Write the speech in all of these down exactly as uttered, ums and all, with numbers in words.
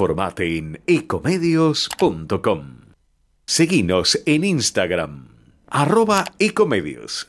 Informate en ecomedios punto com. Seguinos en Instagram, arroba ecomedios.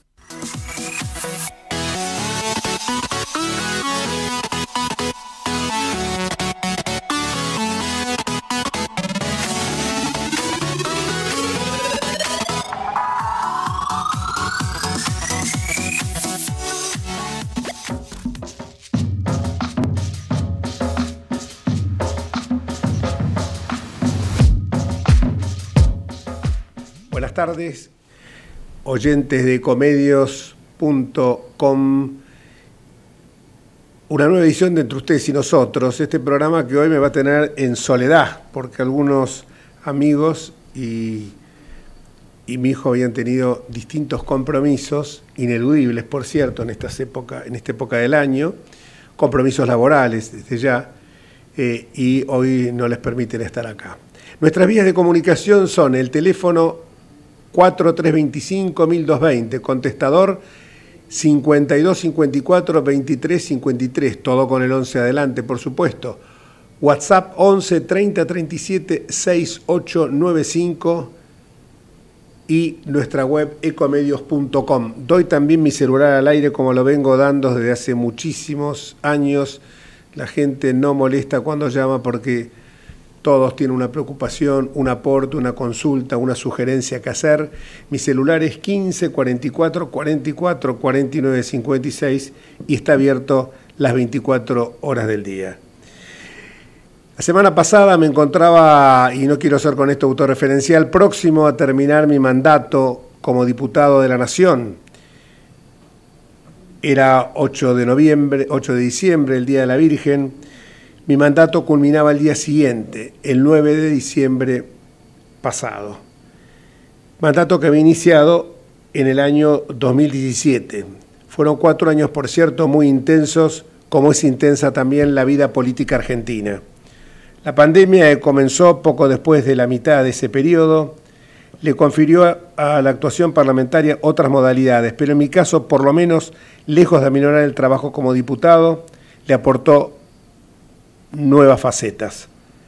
Buenas tardes, oyentes de ecomedios punto com. Una nueva edición de Entre Ustedes y Nosotros. Este programa que hoy me va a tener en soledad, porque algunos amigos y, y mi hijo habían tenido distintos compromisos, ineludibles, por cierto, en, estas época, en esta época del año, compromisos laborales desde ya, eh, y hoy no les permiten estar acá. Nuestras vías de comunicación son el teléfono cuatro tres dos cinco, mil doscientos veinte, contestador cincuenta y dos cincuenta y cuatro, veintitrés cincuenta y tres, todo con el once adelante, por supuesto. WhatsApp once, treinta, treinta y siete, sesenta y ocho noventa y cinco y nuestra web ecomedios punto com. Doy también mi celular al aire como lo vengo dando desde hace muchísimos años. La gente no molesta cuando llama porque todos tienen una preocupación, un aporte, una consulta, una sugerencia que hacer. Mi celular es quince, cuarenta y cuatro, cuarenta y cuatro, cuarenta y nueve, cincuenta y seis y está abierto las veinticuatro horas del día. La semana pasada me encontraba, y no quiero ser con esto autorreferencial, próximo a terminar mi mandato como diputado de la Nación. Era ocho de noviembre, ocho de diciembre, el Día de la Virgen. Mi mandato culminaba el día siguiente, el nueve de diciembre pasado. Mandato que había iniciado en el año dos mil diecisiete. Fueron cuatro años, por cierto, muy intensos, como es intensa también la vida política argentina. La pandemia comenzó poco después de la mitad de ese periodo, le confirió a la actuación parlamentaria otras modalidades, pero en mi caso, por lo menos, lejos de aminorar el trabajo como diputado, le aportó nuevas facetas.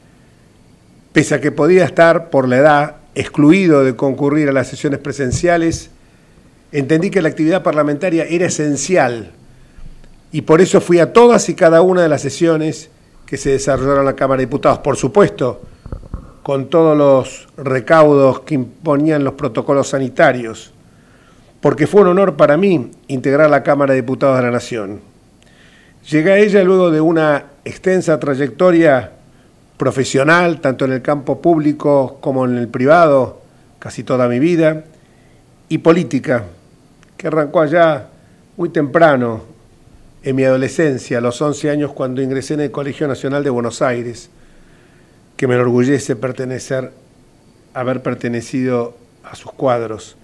Pese a que podía estar, por la edad, excluido de concurrir a las sesiones presenciales, entendí que la actividad parlamentaria era esencial y por eso fui a todas y cada una de las sesiones que se desarrollaron en la Cámara de Diputados, por supuesto, con todos los recaudos que imponían los protocolos sanitarios, porque fue un honor para mí integrar la Cámara de Diputados de la Nación. Llegué a ella luego de una extensa trayectoria profesional, tanto en el campo público como en el privado, casi toda mi vida, y política, que arrancó allá muy temprano, en mi adolescencia, a los once años, cuando ingresé en el Colegio Nacional de Buenos Aires, que me enorgullece pertenecer, haber pertenecido a sus cuadros.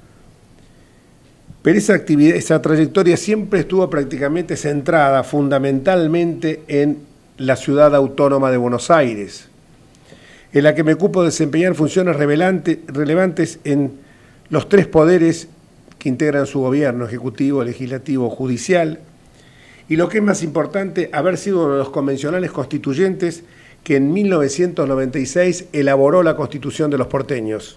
Pero esa actividad, esa trayectoria siempre estuvo prácticamente centrada fundamentalmente en la ciudad autónoma de Buenos Aires, en la que me ocupo de desempeñar funciones relevantes en los tres poderes que integran su gobierno, ejecutivo, legislativo, judicial, y lo que es más importante, haber sido uno de los convencionales constituyentes que en mil novecientos noventa y seis elaboró la Constitución de los porteños.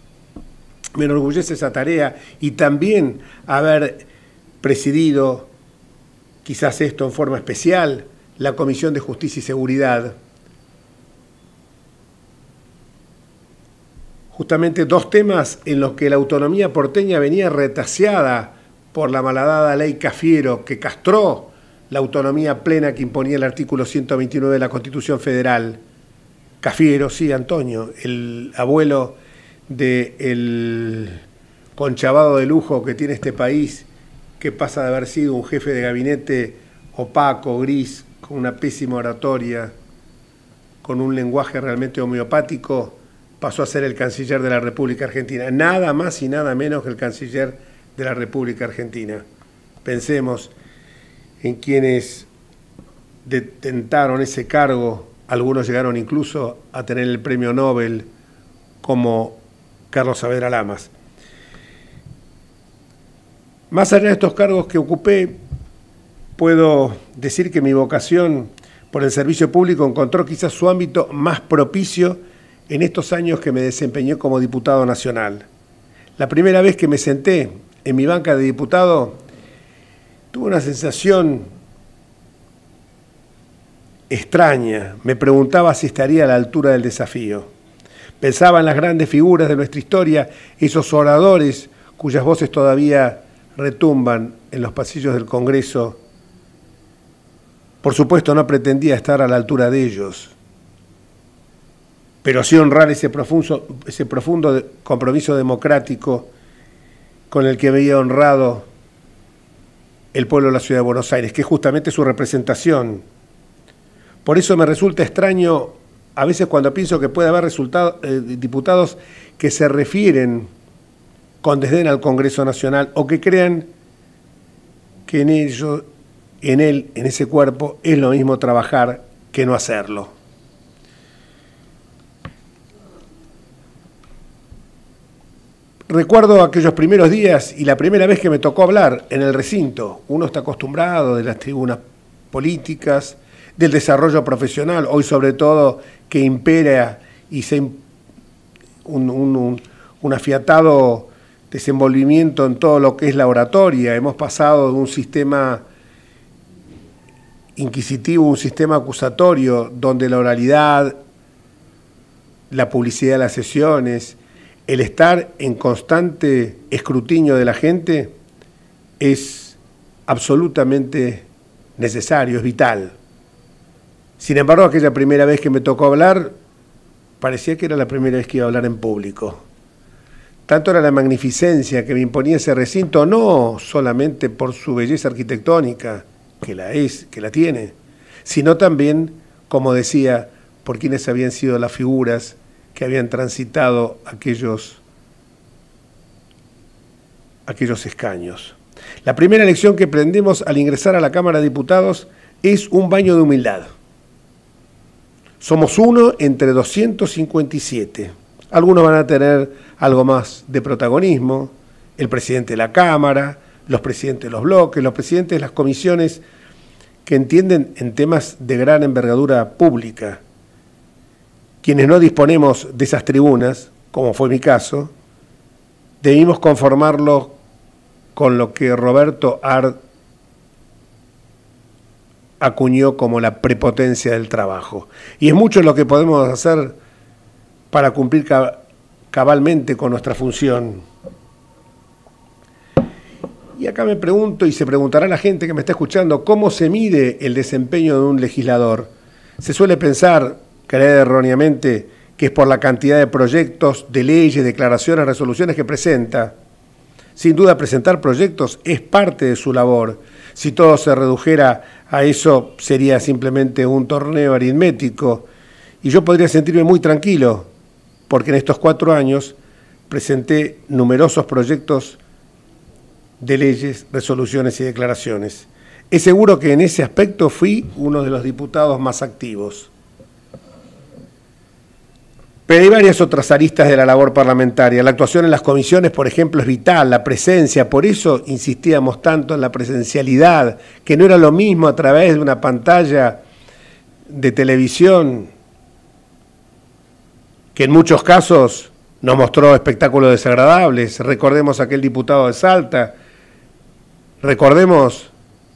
Me enorgullece esa tarea y también haber presidido, quizás esto en forma especial, la Comisión de Justicia y Seguridad. Justamente dos temas en los que la autonomía porteña venía retaseada por la malhadada ley Cafiero, que castró la autonomía plena que imponía el artículo ciento veintinueve de la Constitución Federal. Cafiero, sí, Antonio, el abuelo del conchavado de lujo que tiene este país, que pasa de haber sido un jefe de gabinete opaco, gris, con una pésima oratoria, con un lenguaje realmente homeopático, pasó a ser el canciller de la República Argentina. Nada más y nada menos que el canciller de la República Argentina. Pensemos en quienes detentaron ese cargo, algunos llegaron incluso a tener el premio Nobel, como Carlos Saavedra Lamas. Más allá de estos cargos que ocupé, puedo decir que mi vocación por el servicio público encontró quizás su ámbito más propicio en estos años que me desempeñé como diputado nacional. La primera vez que me senté en mi banca de diputado, tuve una sensación extraña. Me preguntaba si estaría a la altura del desafío. Pensaba en las grandes figuras de nuestra historia, esos oradores cuyas voces todavía retumban en los pasillos del Congreso. Por supuesto, no pretendía estar a la altura de ellos, pero sí honrar ese profundo, ese profundo compromiso democrático con el que veía honrado el pueblo de la Ciudad de Buenos Aires, que es justamente su representación. Por eso me resulta extraño a veces cuando pienso que puede haber resultado, eh, diputados que se refieren con desdén al Congreso Nacional o que crean que en ello, en él, en ese cuerpo, es lo mismo trabajar que no hacerlo. Recuerdo aquellos primeros días y la primera vez que me tocó hablar en el recinto. Uno está acostumbrado de las tribunas políticas, del desarrollo profesional, hoy sobre todo que impera y se un, un, un, un afiatado desenvolvimiento en todo lo que es la oratoria. Hemos pasado de un sistema inquisitivo, un sistema acusatorio, donde la oralidad, la publicidad de las sesiones, el estar en constante escrutinio de la gente es absolutamente necesario, es vital. Sin embargo, aquella primera vez que me tocó hablar, parecía que era la primera vez que iba a hablar en público. Tanto era la magnificencia que me imponía ese recinto, no solamente por su belleza arquitectónica, que la es, que la tiene, sino también, como decía, por quienes habían sido las figuras que habían transitado aquellos, aquellos escaños. La primera lección que aprendemos al ingresar a la Cámara de Diputados es un baño de humildad. Somos uno entre doscientos cincuenta y siete. Algunos van a tener algo más de protagonismo, el presidente de la Cámara, los presidentes de los bloques, los presidentes de las comisiones que entienden en temas de gran envergadura pública. Quienes no disponemos de esas tribunas, como fue mi caso, debimos conformarlo con lo que Roberto Ard acuñó como la prepotencia del trabajo. Y es mucho lo que podemos hacer para cumplir cabalmente con nuestra función. Y acá me pregunto, y se preguntará la gente que me está escuchando, ¿cómo se mide el desempeño de un legislador? Se suele pensar, creer erróneamente, que es por la cantidad de proyectos, de leyes, declaraciones, resoluciones que presenta. Sin duda, presentar proyectos es parte de su labor. Si todo se redujera a eso, sería simplemente un torneo aritmético. Y yo podría sentirme muy tranquilo, porque en estos cuatro años presenté numerosos proyectos de leyes, resoluciones y declaraciones. Es seguro que en ese aspecto fui uno de los diputados más activos. Pero hay varias otras aristas de la labor parlamentaria. La actuación en las comisiones, por ejemplo, es vital, la presencia. Por eso insistíamos tanto en la presencialidad, que no era lo mismo a través de una pantalla de televisión, que en muchos casos nos mostró espectáculos desagradables. Recordemos aquel diputado de Salta, recordemos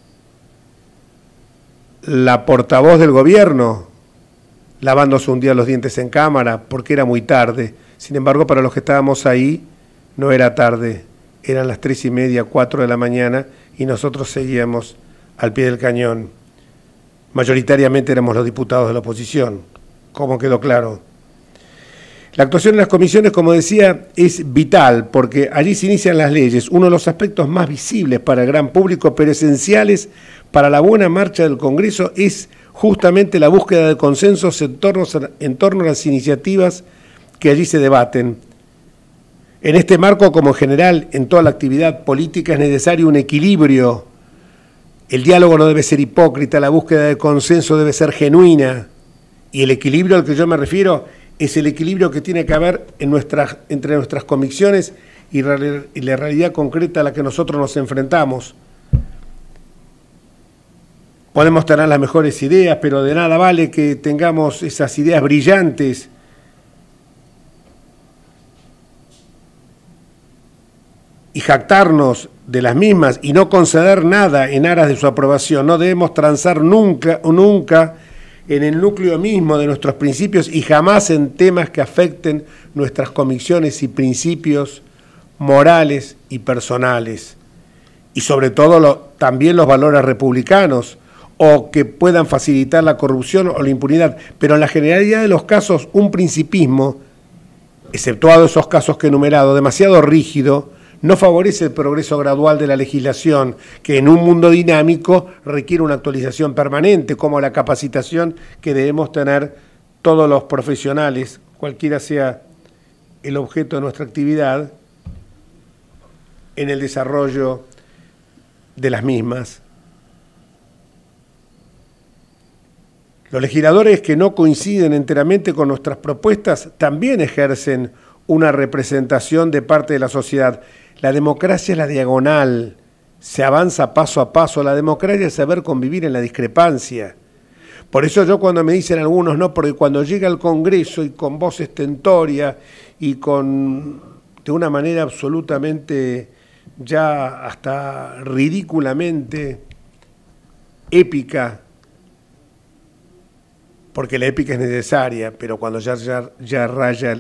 la portavoz del gobierno, lavándose un día los dientes en cámara, porque era muy tarde. Sin embargo, para los que estábamos ahí, no era tarde, eran las tres y media, cuatro de la mañana, y nosotros seguíamos al pie del cañón. Mayoritariamente éramos los diputados de la oposición, como quedó claro. La actuación en las comisiones, como decía, es vital, porque allí se inician las leyes, uno de los aspectos más visibles para el gran público, pero esenciales para la buena marcha del Congreso, es justamente la búsqueda de consensos en torno, en torno a las iniciativas que allí se debaten. En este marco, como en general en toda la actividad política, es necesario un equilibrio. El diálogo no debe ser hipócrita, la búsqueda de consenso debe ser genuina. Y el equilibrio al que yo me refiero es el equilibrio que tiene que haber en nuestras, entre nuestras convicciones y, y la realidad concreta a la que nosotros nos enfrentamos. Podemos tener las mejores ideas, pero de nada vale que tengamos esas ideas brillantes y jactarnos de las mismas y no conceder nada en aras de su aprobación. No debemos transar nunca o nunca en el núcleo mismo de nuestros principios y jamás en temas que afecten nuestras convicciones y principios morales y personales. Y sobre todo lo, también los valores republicanos, o que puedan facilitar la corrupción o la impunidad. Pero en la generalidad de los casos, un principismo, exceptuado esos casos que he enumerado, demasiado rígido, no favorece el progreso gradual de la legislación, que en un mundo dinámico requiere una actualización permanente, como la capacitación que debemos tener todos los profesionales, cualquiera sea el objeto de nuestra actividad, en el desarrollo de las mismas. Los legisladores que no coinciden enteramente con nuestras propuestas también ejercen una representación de parte de la sociedad. La democracia es la diagonal, se avanza paso a paso. La democracia es saber convivir en la discrepancia. Por eso yo cuando me dicen algunos, no, porque cuando llega al Congreso y con voz estentoria y con de una manera absolutamente ya hasta ridículamente épica, porque la épica es necesaria, pero cuando ya, ya, ya raya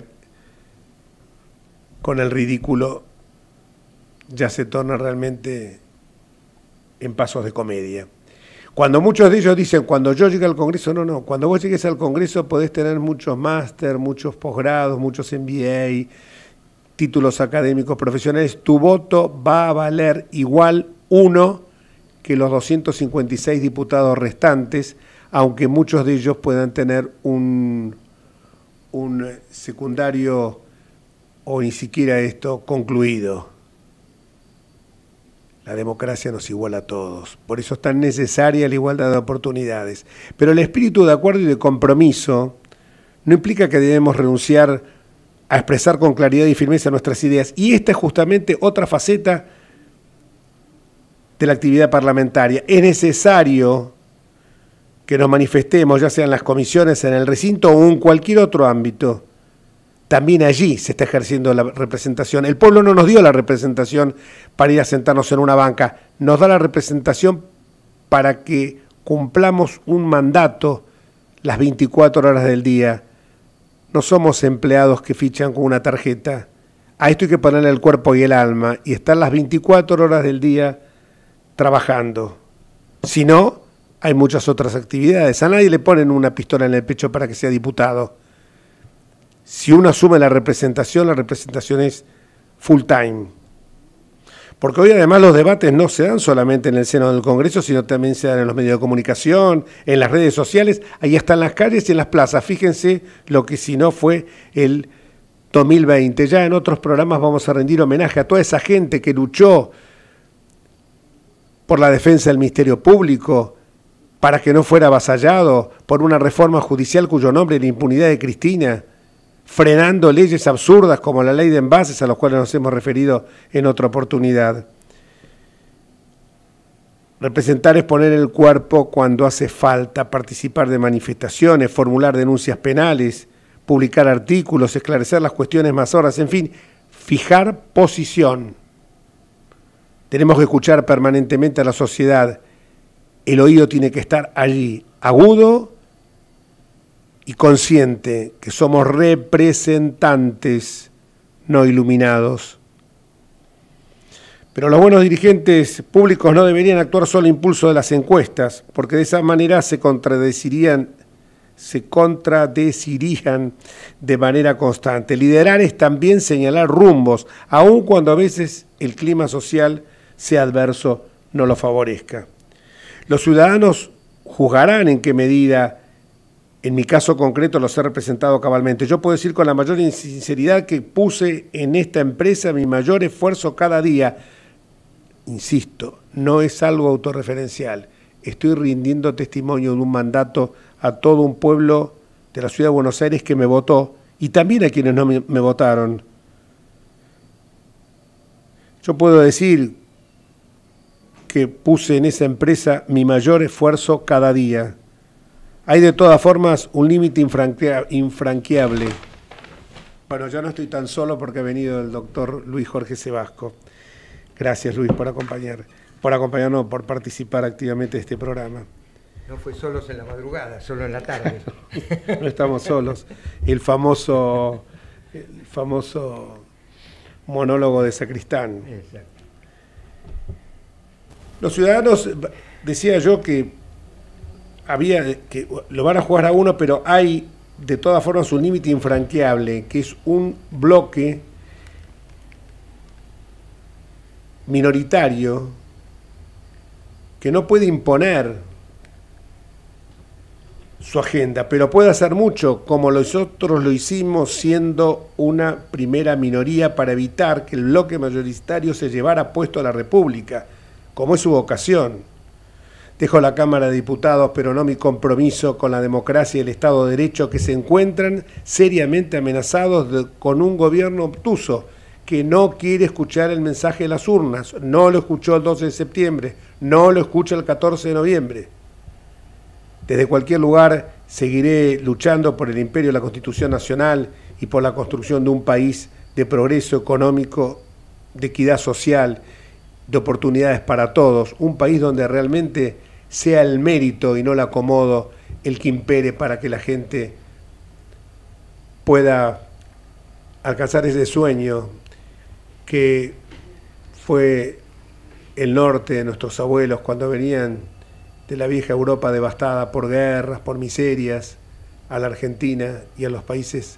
con el ridículo, ya se torna realmente en pasos de comedia. Cuando muchos de ellos dicen, cuando yo llegue al Congreso, no, no, cuando vos llegues al Congreso podés tener muchos máster, muchos posgrados, muchos M B A, títulos académicos profesionales, tu voto va a valer igual uno que los doscientos cincuenta y seis diputados restantes, aunque muchos de ellos puedan tener un, un secundario o ni siquiera esto concluido. La democracia nos iguala a todos, por eso es tan necesaria la igualdad de oportunidades. Pero el espíritu de acuerdo y de compromiso no implica que debemos renunciar a expresar con claridad y firmeza nuestras ideas. Y esta es justamente otra faceta de la actividad parlamentaria. Es necesario que nos manifestemos, ya sea en las comisiones, en el recinto o en cualquier otro ámbito. También allí se está ejerciendo la representación. El pueblo no nos dio la representación para ir a sentarnos en una banca, nos da la representación para que cumplamos un mandato las veinticuatro horas del día. No somos empleados que fichan con una tarjeta. A esto hay que ponerle el cuerpo y el alma y estar las veinticuatro horas del día trabajando. Si no, hay muchas otras actividades. A nadie le ponen una pistola en el pecho para que sea diputado. Si uno asume la representación, la representación es full time. Porque hoy además los debates no se dan solamente en el seno del Congreso, sino también se dan en los medios de comunicación, en las redes sociales, ahí están las calles y en las plazas. Fíjense lo que si no fue el dos mil veinte. Ya en otros programas vamos a rendir homenaje a toda esa gente que luchó por la defensa del Ministerio Público, para que no fuera avasallado por una reforma judicial cuyo nombre es la impunidad de Cristina, frenando leyes absurdas como la ley de envases a los cuales nos hemos referido en otra oportunidad. Representar es poner el cuerpo cuando hace falta, participar de manifestaciones, formular denuncias penales, publicar artículos, esclarecer las cuestiones más horas, en fin, fijar posición. Tenemos que escuchar permanentemente a la sociedad. El oído tiene que estar allí, agudo y consciente que somos representantes, no iluminados. Pero los buenos dirigentes públicos no deberían actuar solo a impulso de las encuestas, porque de esa manera se contradecirían, se contradecirían de manera constante. Liderar es también señalar rumbos, aun cuando a veces el clima social sea adverso, no lo favorezca. Los ciudadanos juzgarán en qué medida, en mi caso concreto, los he representado cabalmente. Yo puedo decir con la mayor sinceridad que puse en esta empresa mi mayor esfuerzo cada día. Insisto, no es algo autorreferencial. Estoy rindiendo testimonio de un mandato a todo un pueblo de la ciudad de Buenos Aires que me votó y también a quienes no me, me votaron. Yo puedo decir que puse en esa empresa mi mayor esfuerzo cada día. Hay de todas formas un límite infranqueable. Bueno, ya no estoy tan solo porque ha venido el doctor Luis Jorge Sebasco. Gracias, Luis, por acompañar, por acompañarnos, por participar activamente de este programa. No fue solos en la madrugada, solo en la tarde. No estamos solos. El famoso, el famoso monólogo de Sacristán. Exacto. Los ciudadanos, decía yo que había que lo van a jugar a uno, pero hay de todas formas un límite infranqueable, que es un bloque minoritario que no puede imponer su agenda, pero puede hacer mucho, como nosotros lo hicimos siendo una primera minoría para evitar que el bloque mayoritario se llevara puesto a la República, como es su vocación. Dejo la Cámara de Diputados, pero no mi compromiso con la democracia y el Estado de Derecho, que se encuentran seriamente amenazados de, con un gobierno obtuso que no quiere escuchar el mensaje de las urnas, no lo escuchó el doce de septiembre, no lo escucha el catorce de noviembre. Desde cualquier lugar seguiré luchando por el imperio de la Constitución Nacional y por la construcción de un país de progreso económico, de equidad social, de oportunidades para todos, un país donde realmente sea el mérito y no el acomodo el que impere para que la gente pueda alcanzar ese sueño que fue el norte de nuestros abuelos cuando venían de la vieja Europa devastada por guerras, por miserias, a la Argentina y a los países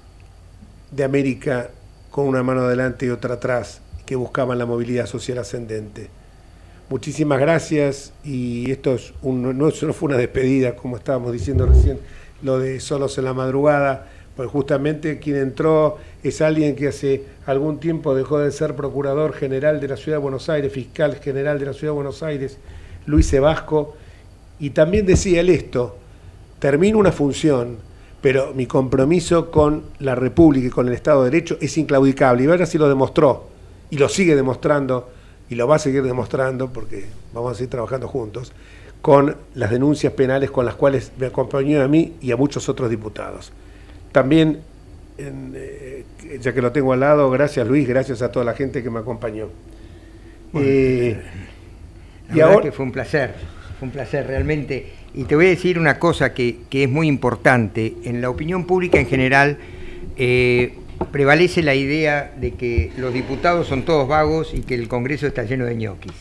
de América con una mano adelante y otra atrás, que buscaban la movilidad social ascendente. Muchísimas gracias, y esto es un, no, no fue una despedida, como estábamos diciendo recién, lo de Solos en la Madrugada, pues justamente quien entró es alguien que hace algún tiempo dejó de ser Procurador General de la Ciudad de Buenos Aires, Fiscal General de la Ciudad de Buenos Aires, Luis Sebasco, y también decía él esto: termino una función, pero mi compromiso con la República y con el Estado de Derecho es inclaudicable, y ahora sí lo demostró, y lo sigue demostrando, y lo va a seguir demostrando, porque vamos a seguir trabajando juntos, con las denuncias penales con las cuales me acompañó a mí y a muchos otros diputados. También, en, eh, ya que lo tengo al lado, gracias Luis, gracias a toda la gente que me acompañó. Bueno, eh, la y verdad ahora... que fue un placer, fue un placer realmente. Y te voy a decir una cosa que, que es muy importante. En la opinión pública en general, eh, prevalece la idea de que los diputados son todos vagos y que el Congreso está lleno de ñoquis.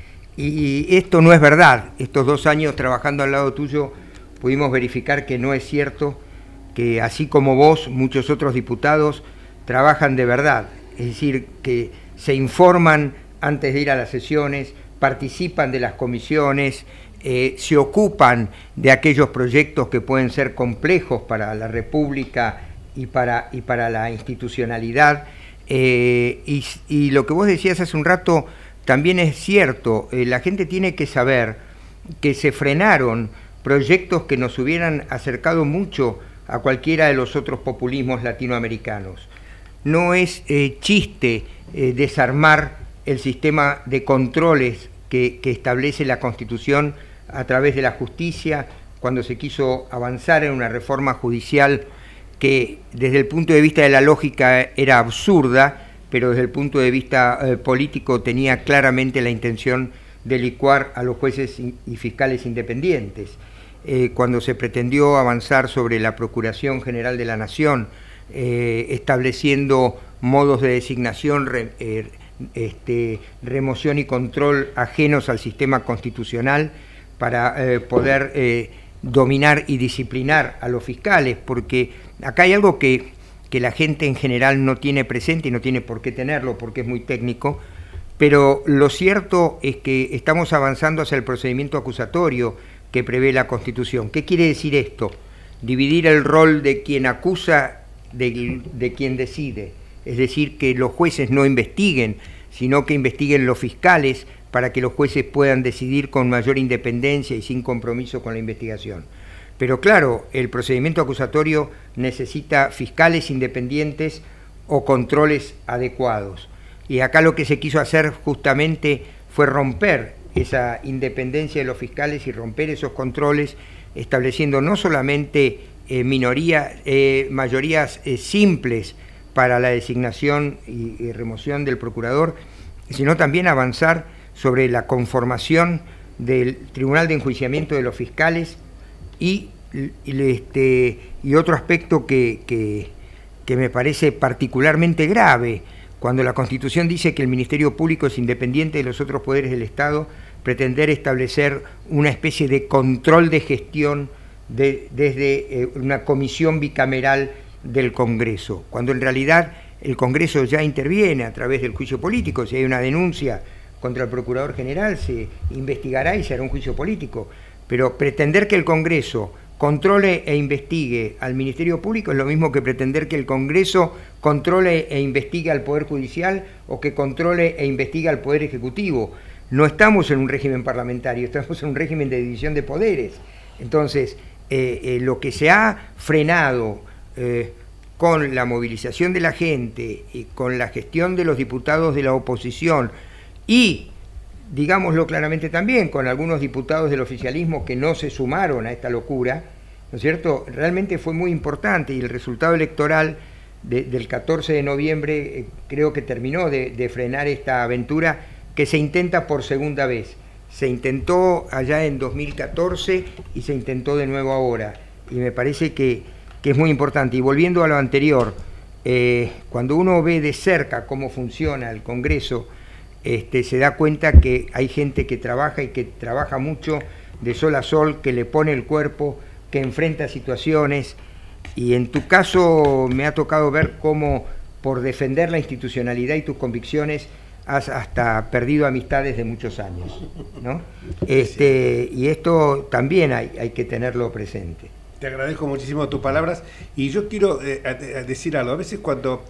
Y esto no es verdad. Estos dos años trabajando al lado tuyo pudimos verificar que no es cierto, que así como vos, muchos otros diputados trabajan de verdad. Es decir, que se informan antes de ir a las sesiones, participan de las comisiones, eh, se ocupan de aquellos proyectos que pueden ser complejos para la República y para, y para la institucionalidad, eh, y, y lo que vos decías hace un rato también es cierto. Eh, la gente tiene que saber que se frenaron proyectos que nos hubieran acercado mucho a cualquiera de los otros populismos latinoamericanos. No es eh, chiste eh, desarmar el sistema de controles que, que establece la Constitución a través de la justicia, cuando se quiso avanzar en una reforma judicial que desde el punto de vista de la lógica era absurda, pero desde el punto de vista eh, político tenía claramente la intención de licuar a los jueces y fiscales independientes. Eh, cuando se pretendió avanzar sobre la Procuración General de la Nación, eh, estableciendo modos de designación, re, eh, este, remoción y control ajenos al sistema constitucional para eh, poder eh, dominar y disciplinar a los fiscales, porque acá hay algo que, que la gente en general no tiene presente y no tiene por qué tenerlo porque es muy técnico, pero lo cierto es que estamos avanzando hacia el procedimiento acusatorio que prevé la Constitución. ¿Qué quiere decir esto? Dividir el rol de quien acusa de, de quien decide, es decir, que los jueces no investiguen, sino que investiguen los fiscales para que los jueces puedan decidir con mayor independencia y sin compromiso con la investigación. Pero claro, el procedimiento acusatorio necesita fiscales independientes o controles adecuados. Y acá lo que se quiso hacer justamente fue romper esa independencia de los fiscales y romper esos controles, estableciendo no solamente eh, minoría, eh, mayorías eh, simples para la designación y, y remoción del procurador, sino también avanzar sobre la conformación del Tribunal de Enjuiciamiento de los Fiscales y, y, este, y otro aspecto que, que, que me parece particularmente grave, cuando la Constitución dice que el Ministerio Público es independiente de los otros poderes del Estado, pretender establecer una especie de control de gestión de, desde eh, una comisión bicameral del Congreso, cuando en realidad el Congreso ya interviene a través del juicio político. Si hay una denuncia contra el Procurador General, se investigará y se hará un juicio político, pero pretender que el Congreso controle e investigue al Ministerio Público es lo mismo que pretender que el Congreso controle e investigue al Poder Judicial o que controle e investigue al Poder Ejecutivo. No estamos en un régimen parlamentario, estamos en un régimen de división de poderes. Entonces, eh, eh, lo que se ha frenado eh, con la movilización de la gente y con la gestión de los diputados de la oposición y, digámoslo claramente también, con algunos diputados del oficialismo que no se sumaron a esta locura, ¿no es cierto?, realmente fue muy importante, y el resultado electoral de, del catorce de noviembre eh, creo que terminó de, de frenar esta aventura que se intenta por segunda vez. Se intentó allá en dos mil catorce y se intentó de nuevo ahora, y me parece que, que es muy importante. Y volviendo a lo anterior, eh, cuando uno ve de cerca cómo funciona el Congreso, Este, se da cuenta que hay gente que trabaja y que trabaja mucho de sol a sol, que le pone el cuerpo, que enfrenta situaciones, y en tu caso me ha tocado ver cómo por defender la institucionalidad y tus convicciones has hasta perdido amistades de muchos años, ¿no? Este, y esto también hay, hay que tenerlo presente. Te agradezco muchísimo tus palabras, y yo quiero eh, a, a decir algo. A veces cuando,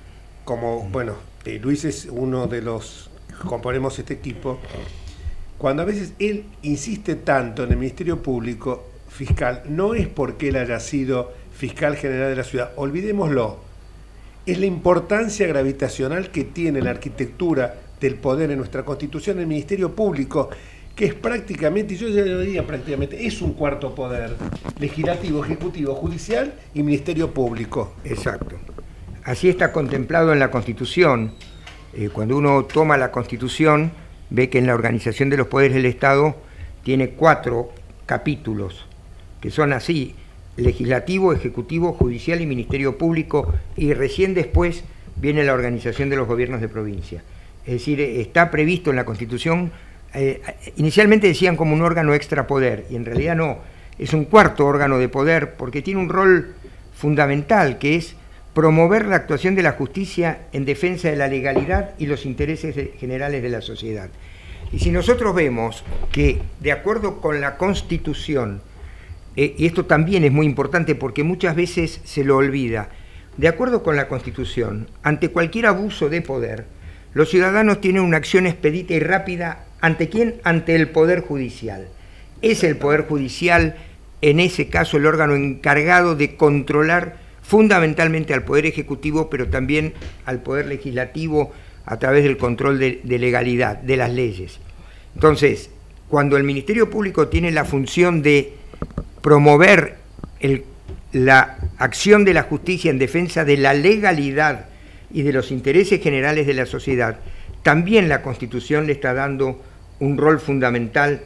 como, bueno, eh, Luis es uno de los componemos este equipo, cuando a veces él insiste tanto en el Ministerio Público Fiscal, no es porque él haya sido fiscal general de la ciudad, olvidémoslo, es la importancia gravitacional que tiene la arquitectura del poder en nuestra Constitución, el Ministerio Público, que es prácticamente, yo ya lo diría prácticamente, es un cuarto poder, legislativo, ejecutivo, judicial y Ministerio Público. Exacto. Así está contemplado en la Constitución. Eh, cuando uno toma la Constitución, ve que en la organización de los poderes del Estado tiene cuatro capítulos, que son así: legislativo, ejecutivo, judicial y Ministerio Público, y recién después viene la organización de los gobiernos de provincia. Es decir, está previsto en la Constitución, eh, inicialmente decían como un órgano extrapoder, y en realidad no, es un cuarto órgano de poder, porque tiene un rol fundamental, que es promover la actuación de la justicia en defensa de la legalidad y los intereses de, generales de la sociedad. Y si nosotros vemos que, de acuerdo con la Constitución, eh, y esto también es muy importante porque muchas veces se lo olvida, de acuerdo con la Constitución, ante cualquier abuso de poder, los ciudadanos tienen una acción expedita y rápida, ¿ante quién? Ante el Poder Judicial. Es el Poder Judicial, en ese caso, el órgano encargado de controlar fundamentalmente al Poder Ejecutivo, pero también al Poder Legislativo a través del control de, de legalidad, de las leyes. Entonces, cuando el Ministerio Público tiene la función de promover el, la acción de la justicia en defensa de la legalidad y de los intereses generales de la sociedad, también la Constitución le está dando un rol fundamental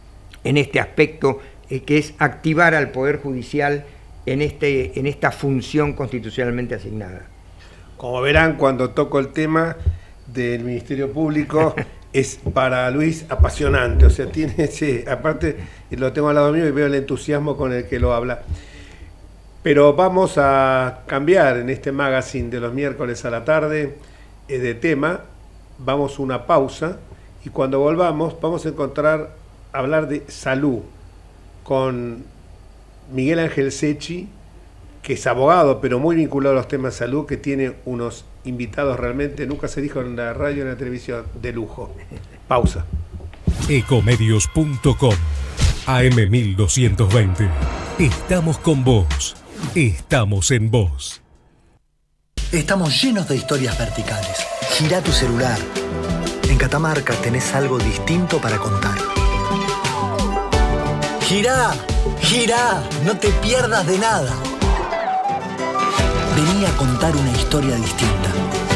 en este aspecto, eh, que es activar al Poder Judicial en, este, en esta función constitucionalmente asignada. Como verán, cuando toco el tema del Ministerio Público, es para Luis apasionante, o sea, tiene ese, aparte lo tengo al lado mío y veo el entusiasmo con el que lo habla. Pero vamos a cambiar en este magazine de los miércoles a la tarde eh, de tema, vamos a una pausa, y cuando volvamos vamos a encontrar, hablar de salud con Miguel Ángel Secchi, que es abogado, pero muy vinculado a los temas de salud, que tiene unos invitados realmente, nunca se dijo en la radio y en la televisión, de lujo. Pausa. Ecomedios punto com, A M mil doscientos veinte. Estamos con vos. Estamos en vos. Estamos llenos de historias verticales. Gira tu celular. En Catamarca tenés algo distinto para contar. Girá, girá, no te pierdas de nada. Vení a contar una historia distinta.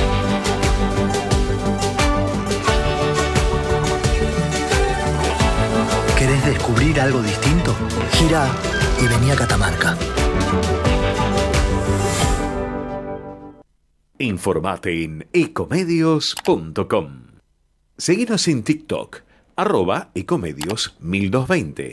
¿Querés descubrir algo distinto? Girá y vení a Catamarca. Informate en ecomedios punto com. Seguinos en TikTok, arroba ecomedios mil doscientos veinte.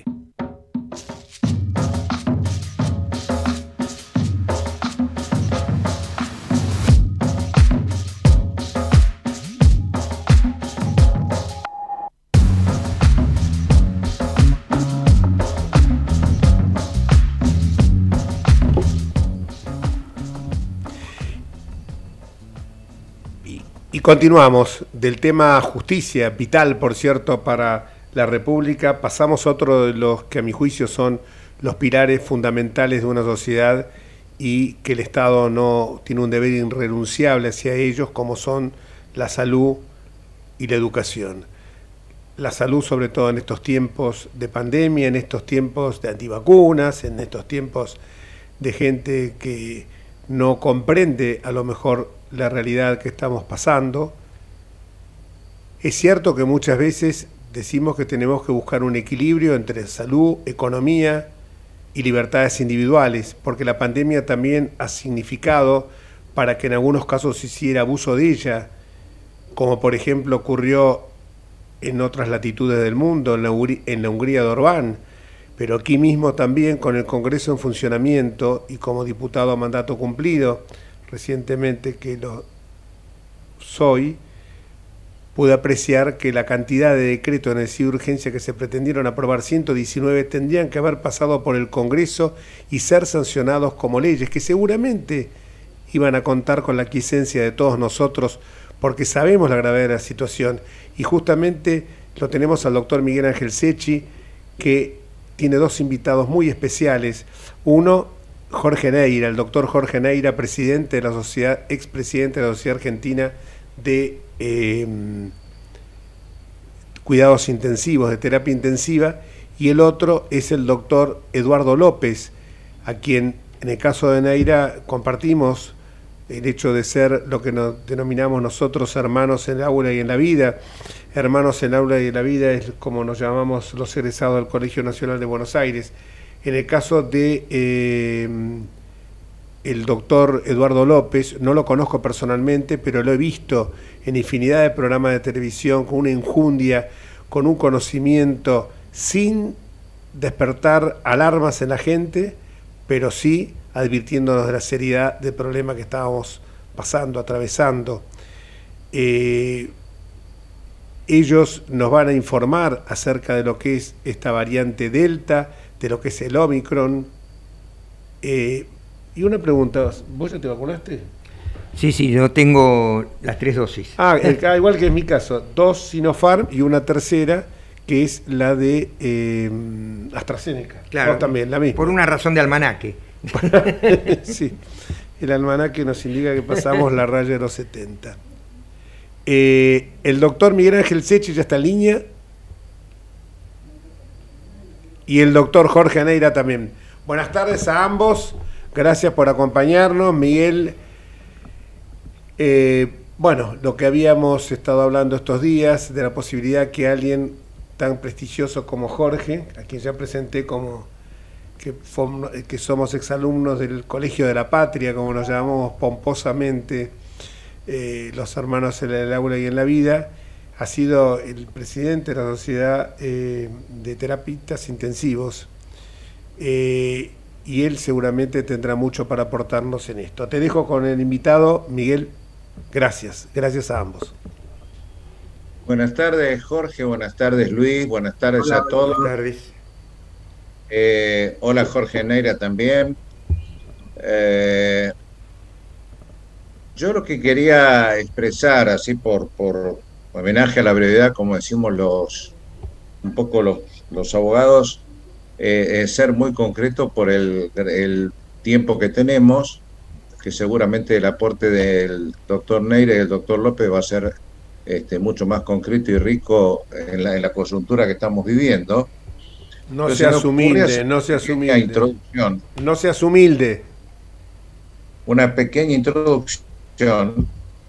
Y continuamos del tema justicia, vital por cierto para la República. Pasamos a otro de los que a mi juicio son los pilares fundamentales de una sociedad y que el Estado no tiene un deber irrenunciable hacia ellos, como son la salud y la educación. La salud, sobre todo en estos tiempos de pandemia, en estos tiempos de antivacunas, en estos tiempos de gente que no comprende a lo mejor la realidad que estamos pasando. Es cierto que muchas veces decimos que tenemos que buscar un equilibrio entre salud, economía y libertades individuales, porque la pandemia también ha significado para que en algunos casos se hiciera abuso de ella, como por ejemplo ocurrió en otras latitudes del mundo, en la, Hungría, en la Hungría de Orbán, pero aquí mismo también con el Congreso en funcionamiento y como diputado a mandato cumplido, recientemente que lo soy, pude apreciar que la cantidad de decretos de necesidad de urgencia que se pretendieron aprobar, ciento diecinueve, tendrían que haber pasado por el Congreso y ser sancionados como leyes, que seguramente iban a contar con la aquiescencia de todos nosotros, porque sabemos la gravedad de la situación. Y justamente lo tenemos al doctor Miguel Ángel Secchi, que tiene dos invitados muy especiales. Uno, Jorge Neira, el doctor Jorge Neira, presidente de la sociedad, expresidente de la Sociedad Argentina de eh, Cuidados Intensivos, de Terapia Intensiva, y el otro es el doctor Eduardo López, a quien en el caso de Neira compartimos el hecho de ser lo que nos denominamos nosotros hermanos en el aula y en la vida. Hermanos en el aula y en la vida es como nos llamamos los egresados del Colegio Nacional de Buenos Aires. En el caso de eh, el doctor Eduardo López, no lo conozco personalmente, pero lo he visto en infinidad de programas de televisión, con una enjundia, con un conocimiento, sin despertar alarmas en la gente, pero sí advirtiéndonos de la seriedad del problema que estábamos pasando, atravesando. Eh, ellos nos van a informar acerca de lo que es esta variante Delta, de lo que es el Omicron. Eh, y una pregunta, ¿vos ya te vacunaste? Sí, sí, yo tengo las tres dosis. Ah, el, igual que en mi caso, dos Sinopharm y una tercera, que es la de eh, AstraZeneca. Claro, vos también, la misma. Por una razón de almanaque. Sí, el almanaque nos indica que pasamos la raya de los setenta. Eh, el doctor Miguel Ángel Secchi ya está en línea. Y el doctor Jorge Neira también. Buenas tardes a ambos. Gracias por acompañarnos. Miguel, eh, bueno, lo que habíamos estado hablando estos días, de la posibilidad que alguien tan prestigioso como Jorge, a quien ya presenté como que, fom, que somos exalumnos del Colegio de la Patria, como nos llamamos pomposamente eh, los hermanos en el aula y en la vida, ha sido el presidente de la Sociedad eh, de Terapistas Intensivos, eh, y él seguramente tendrá mucho para aportarnos en esto. Te dejo con el invitado, Miguel. Gracias, gracias a ambos. Buenas tardes, Jorge, buenas tardes, Luis, buenas tardes Hola, a todos. Buenas tardes. Eh, hola, Jorge Neira también. Eh, yo lo que quería expresar, así por, por homenaje a la brevedad, como decimos los un poco los, los abogados, eh, es ser muy concreto por el, el tiempo que tenemos, que seguramente el aporte del doctor Neira y del doctor López va a ser este, mucho más concreto y rico en la, en la coyuntura que estamos viviendo. No seas humilde, no seas humilde. Introducción, no seas humilde. Una pequeña introducción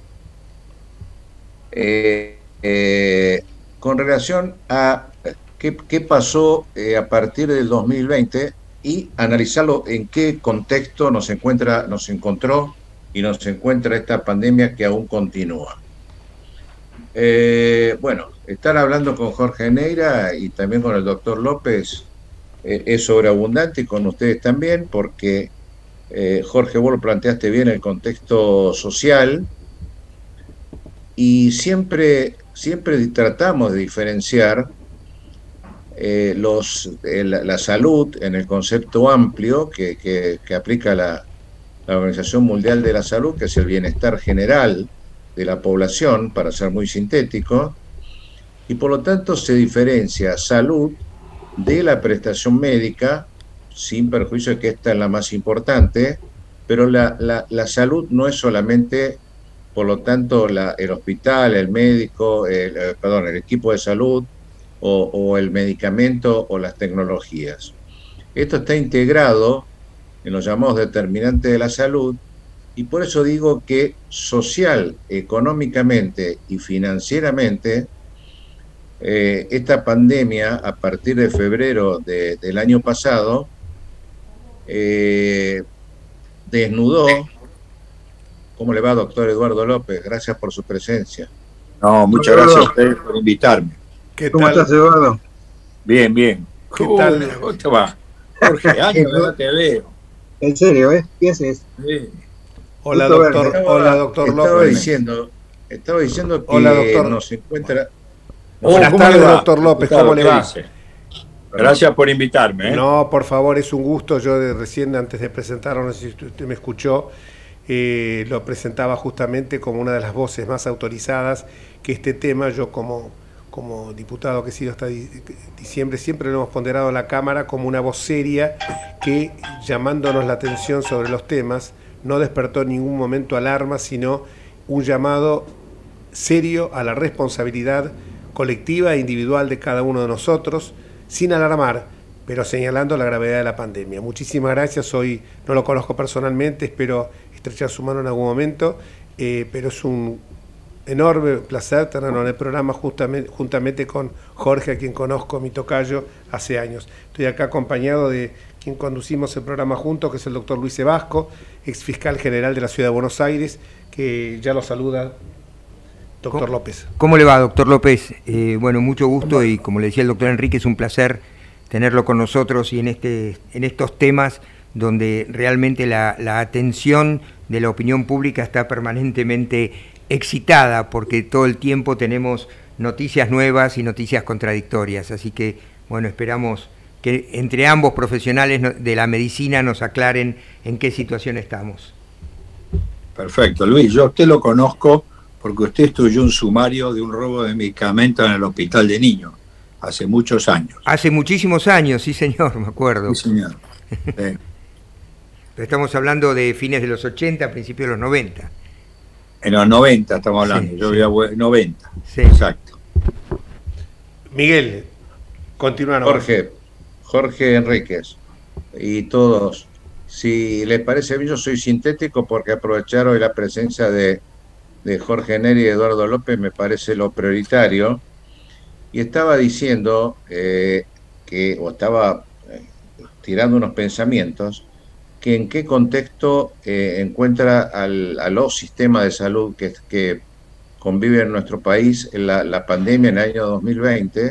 eh, eh, con relación a qué, qué pasó eh, a partir del dos mil veinte y analizarlo en qué contexto nos encuentra, nos encontró y nos encuentra esta pandemia que aún continúa. Eh, bueno, estar hablando con Jorge Neira y también con el doctor López eh, es sobreabundante, y con ustedes también, porque eh, Jorge, vos lo planteaste bien, el contexto social, y siempre, siempre tratamos de diferenciar eh, los, eh, la, la salud en el concepto amplio que, que, que aplica la, la Organización Mundial de la Salud, que es el bienestar general de la población, para ser muy sintético, y por lo tanto se diferencia salud de la prestación médica, sin perjuicio de que esta es la más importante, pero la, la, la salud no es solamente, por lo tanto, la, el hospital, el médico, el, eh, perdón, el equipo de salud o, o el medicamento o las tecnologías. Esto está integrado en los llamados determinantes de la salud, y por eso digo que social, económicamente y financieramente, eh, esta pandemia, a partir de febrero de, del año pasado, eh, desnudó. ¿Cómo le va, doctor Eduardo López? Gracias por su presencia. No, muchas Eduardo, gracias a ustedes por invitarme. ¿Qué ¿Cómo tal? estás, Eduardo? Bien, bien. ¿Qué uh, tal? ¿Cómo te va? Jorge, años que no te veo. En serio, ¿eh? ¿Qué haces? Sí. Hola, Gusto doctor. verte. Hola, doctor estaba López. Diciendo, estaba diciendo que Hola, doctor. nos encuentra... Buenas ¿Cómo tardes, le va? doctor López. Gustavo, ¿Cómo le ¿qué va? dice? Gracias por invitarme. ¿eh? No, por favor, es un gusto. Yo de, recién, antes de presentarlo, no sé si usted me escuchó, eh, lo presentaba justamente como una de las voces más autorizadas, que este tema, yo como, como diputado que he sido hasta di diciembre, siempre lo hemos ponderado a la Cámara como una voz seria que, llamándonos la atención sobre los temas, no despertó en ningún momento alarma, sino un llamado serio a la responsabilidad colectiva e individual de cada uno de nosotros, sin alarmar, pero señalando la gravedad de la pandemia. Muchísimas gracias. Hoy no lo conozco personalmente, espero estrechar su mano en algún momento, eh, pero es un enorme placer tenerlo en el programa justamente, juntamente con Jorge, a quien conozco, mi tocayo, hace años. Estoy acá acompañado de quien conducimos el programa juntos, que es el doctor Luis Ebasco, ex fiscal general de la Ciudad de Buenos Aires, que ya lo saluda doctor ¿Cómo, López. ¿Cómo le va, doctor López? Eh, bueno, mucho gusto, y como le decía el doctor Enrique, es un placer tenerlo con nosotros y en, este, en estos temas donde realmente la, la atención de la opinión pública está permanentemente excitada, porque todo el tiempo tenemos noticias nuevas y noticias contradictorias. Así que, bueno, esperamos que entre ambos profesionales de la medicina nos aclaren en qué situación estamos. Perfecto, Luis. Yo a usted lo conozco porque usted estudió un sumario de un robo de medicamentos en el hospital de niños, hace muchos años. Hace muchísimos años, sí señor, me acuerdo. Sí, señor. Sí. Pero estamos hablando de fines de los ochenta, principios de los noventa. En los noventa estamos hablando, Sí, yo sí. voy a noventa. Sí. Exacto. Miguel, continúa. Jorge, Jorge Enríquez y todos, si les parece bien, yo soy sintético porque aprovechar hoy la presencia de, de Jorge Neri y Eduardo López me parece lo prioritario, y estaba diciendo eh, que, o estaba eh, tirando unos pensamientos, que en qué contexto eh, encuentra al, a los sistemas de salud que, que conviven en nuestro país en la, la pandemia en el año dos mil veinte,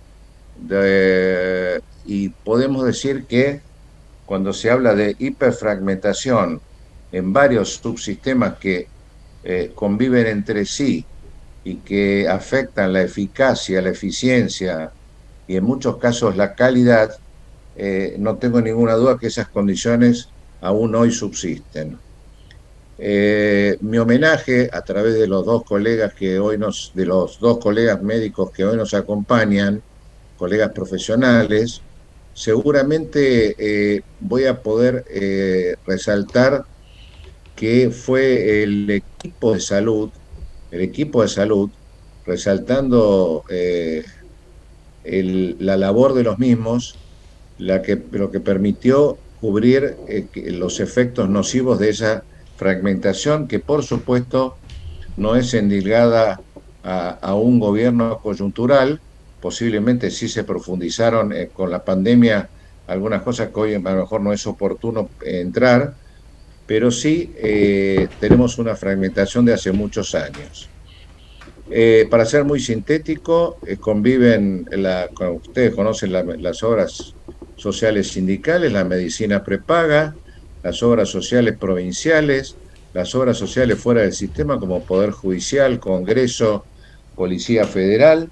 de, y podemos decir que cuando se habla de hiperfragmentación en varios subsistemas que eh, conviven entre sí y que afectan la eficacia, la eficiencia y en muchos casos la calidad, eh, no tengo ninguna duda que esas condiciones aún hoy subsisten. Eh, mi homenaje a través de los dos colegas que hoy nos, de los dos colegas médicos que hoy nos acompañan, colegas profesionales, seguramente eh, voy a poder eh, resaltar que fue el equipo de salud, el equipo de salud resaltando eh, el, la labor de los mismos, la que, lo que permitió cubrir eh, los efectos nocivos de esa fragmentación, que por supuesto no es endilgada a, a un gobierno coyuntural. Posiblemente sí se profundizaron eh, con la pandemia algunas cosas que hoy a lo mejor no es oportuno entrar, pero sí eh, tenemos una fragmentación de hace muchos años. Eh, para ser muy sintético, eh, conviven, la, ustedes conocen la, las obras sociales sindicales, la medicina prepaga, las obras sociales provinciales, las obras sociales fuera del sistema como Poder Judicial, Congreso, Policía Federal.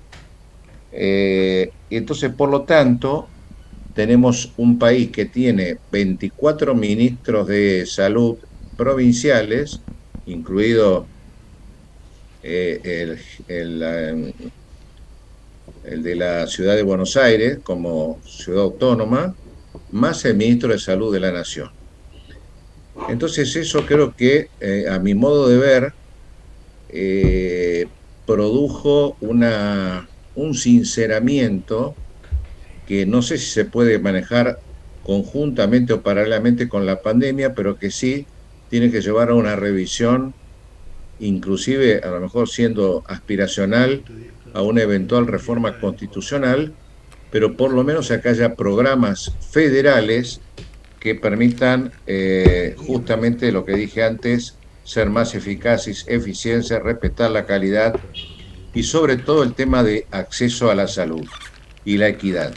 Eh, y entonces, por lo tanto, tenemos un país que tiene veinticuatro ministros de salud provinciales, incluido eh, el, el, el de la ciudad de Buenos Aires como ciudad autónoma, más el ministro de Salud de la Nación. Entonces eso creo que, eh, a mi modo de ver, eh, produjo una, un sinceramiento que no sé si se puede manejar conjuntamente o paralelamente con la pandemia, pero que sí tiene que llevar a una revisión, inclusive a lo mejor siendo aspiracional a una eventual reforma constitucional, pero por lo menos acá haya programas federales que permitan eh, justamente lo que dije antes, ser más eficaces, eficiencia, respetar la calidad y sobre todo el tema de acceso a la salud y la equidad.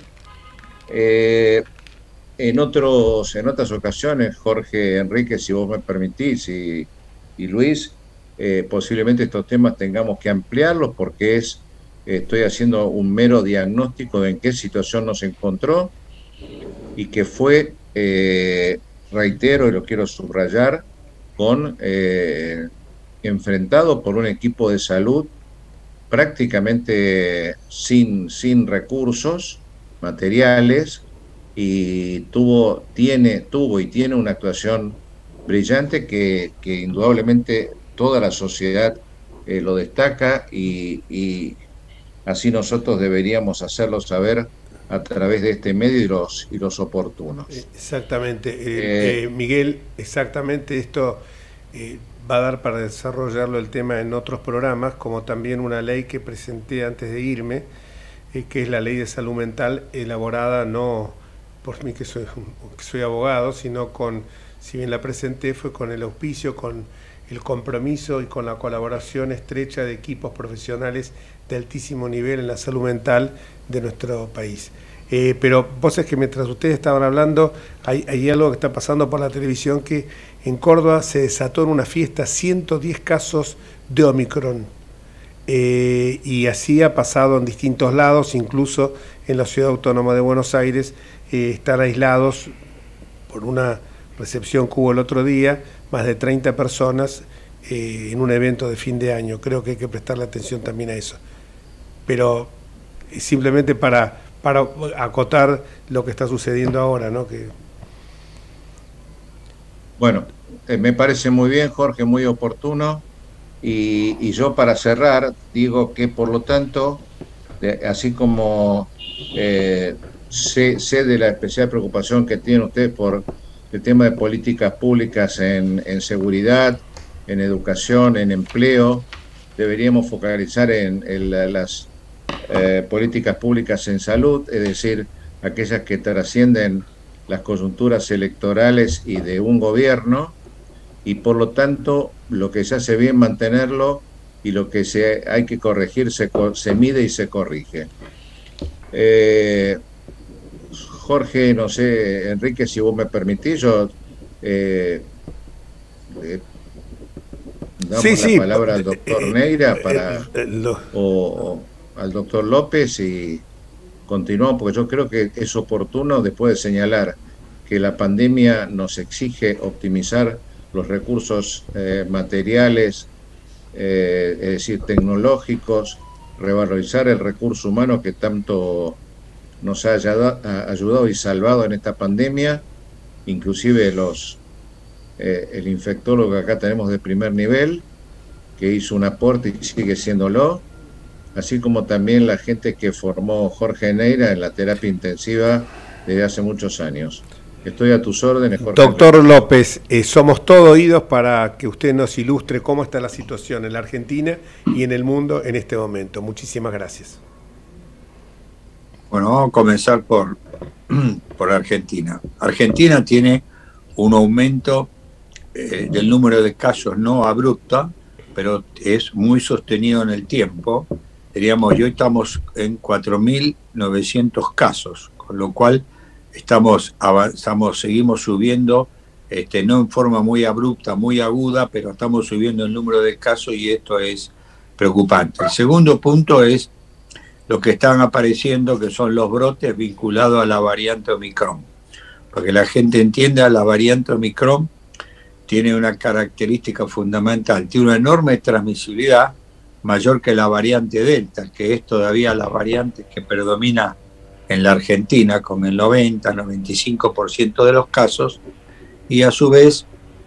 Eh, en, otros, en otras ocasiones, Jorge, Enrique, si vos me permitís, y, y Luis, eh, posiblemente estos temas tengamos que ampliarlos porque es, eh, estoy haciendo un mero diagnóstico de en qué situación nos encontró y que fue, eh, reitero y lo quiero subrayar, con eh, enfrentado por un equipo de salud prácticamente sin, sin recursos materiales y tuvo, tiene, tuvo y tiene una actuación brillante que, que indudablemente toda la sociedad eh, lo destaca y, y así nosotros deberíamos hacerlo saber a través de este medio y los, y los oportunos. Exactamente. Eh, eh, eh, Miguel, exactamente esto eh, va a dar para desarrollarlo el tema en otros programas, como también una ley que presenté antes de irme, eh, que es la ley de salud mental, elaborada no por mí que soy, que soy abogado, sino con, si bien la presenté, fue con el auspicio, con el compromiso y con la colaboración estrecha de equipos profesionales de altísimo nivel en la salud mental de nuestro país. Eh, pero vos es que mientras ustedes estaban hablando, hay, hay algo que está pasando por la televisión, que en Córdoba se desató en una fiesta ciento diez casos de Omicron. Eh, y así ha pasado en distintos lados, incluso en la Ciudad Autónoma de Buenos Aires, eh, están aislados por una recepción que hubo el otro día, más de treinta personas eh, en un evento de fin de año. Creo que hay que prestarle atención también a eso. Pero eh, simplemente para, para acotar lo que está sucediendo ahora, ¿no? Que... Bueno, eh, me parece muy bien, Jorge, muy oportuno. Y, y yo para cerrar digo que por lo tanto, de, así como eh, sé, sé de la especial preocupación que tienen ustedes por el tema de políticas públicas en, en seguridad, en educación, en empleo, deberíamos focalizar en, en la, las eh, políticas públicas en salud, es decir, aquellas que trascienden las coyunturas electorales y de un gobierno, y por lo tanto lo que se hace bien mantenerlo y lo que se, hay que corregir se, se mide y se corrige. Eh, Jorge, no sé, Enrique, si vos me permitís, yo eh, eh, damos sí, la sí, palabra al doctor eh, Neira eh, para, eh, lo... o, o al doctor López y continuamos, porque yo creo que es oportuno después de señalar que la pandemia nos exige optimizar los recursos eh, materiales, eh, es decir, tecnológicos, revalorizar el recurso humano que tanto nos ha ayudado y salvado en esta pandemia, inclusive los, eh, el infectólogo que acá tenemos de primer nivel, que hizo un aporte y sigue siéndolo, así como también la gente que formó Jorge Neira en la terapia intensiva desde hace muchos años. Estoy a tus órdenes, Jorge. Doctor López, eh, somos todo oídos para que usted nos ilustre cómo está la situación en la Argentina y en el mundo en este momento. Muchísimas gracias. Bueno, vamos a comenzar por, por Argentina. Argentina tiene un aumento eh, del número de casos no abrupta, pero es muy sostenido en el tiempo. Diríamos, y hoy estamos en cuatro mil novecientos casos, con lo cual estamos avanzamos, seguimos subiendo, este, no en forma muy abrupta, muy aguda, pero estamos subiendo el número de casos y esto es preocupante. El segundo punto es lo que están apareciendo, que son los brotes vinculados a la variante Omicron. Para que la gente entienda, la variante Omicron tiene una característica fundamental, tiene una enorme transmisibilidad, mayor que la variante Delta, que es todavía la variante que predomina en la Argentina, con el noventa, noventa y cinco por ciento de los casos, y a su vez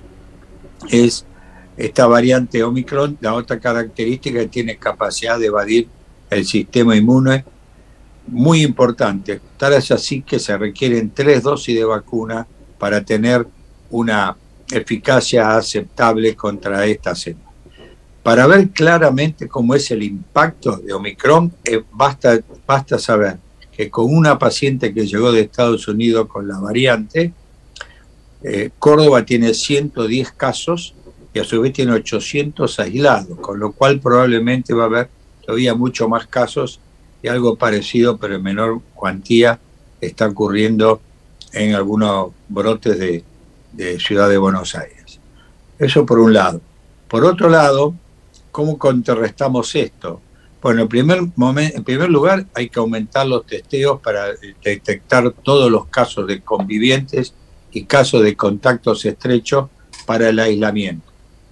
es esta variante Omicron, la otra característica que tiene capacidad de evadir el sistema inmune, muy importante. Tal es así que se requieren tres dosis de vacuna para tener una eficacia aceptable contra esta cepa. Para ver claramente cómo es el impacto de Omicron, eh, basta, basta saber que con una paciente que llegó de Estados Unidos con la variante, eh, Córdoba tiene ciento diez casos y a su vez tiene ochocientos aislados, con lo cual probablemente va a haber todavía mucho más casos y algo parecido, pero en menor cuantía, está ocurriendo en algunos brotes de, de Ciudad de Buenos Aires. Eso por un lado. Por otro lado, ¿cómo contrarrestamos esto? Bueno, en primer, momento, en primer lugar hay que aumentar los testeos para detectar todos los casos de convivientes y casos de contactos estrechos para el aislamiento.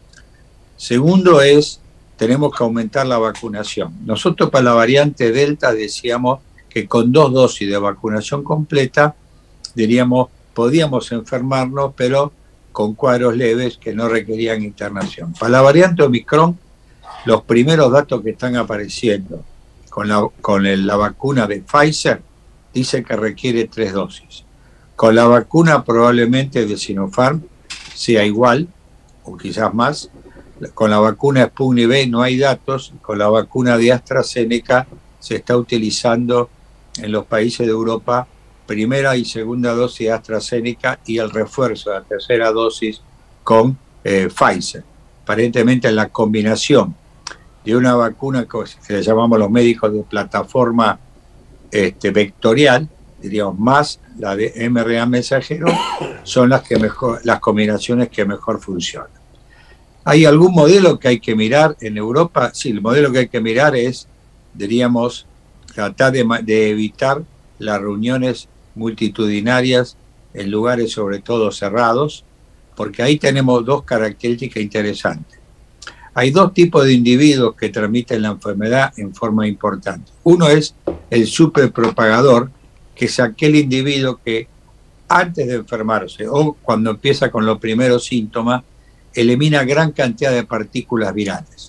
Segundo es, tenemos que aumentar la vacunación. Nosotros para la variante Delta decíamos que con dos dosis de vacunación completa, diríamos, podíamos enfermarnos, pero con cuadros leves que no requerían internación. Para la variante Omicron, los primeros datos que están apareciendo con la, con el, la vacuna de Pfizer dice que requiere tres dosis. Con la vacuna probablemente de Sinopharm sea igual o quizás más. Con la vacuna Sputnik V no hay datos. Con la vacuna de AstraZeneca se está utilizando en los países de Europa primera y segunda dosis de AstraZeneca y el refuerzo de la tercera dosis con eh, Pfizer. Aparentemente la combinación de una vacuna que le llamamos los médicos de plataforma este, vectorial, diríamos, más la de M R N A mensajero, son las, que mejor, las combinaciones que mejor funcionan. ¿Hay algún modelo que hay que mirar en Europa? Sí, el modelo que hay que mirar es, diríamos, tratar de, de evitar las reuniones multitudinarias en lugares sobre todo cerrados, porque ahí tenemos dos características interesantes. Hay dos tipos de individuos que transmiten la enfermedad en forma importante. Uno es el superpropagador, que es aquel individuo que antes de enfermarse o cuando empieza con los primeros síntomas, elimina gran cantidad de partículas virales.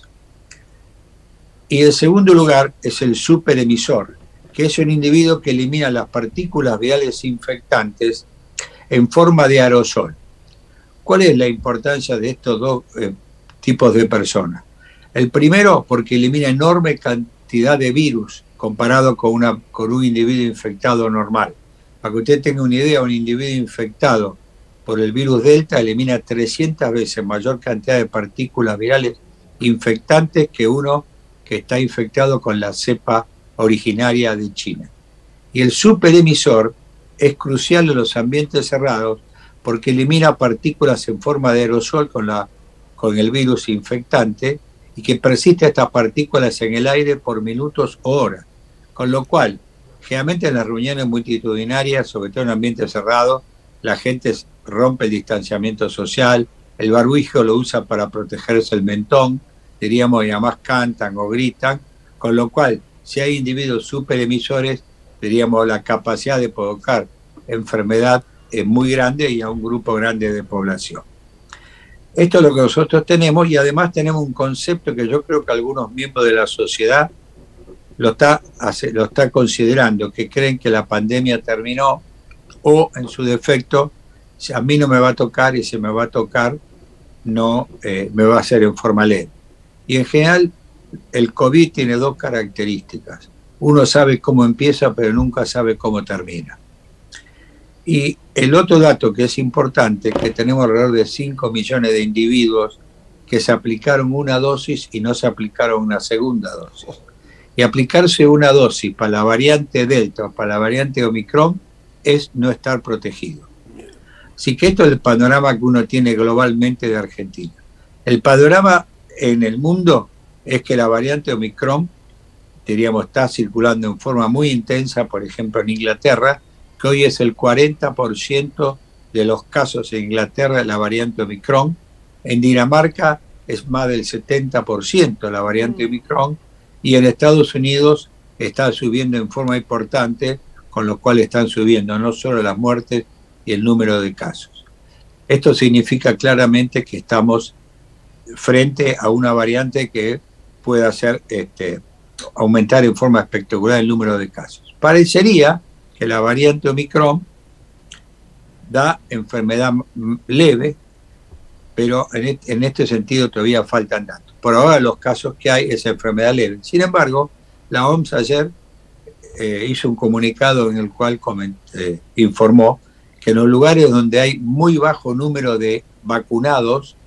Y el segundo lugar es el superemisor, que es un individuo que elimina las partículas virales infectantes en forma de aerosol. ¿Cuál es la importancia de estos dos eh, tipos de personas? El primero, porque elimina enorme cantidad de virus comparado con, una, con un individuo infectado normal. Para que usted tenga una idea, un individuo infectado por el virus Delta elimina trescientas veces mayor cantidad de partículas virales infectantes que uno que está infectado con la cepa originaria de China. Y el superemisor es crucial en los ambientes cerrados porque elimina partículas en forma de aerosol con, la, con el virus infectante y que persiste estas partículas en el aire por minutos o horas. Con lo cual, generalmente en las reuniones multitudinarias, sobre todo en ambientes cerrados, la gente rompe el distanciamiento social, el barbijo lo usa para protegerse el mentón, diríamos, y además cantan o gritan, con lo cual, si hay individuos superemisores, diríamos, la capacidad de provocar enfermedad es muy grande y a un grupo grande de población. Esto es lo que nosotros tenemos y además tenemos un concepto que yo creo que algunos miembros de la sociedad lo está, lo está considerando, que creen que la pandemia terminó o, en su defecto, si a mí no me va a tocar y si me va a tocar, no eh, me va a hacer en forma leve. Y en general, el COVID tiene dos características. Uno sabe cómo empieza, pero nunca sabe cómo termina. Y el otro dato que es importante, que tenemos alrededor de cinco millones de individuos que se aplicaron una dosis y no se aplicaron una segunda dosis. Y aplicarse una dosis para la variante Delta o para la variante Omicron es no estar protegido. Así que esto es el panorama que uno tiene globalmente de Argentina. El panorama en el mundo es que la variante Omicron, diríamos, está circulando en forma muy intensa, por ejemplo en Inglaterra, que hoy es el cuarenta por ciento de los casos en Inglaterra de la variante Omicron. En Dinamarca es más del setenta por ciento la variante Omicron, y en Estados Unidos está subiendo en forma importante, con lo cual están subiendo no solo las muertes y el número de casos. Esto significa claramente que estamos frente a una variante que puede hacer este, aumentar en forma espectacular el número de casos. Parecería que la variante Omicron da enfermedad leve, pero en este, en este sentido todavía faltan datos. Por ahora los casos que hay es enfermedad leve. Sin embargo, la O M S ayer eh, hizo un comunicado en el cual coment, eh, informó que en los lugares donde hay muy bajo número de vacunados,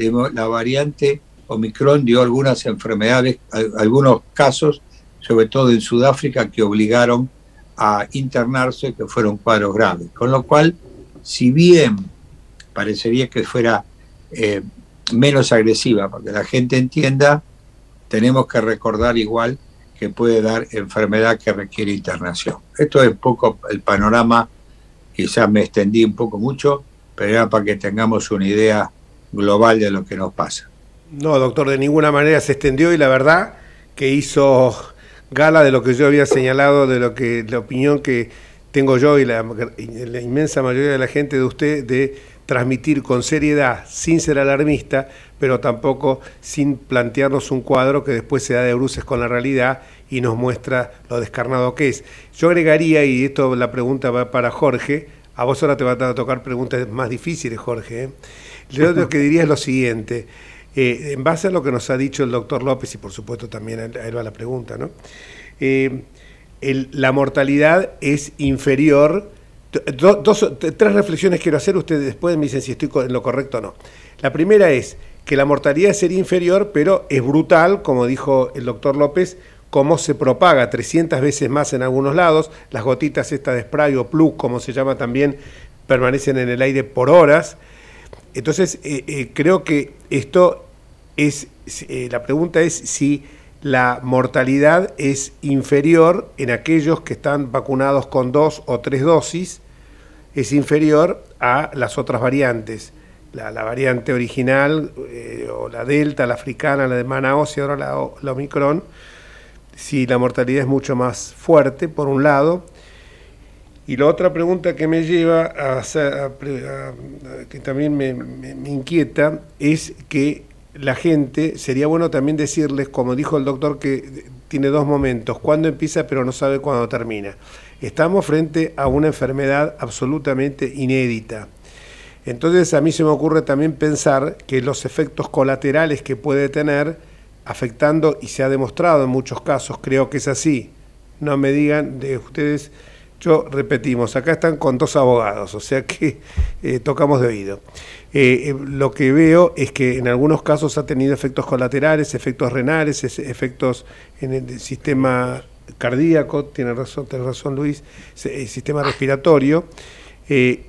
la variante Omicron dio algunas enfermedades, algunos casos, sobre todo en Sudáfrica, que obligaron a internarse, que fueron cuadros graves. Con lo cual, si bien parecería que fuera eh, menos agresiva, para que la gente entienda, tenemos que recordar igual que puede dar enfermedad que requiere internación. Esto es un poco el panorama. Quizás me extendí un poco mucho, pero era para que tengamos una idea global de lo que nos pasa. No, doctor, de ninguna manera se extendió, y la verdad que hizo gala de lo que yo había señalado, de lo que la opinión que tengo yo y la, la inmensa mayoría de la gente de usted, de transmitir con seriedad, sin ser alarmista, pero tampoco sin plantearnos un cuadro que después se da de bruces con la realidad y nos muestra lo descarnado que es. Yo agregaría, y esto la pregunta va para Jorge, a vos ahora te va a tocar preguntas más difíciles, Jorge, ¿eh? Yo lo que diría es lo siguiente, eh, en base a lo que nos ha dicho el doctor López, y por supuesto también a él va la pregunta, ¿no? Eh, el, la mortalidad es inferior. Do, dos, tres reflexiones quiero hacer, ustedes después me dicen si estoy en lo correcto o no. La primera es que la mortalidad sería inferior, pero es brutal, como dijo el doctor López, cómo se propaga trescientas veces más en algunos lados. Las gotitas estas de spray o plug, como se llama también, permanecen en el aire por horas. Entonces, eh, eh, creo que esto es, eh, la pregunta es si la mortalidad es inferior en aquellos que están vacunados con dos o tres dosis, es inferior a las otras variantes, la, la variante original, eh, o la Delta, la africana, la de Manaus y ahora la, la Omicron, si la mortalidad es mucho más fuerte, por un lado. Y la otra pregunta que me lleva a, hacer, a, a, a que también me, me, me inquieta es que la gente, sería bueno también decirles, como dijo el doctor, que tiene dos momentos, cuándo empieza pero no sabe cuándo termina. Estamos frente a una enfermedad absolutamente inédita. Entonces a mí se me ocurre también pensar que los efectos colaterales que puede tener, afectando, y se ha demostrado en muchos casos, creo que es así, no me digan de ustedes, yo repetimos, acá están con dos abogados, o sea que eh, tocamos de oído. Eh, eh, lo que veo es que en algunos casos ha tenido efectos colaterales, efectos renales, efectos en el sistema cardíaco, tiene razón, tiene razón Luis, el sistema respiratorio, eh,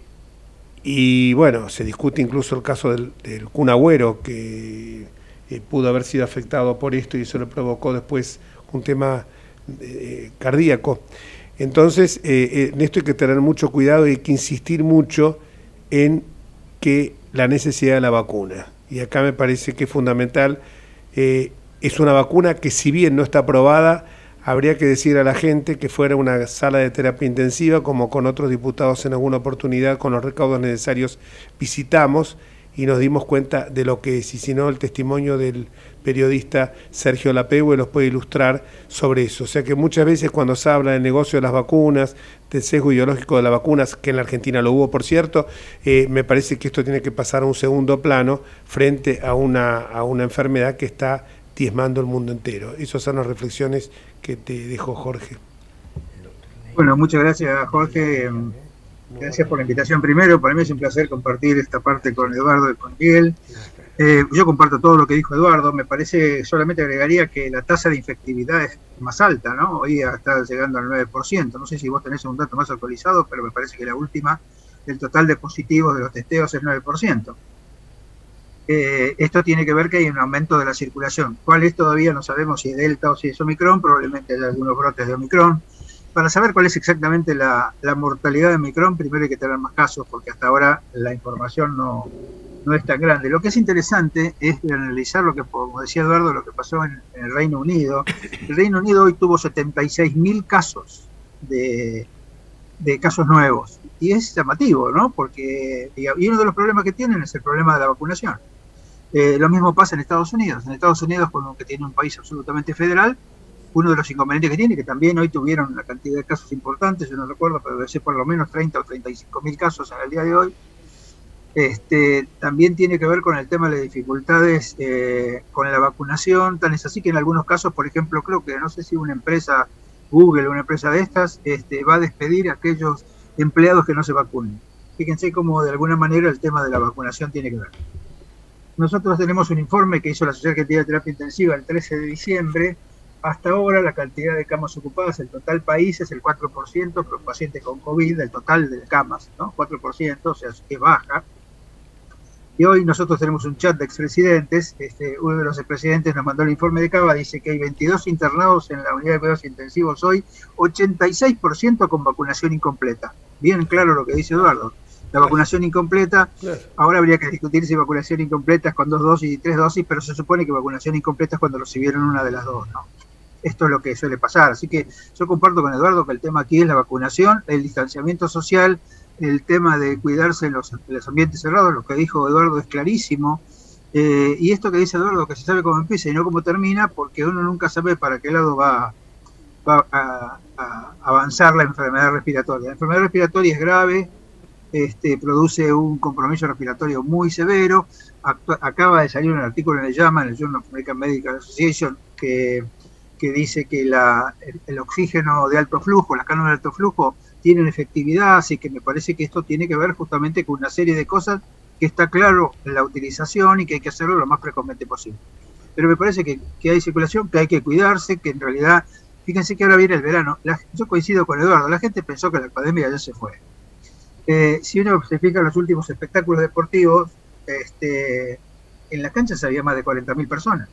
y bueno, se discute incluso el caso del, del Kun Agüero, que eh, pudo haber sido afectado por esto y eso le provocó después un tema eh, cardíaco. Entonces, eh, en esto hay que tener mucho cuidado y hay que insistir mucho en que la necesidad de la vacuna. Y acá me parece que es fundamental, eh, es una vacuna que si bien no está aprobada, habría que decir a la gente que fuera una sala de terapia intensiva, como con otros diputados en alguna oportunidad, con los recaudos necesarios visitamos, y nos dimos cuenta de lo que es, y si no, el testimonio del periodista Sergio Lapehue los puede ilustrar sobre eso. O sea que muchas veces cuando se habla del negocio de las vacunas, del sesgo ideológico de las vacunas, que en la Argentina lo hubo, por cierto, eh, me parece que esto tiene que pasar a un segundo plano frente a una, a una enfermedad que está diezmando el mundo entero. Esas son las reflexiones que te dejó Jorge. Bueno, muchas gracias, Jorge. Gracias por la invitación primero. Para mí es un placer compartir esta parte con Eduardo y con Miguel. Eh, yo comparto todo lo que dijo Eduardo. Me parece, solamente agregaría que la tasa de infectividad es más alta, ¿no? Hoy está llegando al nueve por ciento. No sé si vos tenés un dato más actualizado, pero me parece que la última, el total de positivos de los testeos es nueve por ciento. Eh, esto tiene que ver que hay un aumento de la circulación. ¿Cuál es? Todavía no sabemos si es Delta o si es Omicron. Probablemente haya algunos brotes de Omicron. Para saber cuál es exactamente la, la mortalidad de Omicron, primero hay que tener más casos, porque hasta ahora la información no, no es tan grande. Lo que es interesante es analizar lo que, como decía Eduardo, lo que pasó en, en el Reino Unido. El Reino Unido hoy tuvo setenta y seis mil casos de, de casos nuevos. Y es llamativo, ¿no? Porque y uno de los problemas que tienen es el problema de la vacunación. Eh, lo mismo pasa en Estados Unidos. En Estados Unidos, como que tiene un país absolutamente federal, uno de los inconvenientes que tiene, que también hoy tuvieron una cantidad de casos importantes, yo no recuerdo, pero debe ser por lo menos treinta o treinta y cinco mil casos al día de hoy, este, también tiene que ver con el tema de las dificultades eh, con la vacunación. Tan es así que en algunos casos, por ejemplo, creo que no sé si una empresa, Google o una empresa de estas, este, va a despedir a aquellos empleados que no se vacunen. Fíjense cómo de alguna manera el tema de la vacunación tiene que ver. Nosotros tenemos un informe que hizo la Sociedad Argentina de Terapia Intensiva el trece de diciembre. Hasta ahora la cantidad de camas ocupadas, el total país es el cuatro por ciento, pero pacientes con COVID, del total de camas, ¿no? cuatro por ciento, o sea, es baja. Y hoy nosotros tenemos un chat de expresidentes. Este, uno de los expresidentes nos mandó el informe de Cava, dice que hay veintidós internados en la unidad de cuidados intensivos hoy, ochenta y seis por ciento con vacunación incompleta. Bien claro lo que dice Eduardo. La vacunación incompleta, ahora habría que discutir si vacunación incompleta es con dos dosis y tres dosis, pero se supone que vacunación incompleta es cuando recibieron una de las dos, ¿no? Esto es lo que suele pasar. Así que yo comparto con Eduardo que el tema aquí es la vacunación, el distanciamiento social, el tema de cuidarse en los, en los ambientes cerrados. Lo que dijo Eduardo es clarísimo. Eh, y esto que dice Eduardo, que se sabe cómo empieza y no cómo termina, porque uno nunca sabe para qué lado va, va a, a avanzar la enfermedad respiratoria. La enfermedad respiratoria es grave, este, produce un compromiso respiratorio muy severo. Actu acaba de salir un artículo en el JAMA, en el Journal of American Medical Association, que que dice que la, el, el oxígeno de alto flujo, las cánulas de alto flujo, tienen efectividad, así que me parece que esto tiene que ver justamente con una serie de cosas que está claro en la utilización y que hay que hacerlo lo más precozmente posible. Pero me parece que, que hay circulación, que hay que cuidarse, que en realidad, fíjense que ahora viene el verano. La, yo coincido con Eduardo, la gente pensó que la pandemia ya se fue. Eh, si uno se fija en los últimos espectáculos deportivos, este, en las canchas había más de cuarenta mil personas.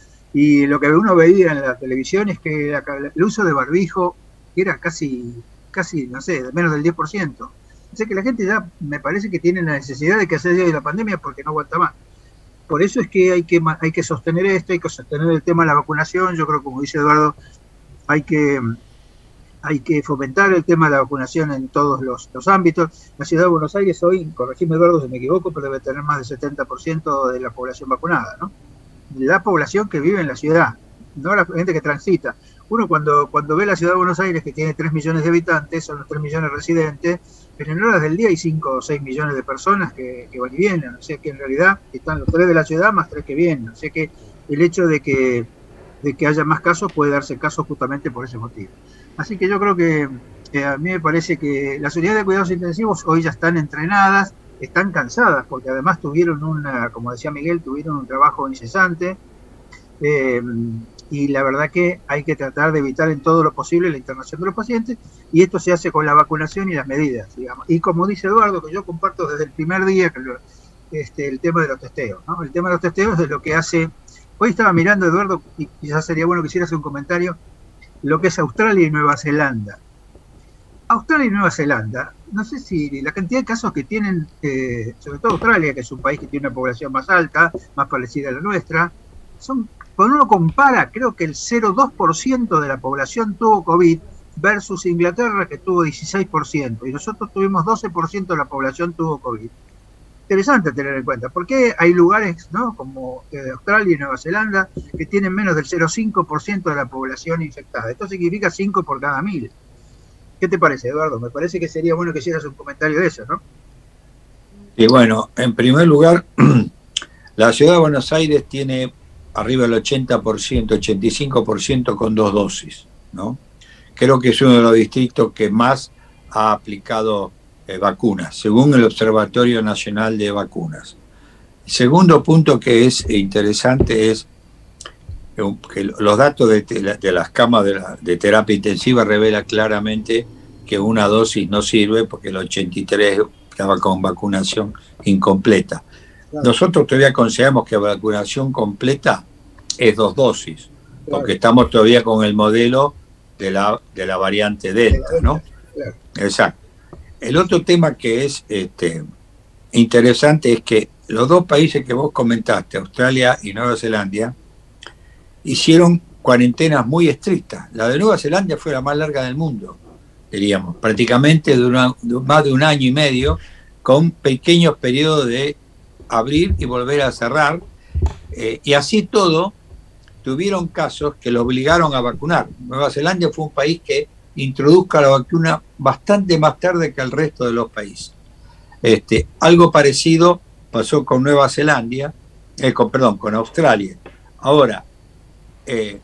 Y lo que uno veía en la televisión es que la, el uso de barbijo era casi, casi, no sé, menos del diez por ciento. O sea que la gente ya me parece que tiene la necesidad de que se haya la pandemia porque no aguanta más. Por eso es que hay que hay que sostener esto, hay que sostener el tema de la vacunación. Yo creo, como dice Eduardo, hay que, hay que fomentar el tema de la vacunación en todos los, los ámbitos. La ciudad de Buenos Aires hoy, corregime Eduardo si me equivoco, pero debe tener más del setenta por ciento de la población vacunada, ¿no? La población que vive en la ciudad, no la gente que transita. Uno cuando, cuando ve la ciudad de Buenos Aires, que tiene tres millones de habitantes, son los tres millones de residentes, pero en horas del día hay cinco o seis millones de personas que, que van y vienen. O sea que en realidad están los tres de la ciudad más tres que vienen. O sea que el hecho de que, de que haya más casos puede darse caso justamente por ese motivo. Así que yo creo que eh, a mí me parece que las unidades de cuidados intensivos hoy ya están entrenadas, están cansadas, porque además tuvieron una, como decía Miguel, tuvieron un trabajo incesante, eh, y la verdad que hay que tratar de evitar en todo lo posible la internación de los pacientes, y esto se hace con la vacunación y las medidas, digamos. Y como dice Eduardo, que yo comparto desde el primer día, que lo, este, el tema de los testeos, ¿no? El tema de los testeos es lo que hace, hoy estaba mirando, Eduardo, y quizás sería bueno que hicieras un comentario, lo que es Australia y Nueva Zelanda. Australia y Nueva Zelanda, no sé si la cantidad de casos que tienen, eh, sobre todo Australia, que es un país que tiene una población más alta, más parecida a la nuestra, son, cuando uno compara, creo que el cero coma dos por ciento de la población tuvo COVID versus Inglaterra, que tuvo dieciséis por ciento, y nosotros tuvimos doce por ciento de la población tuvo COVID. interesante a tener en cuenta. Porque hay lugares, ¿no?, como eh, Australia y Nueva Zelanda, que tienen menos del cero coma cinco por ciento de la población infectada. Esto significa cinco por cada mil. ¿Qué te parece, Eduardo? Me parece que sería bueno que hicieras un comentario de eso, ¿no? Y bueno, en primer lugar, la ciudad de Buenos Aires tiene arriba del ochenta por ciento, ochenta y cinco por ciento con dos dosis, ¿no? Creo que es uno de los distritos que más ha aplicado eh, vacunas, según el Observatorio Nacional de Vacunas. El segundo punto que es interesante es que los datos de, de las camas de, la, de terapia intensiva revelan claramente que una dosis no sirve porque el ochenta y tres estaba con vacunación incompleta. Claro. Nosotros todavía consideramos que vacunación completa es dos dosis, claro, porque estamos todavía con el modelo de la, de la variante Delta, ¿no? Claro. Exacto. El otro tema que es este, interesante es que los dos países que vos comentaste, Australia y Nueva Zelanda, hicieron cuarentenas muy estrictas. La de Nueva Zelanda fue la más larga del mundo, diríamos, prácticamente de, una, de más de un año y medio, con pequeños periodos de abrir y volver a cerrar, eh, y así todo tuvieron casos que lo obligaron a vacunar. Nueva Zelanda fue un país que introduzca la vacuna bastante más tarde que el resto de los países. Este, algo parecido pasó con Nueva Zelanda, eh, con, perdón, con Australia. Ahora, eh,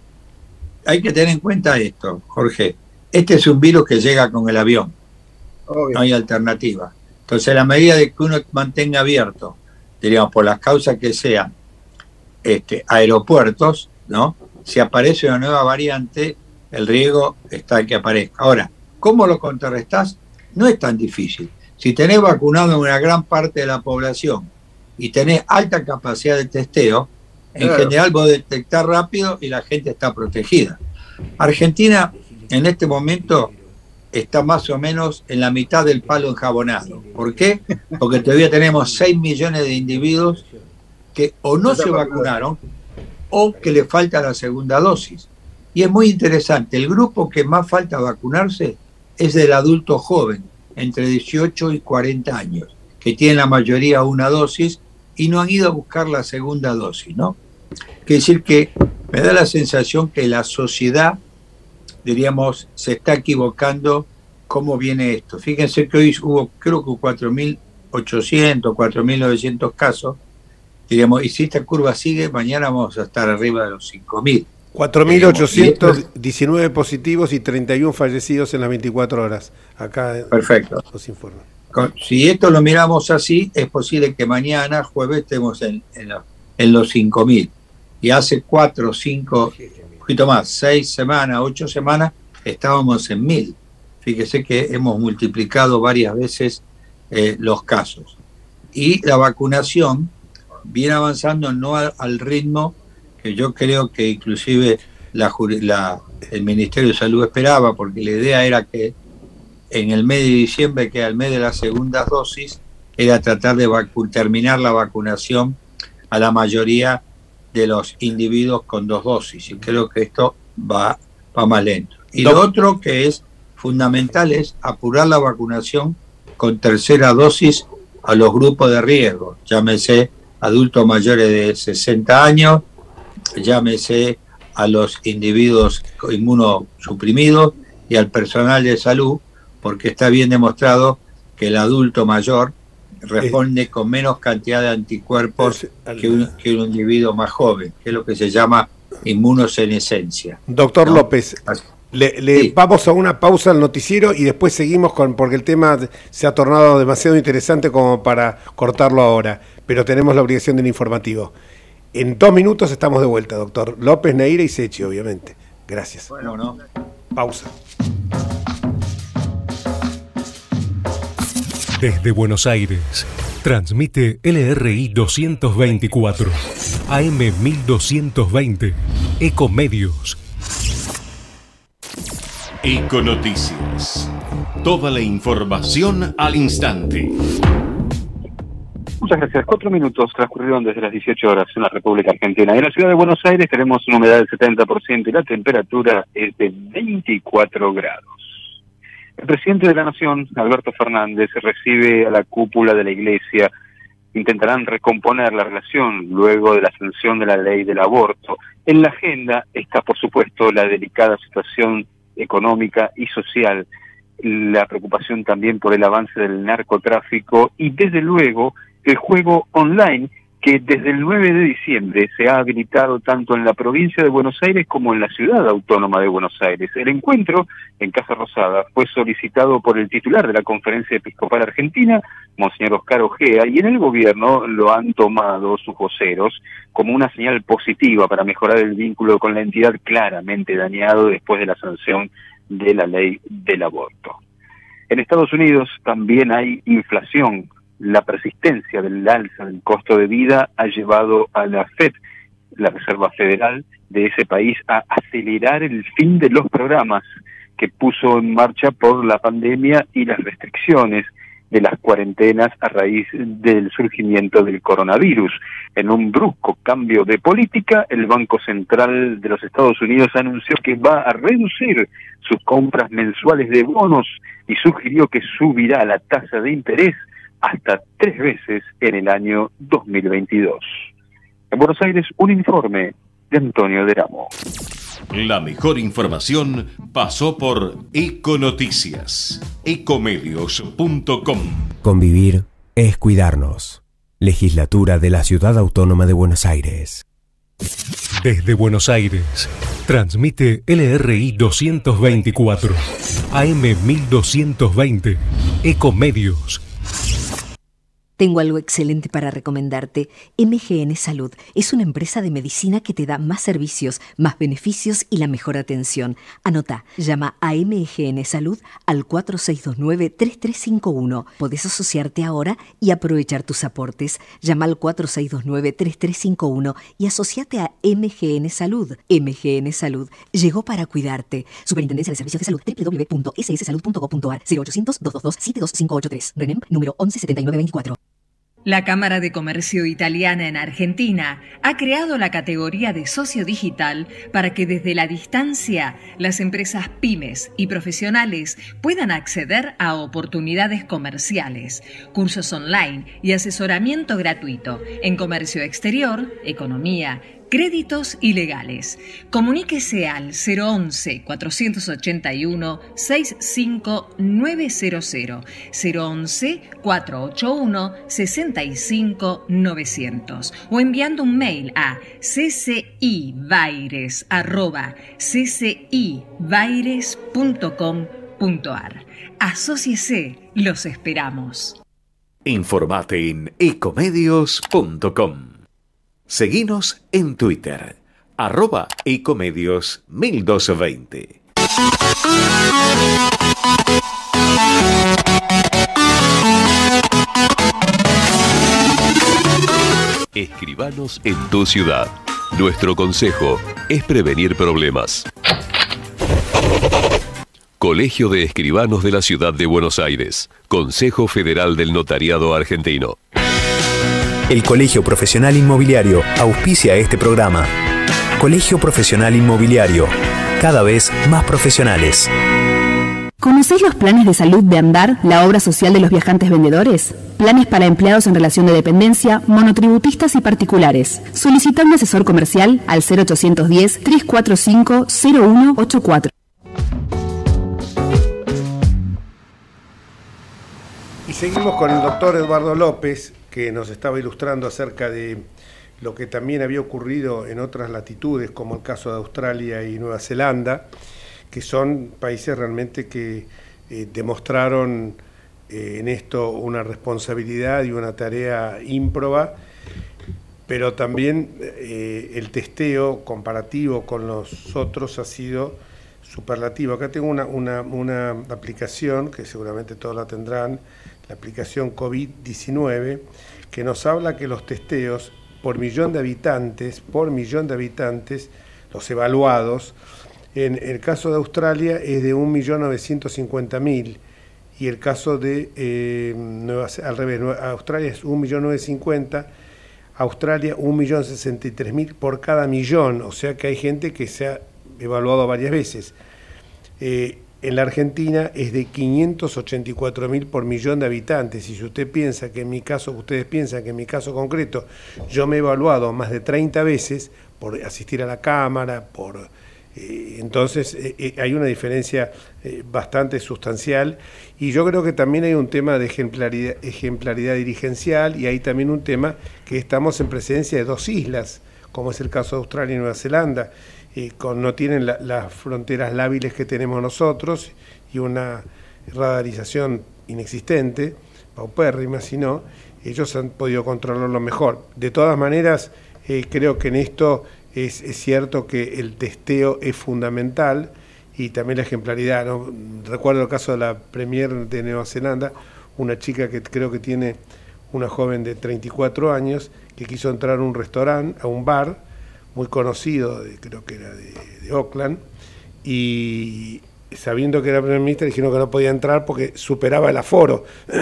hay que tener en cuenta esto, Jorge. Este es un virus que llega con el avión. Obvio. No hay alternativa. Entonces, a la medida de que uno mantenga abierto, diríamos, por las causas que sean, este, aeropuertos, ¿no? Si aparece una nueva variante, el riesgo está en que aparezca. Ahora, ¿cómo lo contrarrestás? No es tan difícil. Si tenés vacunado una gran parte de la población y tenés alta capacidad de testeo, en claro, general vos detectás rápido y la gente está protegida. Argentina, en este momento, está más o menos en la mitad del palo enjabonado. ¿Por qué? Porque todavía tenemos seis millones de individuos que o no se vacunaron o que le falta la segunda dosis. Y es muy interesante, el grupo que más falta vacunarse es del adulto joven, entre dieciocho y cuarenta años, que tienen la mayoría una dosis y no han ido a buscar la segunda dosis, ¿no? Quiere decir que me da la sensación que la sociedad, diríamos, se está equivocando cómo viene esto. Fíjense que hoy hubo, creo que cuatro mil ochocientos, cuatro mil novecientos casos, diríamos, y si esta curva sigue, mañana vamos a estar arriba de los cinco mil. cuatro mil ochocientos diecinueve positivos y treinta y uno fallecidos en las veinticuatro horas. Acá perfecto. Los informes. Si esto lo miramos así, es posible que mañana, jueves, estemos en, en, la, en los cinco mil. Y hace cuatro, cinco, un poquito más, seis semanas, ocho semanas, estábamos en mil. Fíjese que hemos multiplicado varias veces eh, los casos. Y la vacunación viene avanzando no al, al ritmo que yo creo que inclusive la, la, el Ministerio de Salud esperaba, porque la idea era que en el mes de diciembre, que era el mes de las segundas dosis, era tratar de terminar la vacunación a la mayoría de los individuos con dos dosis, y creo que esto va, va más lento. Y lo otro que es fundamental es apurar la vacunación con tercera dosis a los grupos de riesgo, llámese adultos mayores de sesenta años, llámese a los individuos inmunosuprimidos y al personal de salud, porque está bien demostrado que el adulto mayor responde con menos cantidad de anticuerpos que un, que un individuo más joven, que es lo que se llama inmunosenescencia. Doctor, ¿no? López, le, le sí. Vamos a una pausa al noticiero y después seguimos con, porque el tema se ha tornado demasiado interesante como para cortarlo ahora, pero tenemos la obligación del informativo. En dos minutos estamos de vuelta, doctor López, Neira y Sechi, obviamente. Gracias. Bueno, no. Pausa. Desde Buenos Aires, transmite L R I doscientos veinticuatro, A M mil doscientos veinte, Ecomedios. Econoticias. Toda la información al instante. Muchas gracias. Cuatro minutos transcurrieron desde las dieciocho horas en la República Argentina. En la ciudad de Buenos Aires tenemos una humedad del setenta por ciento y la temperatura es de veinticuatro grados. El presidente de la Nación, Alberto Fernández, recibe a la cúpula de la Iglesia intentarán recomponer la relación luego de la sanción de la ley del aborto. En la agenda está, por supuesto, la delicada situación económica y social, la preocupación también por el avance del narcotráfico y, desde luego, el juego online, que desde el nueve de diciembre se ha habilitado tanto en la provincia de Buenos Aires como en la ciudad autónoma de Buenos Aires. El encuentro en Casa Rosada fue solicitado por el titular de la Conferencia Episcopal Argentina, Monseñor Oscar Ojea, y en el gobierno lo han tomado sus voceros como una señal positiva para mejorar el vínculo con la entidad claramente dañado después de la sanción de la ley del aborto. En Estados Unidos también hay inflación. La persistencia del alza del costo de vida ha llevado a la Fed, la Reserva Federal de ese país, a acelerar el fin de los programas que puso en marcha por la pandemia y las restricciones de las cuarentenas a raíz del surgimiento del coronavirus. En un brusco cambio de política, el Banco Central de los Estados Unidos anunció que va a reducir sus compras mensuales de bonos y sugirió que subirá la tasa de interés hasta tres veces en el año dos mil veintidós. En Buenos Aires, un informe de Antonio Deramo. La mejor información pasó por Econoticias, ecomedios punto com. Convivir es cuidarnos. Legislatura de la Ciudad Autónoma de Buenos Aires. Desde Buenos Aires, transmite L R I doscientos veinticuatro, A M mil doscientos veinte, Ecomedios. Tengo algo excelente para recomendarte. M G N Salud es una empresa de medicina que te da más servicios, más beneficios y la mejor atención. Anota, llama a M G N Salud al cuatro seis dos nueve, tres tres cinco uno. Podés asociarte ahora y aprovechar tus aportes. Llama al cuatro seis dos nueve, tres tres cinco uno y asociate a M G N Salud. M G N Salud llegó para cuidarte. Superintendencia de Servicios de Salud, doble u doble u doble u punto s s salud punto gov punto a r, cero ochocientos, dos dos dos, siete dos cinco ocho tres. RENEM número once setenta y nueve veinticuatro. La Cámara de Comercio Italiana en Argentina ha creado la categoría de socio digital para que desde la distancia las empresas pymes y profesionales puedan acceder a oportunidades comerciales, cursos online y asesoramiento gratuito en comercio exterior, economía, créditos y legales. Comuníquese al cero once, cuatrocientos ochenta y uno, sesenta y cinco novecientos, cero once, cuatrocientos ochenta y uno, sesenta y cinco novecientos o enviando un mail a ccibaires arroba ccibaires punto com punto a r. Asóciese, los esperamos. Informate en ecomedios punto com. Seguinos en Twitter, arroba ecomedios mil doscientos veinte. Escribanos en tu ciudad. Nuestro consejo es prevenir problemas. Colegio de Escribanos de la Ciudad de Buenos Aires. Consejo Federal del Notariado Argentino. El Colegio Profesional Inmobiliario auspicia este programa. Colegio Profesional Inmobiliario, cada vez más profesionales. ¿Conocéis los planes de salud de Andar, la obra social de los viajantes vendedores? Planes para empleados en relación de dependencia, monotributistas y particulares. Solicita un asesor comercial al cero ochocientos diez, trescientos cuarenta y cinco, cero uno ochenta y cuatro. Y seguimos con el doctor Eduardo López, que nos estaba ilustrando acerca de lo que también había ocurrido en otras latitudes, como el caso de Australia y Nueva Zelanda, que son países realmente que eh, demostraron eh, en esto una responsabilidad y una tarea ímproba, pero también eh, el testeo comparativo con los otros ha sido superlativo. Acá tengo una, una, una aplicación, que seguramente todos la tendrán, la aplicación COVID diecinueve, que nos habla que los testeos por millón de habitantes, por millón de habitantes, los evaluados, en el caso de Australia es de un millón novecientos cincuenta mil y el caso de eh, Nueva, al revés, Australia es un millón novecientos cincuenta, Australia un millón sesenta y tres mil por cada millón, o sea que hay gente que se ha evaluado varias veces. Eh, en la Argentina es de quinientos ochenta y cuatro mil por millón de habitantes. Y si usted piensa que en mi caso, ustedes piensan que en mi caso concreto, yo me he evaluado más de treinta veces por asistir a la Cámara, por eh, entonces eh, eh, hay una diferencia eh, bastante sustancial. Y yo creo que también hay un tema de ejemplaridad, ejemplaridad dirigencial, y hay también un tema que estamos en presencia de dos islas, como es el caso de Australia y Nueva Zelanda. Eh, con, no tienen la, las fronteras lábiles que tenemos nosotros y una radarización inexistente, paupérrima, sino ellos han podido controlarlo mejor. De todas maneras, eh, creo que en esto es, es cierto que el testeo es fundamental y también la ejemplaridad, ¿no? Recuerdo el caso de la Premier de Nueva Zelanda, una chica que creo que tiene, una joven de treinta y cuatro años, que quiso entrar a un restaurante, a un bar, muy conocido, de, creo que era de, de Auckland, y sabiendo que era primer ministro dijeron que no podía entrar porque superaba el aforo.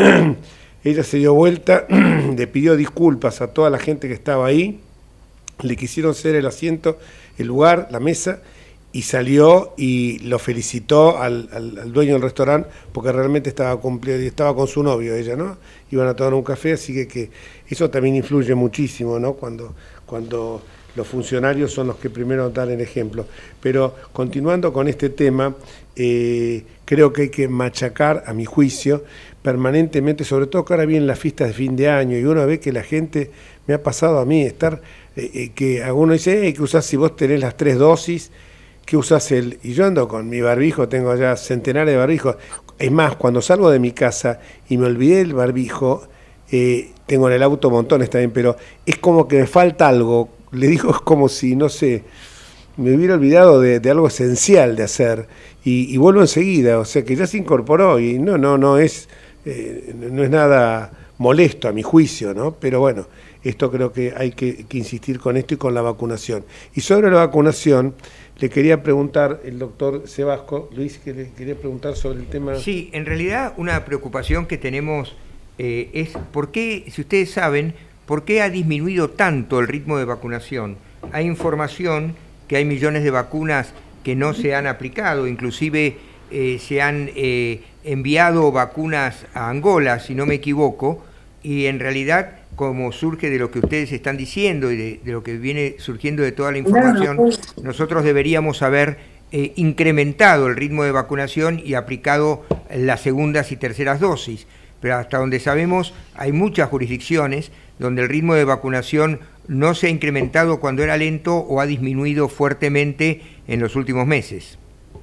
Ella se dio vuelta, le pidió disculpas a toda la gente que estaba ahí, le quisieron ceder el asiento, el lugar, la mesa, y salió y lo felicitó al, al, al dueño del restaurante porque realmente estaba cumpliendo, estaba con su novio ella, ¿no? Iban a tomar un café, así que, que eso también influye muchísimo, ¿no? Cuando, cuando los funcionarios son los que primero dan el ejemplo. Pero continuando con este tema, eh, creo que hay que machacar, a mi juicio, permanentemente, sobre todo que ahora vienen las fiestas de fin de año y uno ve que la gente, me ha pasado a mí, estar, eh, eh, que alguno dice, hey, que usás si vos tenés las tres dosis, que usás el... Y yo ando con mi barbijo, tengo ya centenares de barbijos. Es más, cuando salgo de mi casa y me olvidé el barbijo, eh, tengo en el auto montones también, pero es como que me falta algo. Le digo, es como si, no sé, me hubiera olvidado de, de algo esencial de hacer y, y vuelvo enseguida, o sea que ya se incorporó y no, no, no es, eh, no es nada molesto a mi juicio, ¿no? Pero bueno, esto creo que hay que, que insistir con esto y con la vacunación. Y sobre la vacunación, le quería preguntar, el doctor Sebasco, Luis, que le quería preguntar sobre el tema... Sí, en realidad una preocupación que tenemos eh, es por qué, si ustedes saben, ¿por qué ha disminuido tanto el ritmo de vacunación? Hay información que hay millones de vacunas que no se han aplicado, inclusive eh, se han eh, enviado vacunas a Angola, si no me equivoco, y en realidad, como surge de lo que ustedes están diciendo y de, de lo que viene surgiendo de toda la información, nosotros deberíamos haber eh, incrementado el ritmo de vacunación y aplicado las segundas y terceras dosis. Pero hasta donde sabemos hay muchas jurisdicciones donde el ritmo de vacunación no se ha incrementado cuando era lento o ha disminuido fuertemente en los últimos meses.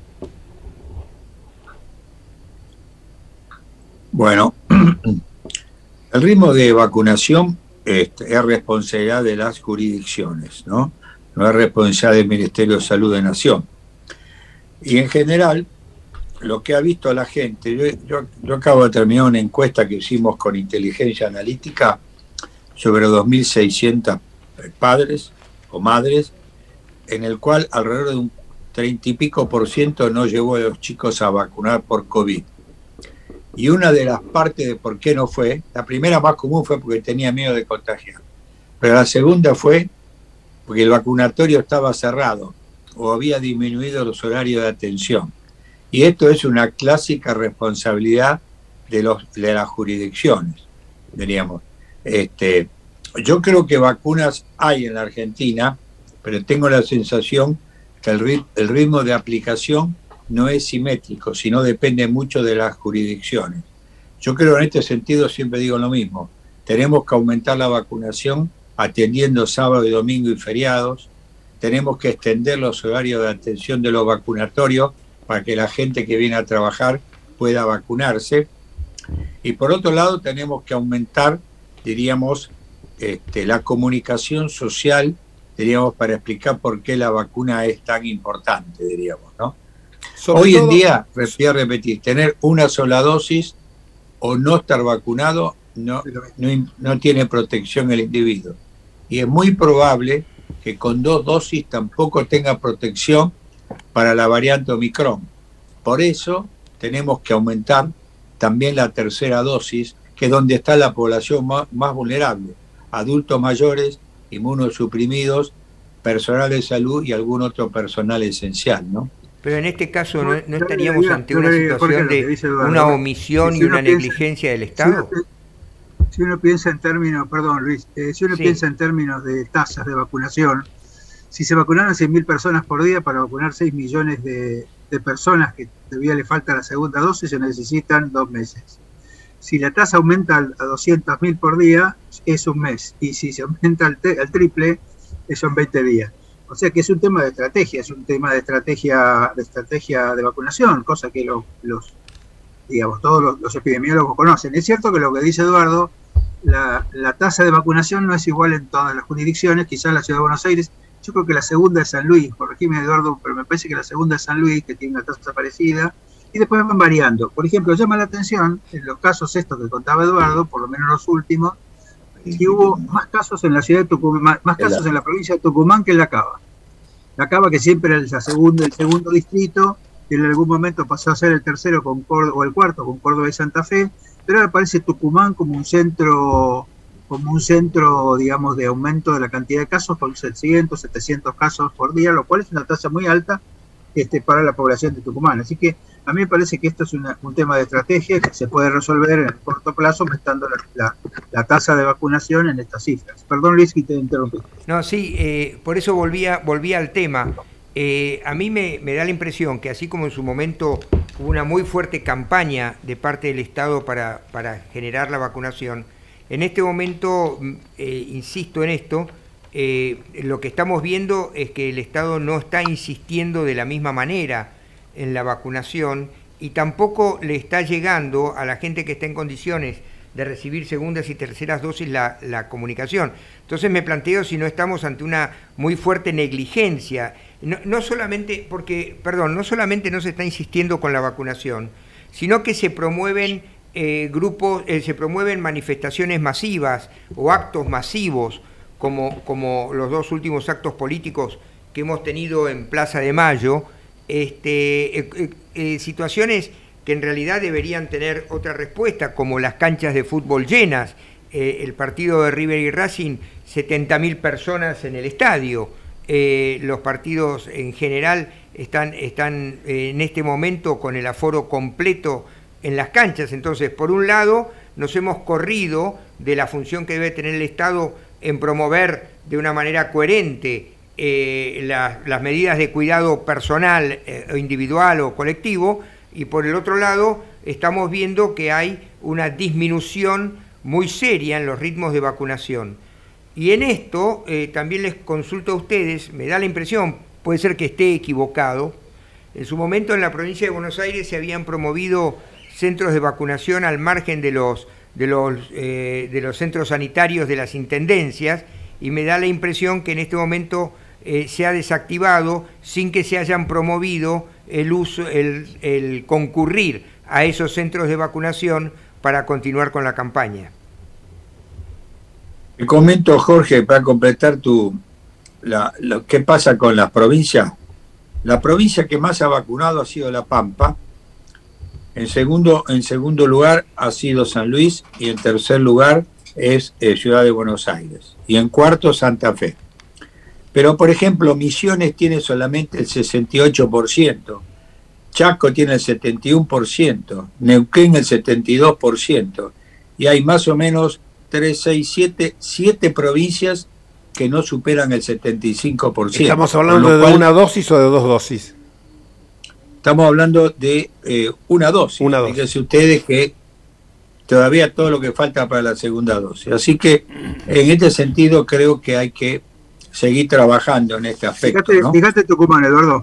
Bueno, el ritmo de vacunación es, es responsabilidad de las jurisdicciones, ¿no? No es responsabilidad del Ministerio de Salud de Nación. Y en general, lo que ha visto la gente, yo, yo, yo acabo de terminar una encuesta que hicimos con inteligencia analítica sobre dos mil seiscientos padres o madres, en el cual alrededor de un treinta y pico por ciento no llevó a los chicos a vacunar por COVID. Y una de las partes de por qué no fue, la primera más común fue porque tenía miedo de contagiar, pero la segunda fue porque el vacunatorio estaba cerrado o había disminuido los horarios de atención. Y esto es una clásica responsabilidad de, los, de las jurisdicciones, diríamos. Este, yo creo que vacunas hay en la Argentina, pero tengo la sensación que el, rit, el ritmo de aplicación no es simétrico, sino depende mucho de las jurisdicciones. Yo creo en este sentido, siempre digo lo mismo, tenemos que aumentar la vacunación atendiendo sábado y domingo y feriados, tenemos que extender los horarios de atención de los vacunatorios para que la gente que viene a trabajar pueda vacunarse. Y por otro lado tenemos que aumentar, diríamos, este, la comunicación social, diríamos, para explicar por qué la vacuna es tan importante, diríamos, ¿no? Sobre Hoy todo, en día, voy a repetir, tener una sola dosis o no estar vacunado no, no, no tiene protección el individuo. Y es muy probable que con dos dosis tampoco tenga protección para la variante Omicron. Por eso tenemos que aumentar también la tercera dosis, que es donde está la población más, más vulnerable, adultos mayores, inmunosuprimidos, personal de salud y algún otro personal esencial, ¿no? Pero en este caso no, no estaríamos ante una situación de una omisión y una negligencia del Estado. Si uno piensa en términos, perdón Luis, eh, si uno Sí. piensa en términos de tasas de vacunación, si se vacunaran seis mil personas por día para vacunar seis millones de, de personas que todavía le falta la segunda dosis, se necesitan dos meses. Si la tasa aumenta a doscientos mil por día, es un mes. Y si se aumenta al, te- al triple, son veinte días. O sea que es un tema de estrategia, es un tema de estrategia de estrategia de vacunación, cosa que los, los digamos, todos los, los epidemiólogos conocen. Es cierto que lo que dice Eduardo, la, la tasa de vacunación no es igual en todas las jurisdicciones, quizás en la Ciudad de Buenos Aires, yo creo que la segunda es San Luis, corregime Eduardo, pero me parece que la segunda es San Luis, que tiene una tasa parecida, y después van variando. Por ejemplo, llama la atención, en los casos estos que contaba Eduardo, por lo menos los últimos, que hubo más casos en la ciudad de Tucumán, más, más casos en la provincia de Tucumán que en La Cava. La Cava, que siempre era el segundo, el segundo distrito, que en algún momento pasó a ser el tercero con Córdoba, o el cuarto con Córdoba y Santa Fe, pero ahora aparece Tucumán como un centro, como un centro, digamos, de aumento de la cantidad de casos, con seiscientos, setecientos casos por día, lo cual es una tasa muy alta este, para la población de Tucumán. Así que a mí me parece que esto es una, un tema de estrategia que se puede resolver en el corto plazo aumentando la, la, la tasa de vacunación en estas cifras. Perdón, Luis, que te interrumpí. No, sí, eh, por eso volvía, volvía al tema. Eh, a mí me, me da la impresión que así como en su momento hubo una muy fuerte campaña de parte del Estado para, para generar la vacunación, en este momento, eh, insisto en esto, eh, lo que estamos viendo es que el Estado no está insistiendo de la misma manera en la vacunación y tampoco le está llegando a la gente que está en condiciones de recibir segundas y terceras dosis la, la comunicación. Entonces me planteo si no estamos ante una muy fuerte negligencia, no, no solamente porque, perdón, no solamente no se está insistiendo con la vacunación, sino que se promueven eh, grupos, eh, se promueven manifestaciones masivas o actos masivos, como, como los dos últimos actos políticos que hemos tenido en Plaza de Mayo, este, eh, eh, eh, situaciones que en realidad deberían tener otra respuesta, como las canchas de fútbol llenas, eh, el partido de River y Racing, setenta mil personas en el estadio, eh, los partidos en general están, están eh, en este momento con el aforo completo en las canchas. Entonces, por un lado, nos hemos corrido de la función que debe tener el Estado en promover de una manera coherente eh, la, las medidas de cuidado personal, eh, individual o colectivo, y por el otro lado estamos viendo que hay una disminución muy seria en los ritmos de vacunación. Y en esto eh, también les consulto a ustedes, me da la impresión, puede ser que esté equivocado, en su momento en la provincia de Buenos Aires se habían promovido centros de vacunación al margen de los, de los, eh, de los centros sanitarios de las intendencias, y me da la impresión que en este momento eh, se ha desactivado sin que se hayan promovido el uso, el, el concurrir a esos centros de vacunación para continuar con la campaña. Te comento, Jorge, para completar tu la, lo que pasa con las provincias. La provincia que más ha vacunado ha sido La Pampa. En segundo, en segundo lugar ha sido San Luis, y en tercer lugar es eh, Ciudad de Buenos Aires, y en cuarto Santa Fe. Pero, por ejemplo, Misiones tiene solamente el sesenta y ocho por ciento, Chaco tiene el setenta y uno por ciento, Neuquén el setenta y dos por ciento, y hay más o menos tres, seis, siete, siete provincias que no superan el setenta y cinco por ciento. ¿Estamos hablando de una dosis o de dos dosis? Estamos hablando de eh, una dosis. Una dosis. Fíjense ustedes que todavía todo lo que falta para la segunda dosis. Así que en este sentido creo que hay que seguir trabajando en este aspecto. Fíjate, ¿no? fíjate Tucumán, Eduardo.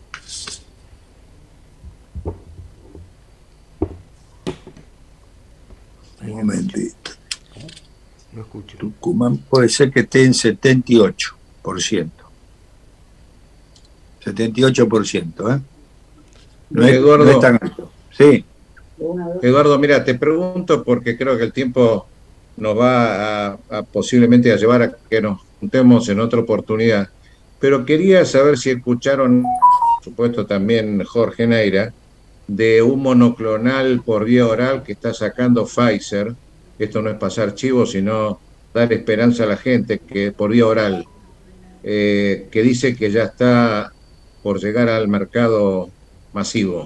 Un momentito. No escucho. Tucumán puede ser que esté en setenta y ocho por ciento. setenta y ocho por ciento, ¿eh? No es, Eduardo, no es tan alto. Sí. Eduardo, mira, te pregunto porque creo que el tiempo nos va a, a posiblemente a llevar a que nos juntemos en otra oportunidad, pero quería saber si escucharon, por supuesto también Jorge Neira, de un monoclonal por vía oral que está sacando Pfizer. Esto no es pasar chivo, sino dar esperanza a la gente, que por vía oral, eh, que dice que ya está por llegar al mercado masivo.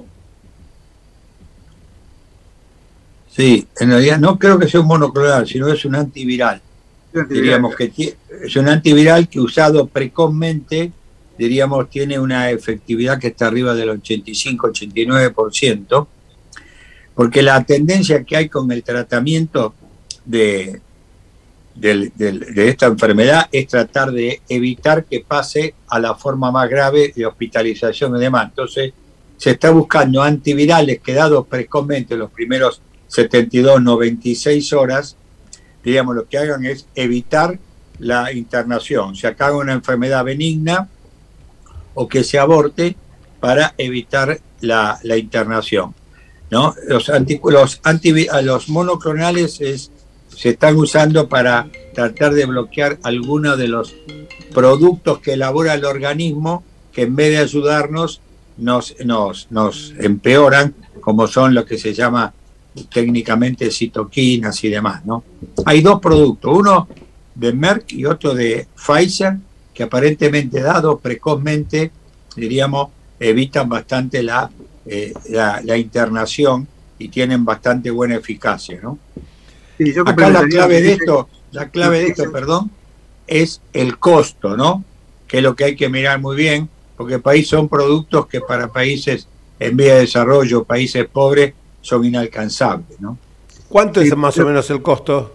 Sí, en realidad no creo que sea un monoclonal, sino es un antiviral. antiviral. Diríamos que es un antiviral que usado precozmente, diríamos, tiene una efectividad que está arriba del ochenta y cinco ochenta y nueve por ciento, porque la tendencia que hay con el tratamiento de, de, de, de esta enfermedad es tratar de evitar que pase a la forma más grave de hospitalización y demás. Entonces, se está buscando antivirales que dados precozmente los primeros setenta y dos, noventa y seis horas, digamos, lo que hagan es evitar la internación, se acabe una enfermedad benigna o que se aborte para evitar la, la internación, ¿no? Los, anti, los, anti, los monoclonales es, se están usando para tratar de bloquear algunos de los productos que elabora el organismo, que en vez de ayudarnos nos, nos, nos empeoran, como son lo que se llama técnicamente citoquinas y demás, ¿no? Hay dos productos, uno de Merck y otro de Pfizer, que aparentemente dados precozmente, diríamos, evitan bastante la, eh, la, la internación y tienen bastante buena eficacia, ¿no? Sí, yo Acá la clave de esto, la clave de esto, perdón, es el costo, ¿no? Que es lo que hay que mirar muy bien, porque país son productos que para países en vía de desarrollo, países pobres, son inalcanzables, ¿no? ¿Cuánto es más o menos el costo?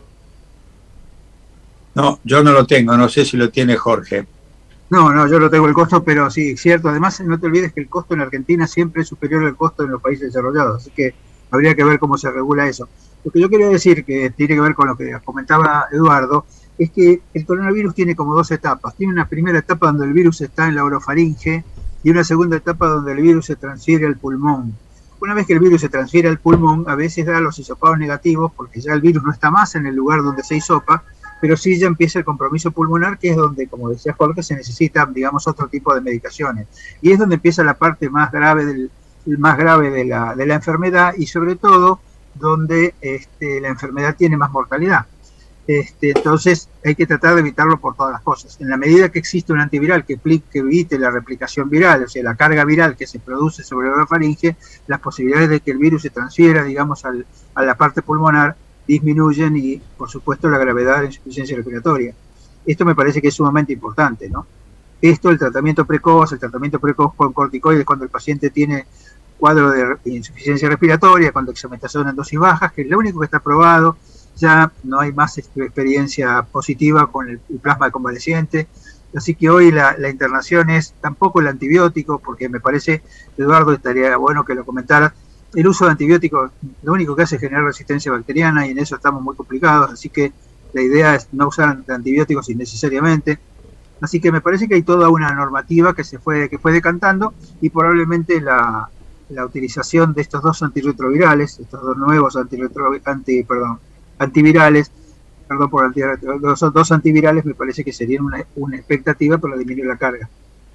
No, yo no lo tengo, no sé si lo tiene Jorge. No, no, yo no tengo el costo, pero sí, cierto. Además, no te olvides que el costo en Argentina siempre es superior al costo en los países desarrollados, así que habría que ver cómo se regula eso. Lo que yo quería decir, que tiene que ver con lo que comentaba Eduardo, es que el coronavirus tiene como dos etapas. Tiene una primera etapa donde el virus está en la orofaringe y una segunda etapa donde el virus se transfiere al pulmón. Una vez que el virus se transfiere al pulmón, a veces da los hisopados negativos porque ya el virus no está más en el lugar donde se hisopa, pero sí ya empieza el compromiso pulmonar, que es donde, como decía Jorge, se necesita, digamos, otro tipo de medicaciones. Y es donde empieza la parte más grave, del, más grave de, la, de la enfermedad y sobre todo donde este, la enfermedad tiene más mortalidad. Este, entonces hay que tratar de evitarlo por todas las cosas. En la medida que existe un antiviral que, que evite la replicación viral, o sea, la carga viral que se produce sobre la orofaringe, las posibilidades de que el virus se transfiera, digamos, al, a la parte pulmonar disminuyen y, por supuesto, la gravedad de la insuficiencia respiratoria. Esto me parece que es sumamente importante, ¿no? Esto, el tratamiento precoz, el tratamiento precoz con corticoides cuando el paciente tiene cuadro de insuficiencia respiratoria, con dexametasona en dosis bajas, que es lo único que está probado. Ya no hay más experiencia positiva con el, el plasma de convaleciente, así que hoy la, la internación es tampoco el antibiótico, porque me parece, Eduardo, estaría bueno que lo comentara. El uso de antibióticos lo único que hace es generar resistencia bacteriana y en eso estamos muy complicados, así que la idea es no usar antibióticos innecesariamente. Así que me parece que hay toda una normativa que se fue, que fue decantando y probablemente la, la utilización de estos dos antirretrovirales, estos dos nuevos antirretro, anti, perdón, antivirales, perdón por antirretro, los dos antivirales me parece que serían una, una expectativa para disminuir la carga.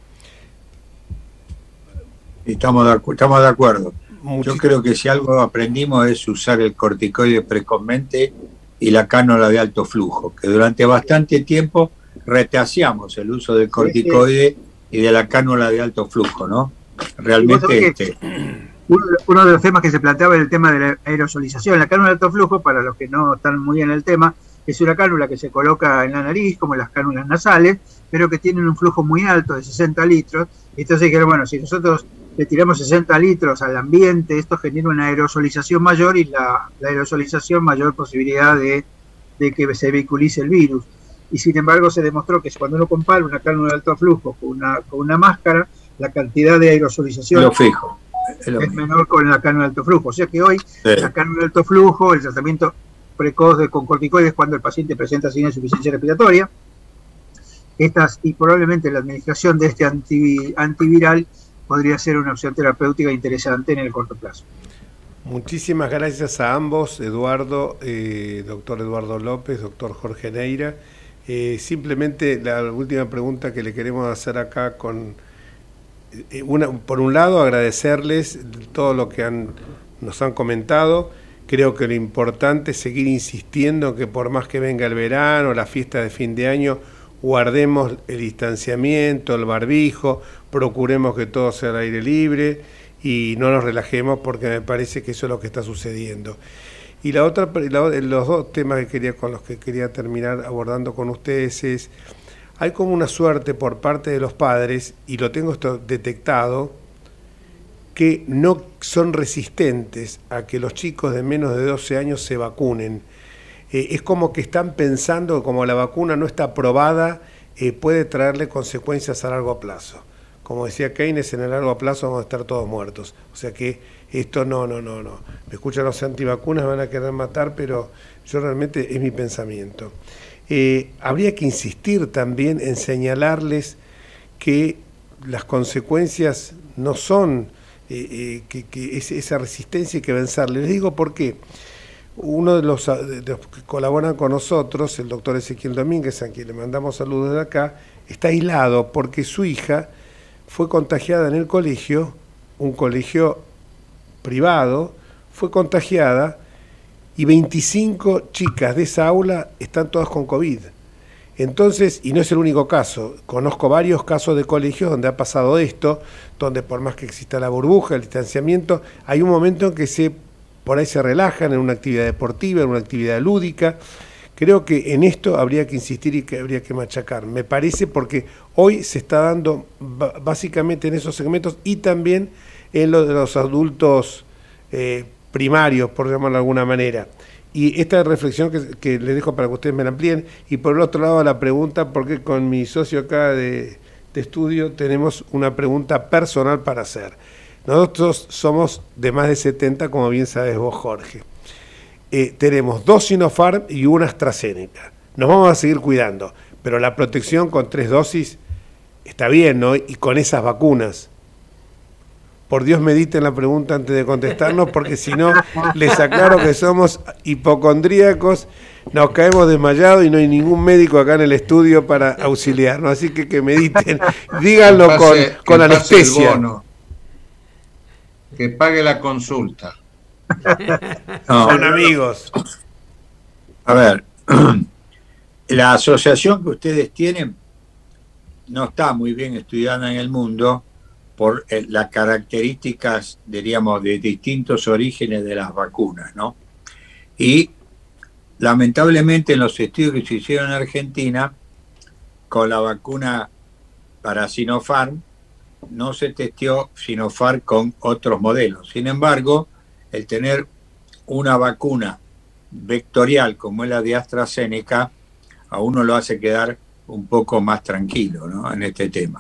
Estamos de, estamos de acuerdo. Muchis... Yo creo que si algo aprendimos es usar el corticoide precozmente y la cánula de alto flujo, que durante bastante tiempo retrasamos el uso del corticoide sí, sí. y de la cánula de alto flujo, ¿no? Realmente este... Uno, uno de los temas que se planteaba era el tema de la aerosolización. La cánula de alto flujo, para los que no están muy en el tema, es una cánula que se coloca en la nariz, como las cánulas nasales, pero que tienen un flujo muy alto de sesenta litros. Entonces, bueno, si nosotros le tiramos sesenta litros al ambiente, esto genera una aerosolización mayor y la, la aerosolización mayor posibilidad de, de que se vehiculice el virus. Y sin embargo se demostró que cuando uno compara una cánula de alto flujo con una, con una máscara, la cantidad de aerosolización lo fijo. Es, es menor con la cánula de alto flujo. O sea que hoy sí. la cánula de alto flujo, el tratamiento precoz de, con corticoides cuando el paciente presenta sin insuficiencia respiratoria, estas y probablemente la administración de este anti, antiviral podría ser una opción terapéutica interesante en el corto plazo. Muchísimas gracias a ambos, Eduardo, eh, doctor Eduardo López, doctor Jorge Neira. Eh, simplemente la última pregunta que le queremos hacer acá con... Una, por un lado, agradecerles todo lo que han, nos han comentado. Creo que lo importante es seguir insistiendo que por más que venga el verano, la fiesta de fin de año, guardemos el distanciamiento, el barbijo, procuremos que todo sea al aire libre y no nos relajemos, porque me parece que eso es lo que está sucediendo. Y la otra, los dos temas que quería, con los que quería terminar abordando con ustedes es, hay como una suerte por parte de los padres, y lo tengo esto detectado, que no son resistentes a que los chicos de menos de doce años se vacunen. Eh, es como que están pensando que como la vacuna no está aprobada, eh, puede traerle consecuencias a largo plazo. Como decía Keynes, en el largo plazo vamos a estar todos muertos. O sea que esto no, no, no, no. Me escuchan los antivacunas, me van a querer matar, pero yo realmente es mi pensamiento. Eh, habría que insistir también en señalarles que las consecuencias no son, eh, eh, que, que es, esa resistencia hay que vencerla. Les digo por qué. Uno de los, de los que colaboran con nosotros, el doctor Ezequiel Domínguez, a quien le mandamos saludos de acá, está aislado porque su hija fue contagiada en el colegio, un colegio privado, fue contagiada y veinticinco chicas de esa aula están todas con COVID. Entonces, y no es el único caso, conozco varios casos de colegios donde ha pasado esto, donde por más que exista la burbuja, el distanciamiento, hay un momento en que se, por ahí se relajan en una actividad deportiva, en una actividad lúdica. Creo que en esto habría que insistir y que habría que machacar. Me parece porque hoy se está dando básicamente en esos segmentos y también en lo de los adultos eh, primarios, por llamarlo de alguna manera. Y esta reflexión que, que les dejo para que ustedes me la amplíen. Y por el otro lado la pregunta, porque con mi socio acá de, de estudio tenemos una pregunta personal para hacer. Nosotros somos de más de setenta, como bien sabes vos, Jorge. Eh, tenemos dos Sinopharm y una AstraZeneca. Nos vamos a seguir cuidando, pero la protección con tres dosis está bien, ¿no? Y con esas vacunas. Por Dios, mediten la pregunta antes de contestarnos, porque si no, les aclaro que somos hipocondríacos, nos caemos desmayados y no hay ningún médico acá en el estudio para auxiliarnos. Así que que mediten, díganlo pase, con, con anestesia. Que pague la consulta. No. Son amigos. A ver, la asociación que ustedes tienen no está muy bien estudiada en el mundo por eh, las características, diríamos, de distintos orígenes de las vacunas, ¿no? Y lamentablemente en los estudios que se hicieron en Argentina con la vacuna para Sinopharm no se testeó Sinopharm con otros modelos. Sin embargo, el tener una vacuna vectorial como es la de AstraZeneca a uno lo hace quedar un poco más tranquilo, ¿no? En este tema.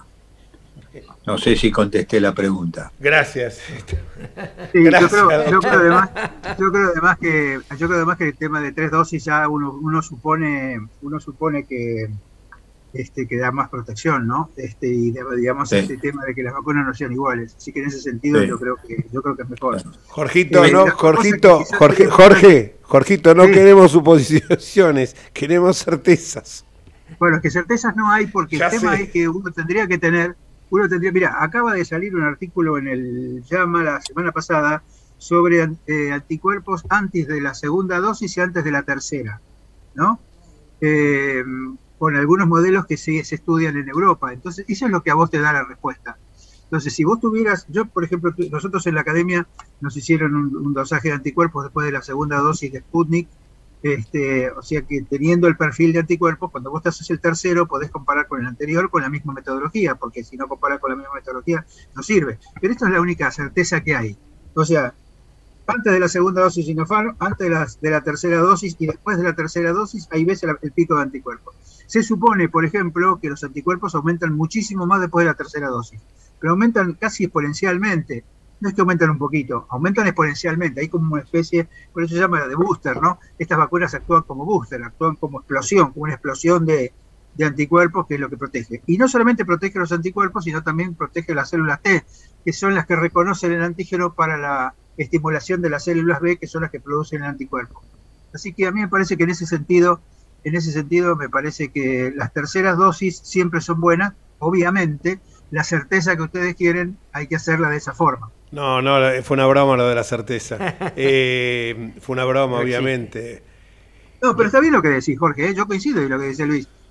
No sé si contesté la pregunta. Gracias. Sí, Gracias. Yo, creo, yo, creo además, yo creo además que yo creo además que el tema de tres dosis ya uno, uno supone uno supone que este que da más protección, ¿no? Este y digamos sí. Este tema de que las vacunas no sean iguales. Así que en ese sentido sí. yo creo que yo creo que es mejor. Jorgito, eh, no, Jorgito, Jorge, Jorge, Jorgito, no sí. queremos suposiciones, queremos certezas. Bueno, es que certezas no hay porque ya el tema sé. es que uno tendría que tener Uno tendría, mira, acaba de salir un artículo en el JAMA la semana pasada sobre eh, anticuerpos antes de la segunda dosis y antes de la tercera, ¿no? Eh, con algunos modelos que se, se estudian en Europa. Entonces, eso es lo que a vos te da la respuesta. Entonces, si vos tuvieras, yo, por ejemplo, nosotros en la academia nos hicieron un, un dosaje de anticuerpos después de la segunda dosis de Sputnik. Este, o sea que teniendo el perfil de anticuerpos, cuando vos te haces el tercero, podés comparar con el anterior con la misma metodología, porque si no comparas con la misma metodología, no sirve. Pero esto es la única certeza que hay. O sea, antes de la segunda dosis Sinopharm, antes de la, de la tercera dosis y después de la tercera dosis, ahí ves el, el pico de anticuerpos. Se supone, por ejemplo, que los anticuerpos aumentan muchísimo más después de la tercera dosis, pero aumentan casi exponencialmente. No es que aumentan un poquito, aumentan exponencialmente, hay como una especie, por eso se llama la de booster, ¿no? Estas vacunas actúan como booster, actúan como explosión, como una explosión de, de anticuerpos, que es lo que protege. Y no solamente protege los anticuerpos, sino también protege las células T, que son las que reconocen el antígeno para la estimulación de las células B, que son las que producen el anticuerpo. Así que a mí me parece que en ese sentido, en ese sentido me parece que las terceras dosis siempre son buenas, obviamente, la certeza que ustedes quieren hay que hacerla de esa forma. No, no, fue una broma lo de la certeza. Eh, fue una broma, obviamente. No, pero está bien lo que decís, Jorge, ¿eh? Yo coincido en lo que dice Luis.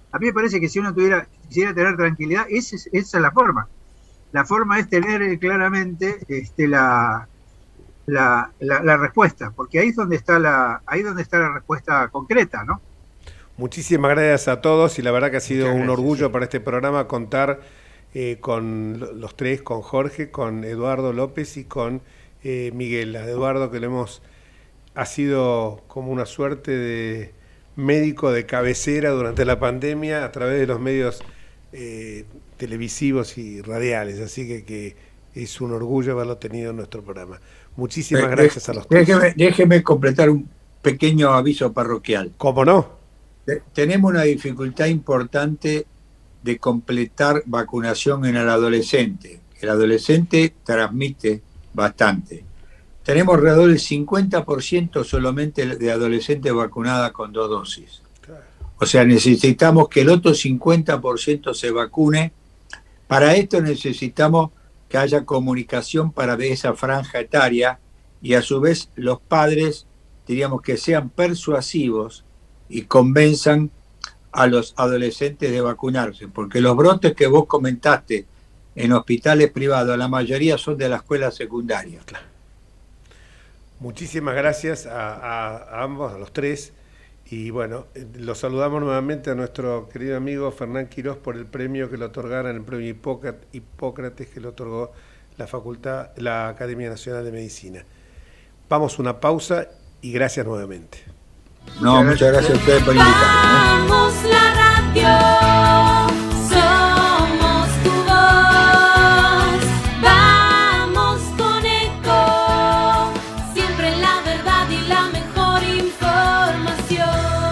A mí me parece que si uno tuviera, quisiera tener tranquilidad, esa es, esa es la forma. La forma es tener claramente este, la, la, la, la respuesta, porque ahí es donde está la, ahí es donde está la respuesta concreta, ¿no? Muchísimas gracias a todos y la verdad que ha sido un orgullo para este programa contar eh, con los tres, con Jorge, con Eduardo López y con eh, Miguel. A Eduardo que le hemos, ha sido como una suerte de médico de cabecera durante la pandemia a través de los medios eh, televisivos y radiales, así que, que es un orgullo haberlo tenido en nuestro programa. Muchísimas de, gracias a los tres. Déjeme, déjeme completar un pequeño aviso parroquial. ¿Cómo no? Tenemos una dificultad importante de completar vacunación en el adolescente. El adolescente transmite bastante. Tenemos alrededor del cincuenta por ciento solamente de adolescentes vacunadas con dos dosis. O sea, necesitamos que el otro cincuenta por ciento se vacune. Para esto necesitamos que haya comunicación para esa franja etaria y a su vez los padres, diríamos, que sean persuasivos y convenzan a los adolescentes de vacunarse, porque los brotes que vos comentaste en hospitales privados, la mayoría son de la escuela secundaria. Muchísimas gracias a, a, a ambos, a los tres, y bueno, los saludamos nuevamente a nuestro querido amigo Fernán Quirós por el premio que le otorgaron, el premio Hipócrates que le otorgó la facultad, la Academia Nacional de Medicina. Vamos a una pausa y gracias nuevamente. No, muchas gracias a ustedes por invitarme. Vamos la radio, somos tu voz. Vamos con Eco, siempre la verdad y la mejor información.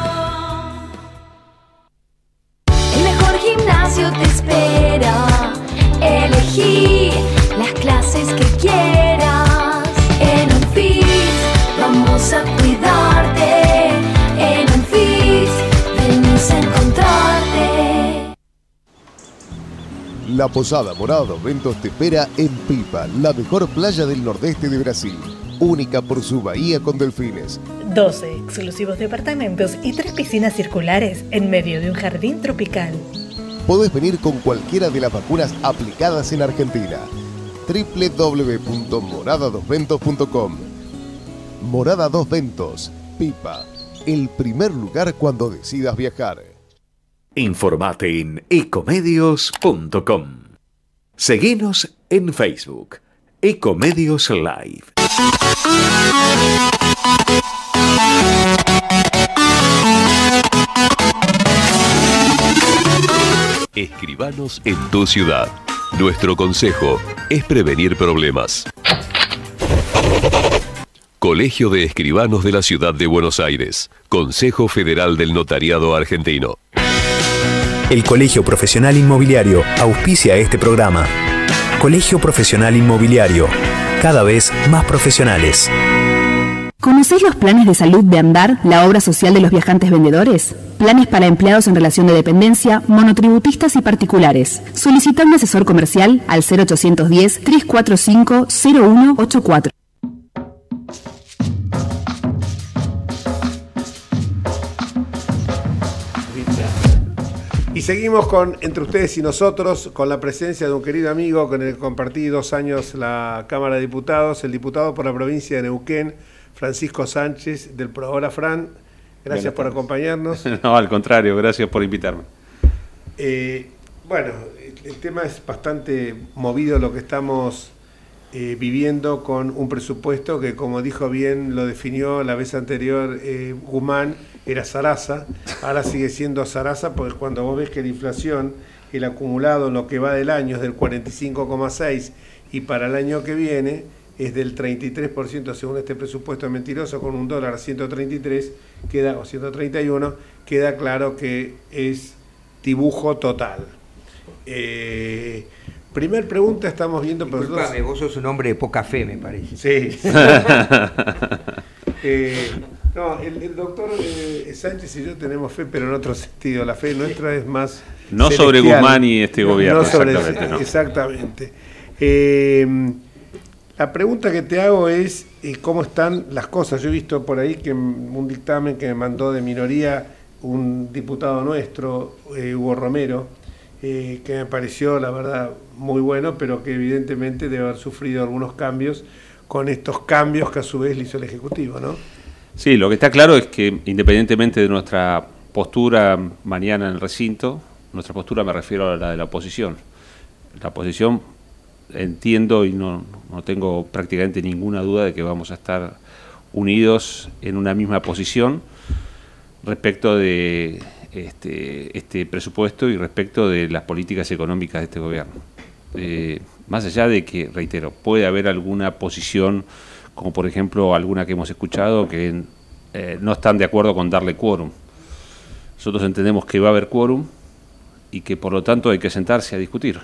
El mejor gimnasio te espera. Elegí las clases que quieras. En Unfit vamos a cuidarte. En Unfit venís a encontrarte. La Posada Morada dos Ventos te espera en Pipa, la mejor playa del nordeste de Brasil, única por su bahía con delfines. doce exclusivos departamentos y tres piscinas circulares en medio de un jardín tropical. Podés venir con cualquiera de las vacunas aplicadas en Argentina. doble u doble u doble u punto morada dos ventos punto com. Morada dos Ventos, Pipa, el primer lugar cuando decidas viajar. Informate en ecomedios punto com. Seguinos en Facebook, Ecomedios Live. Escribanos en tu ciudad. Nuestro consejo es prevenir problemas. Colegio de Escribanos de la Ciudad de Buenos Aires. Consejo Federal del Notariado Argentino. El Colegio Profesional Inmobiliario auspicia este programa. Colegio Profesional Inmobiliario, cada vez más profesionales. ¿Conocéis los planes de salud de Andar, la obra social de los viajantes vendedores? Planes para empleados en relación de dependencia, monotributistas y particulares. Solicita un asesor comercial al cero ochocientos diez, trescientos cuarenta y cinco, cero uno ochenta y cuatro. Y seguimos con Entre Ustedes y Nosotros, con la presencia de un querido amigo con el que compartí dos años la Cámara de Diputados, el diputado por la provincia de Neuquén, Francisco Sánchez, del Pro. Hola, Fran, gracias por acompañarnos. No, al contrario, gracias por invitarme. Eh, bueno, el tema es bastante movido lo que estamos eh, viviendo con un presupuesto que, como dijo bien, lo definió la vez anterior eh, Guzmán, era Sarasa, ahora sigue siendo Sarasa, porque cuando vos ves que la inflación, el acumulado en lo que va del año es del cuarenta y cinco coma seis y para el año que viene es del treinta y tres por ciento según este presupuesto mentiroso, con un dólar a ciento treinta y tres, queda, o ciento treinta y uno, queda claro que es dibujo total. Eh, primer pregunta, estamos viendo... Disculpame, vos sos un hombre de poca fe, me parece. Sí. eh, no, el, el doctor eh, Sánchez y yo tenemos fe, pero en otro sentido. La fe nuestra es más no celestial. Sobre Guzmán y este no, gobierno, no sobre, exactamente. ¿No? Exactamente. Eh, la pregunta que te hago es eh, cómo están las cosas. Yo he visto por ahí que un dictamen que me mandó de minoría un diputado nuestro, eh, Hugo Romero, eh, que me pareció, la verdad, muy bueno, pero que evidentemente debe haber sufrido algunos cambios con estos cambios que a su vez le hizo el Ejecutivo, ¿no? Sí, lo que está claro es que independientemente de nuestra postura mañana en el recinto, nuestra postura me refiero a la de la oposición. La oposición, entiendo y no, no tengo prácticamente ninguna duda de que vamos a estar unidos en una misma posición respecto de este, este presupuesto y respecto de las políticas económicas de este gobierno. Eh, más allá de que, reitero, puede haber alguna posición, como por ejemplo alguna que hemos escuchado, que eh, no están de acuerdo con darle quórum. Nosotros entendemos que va a haber quórum y que por lo tanto hay que sentarse a discutir.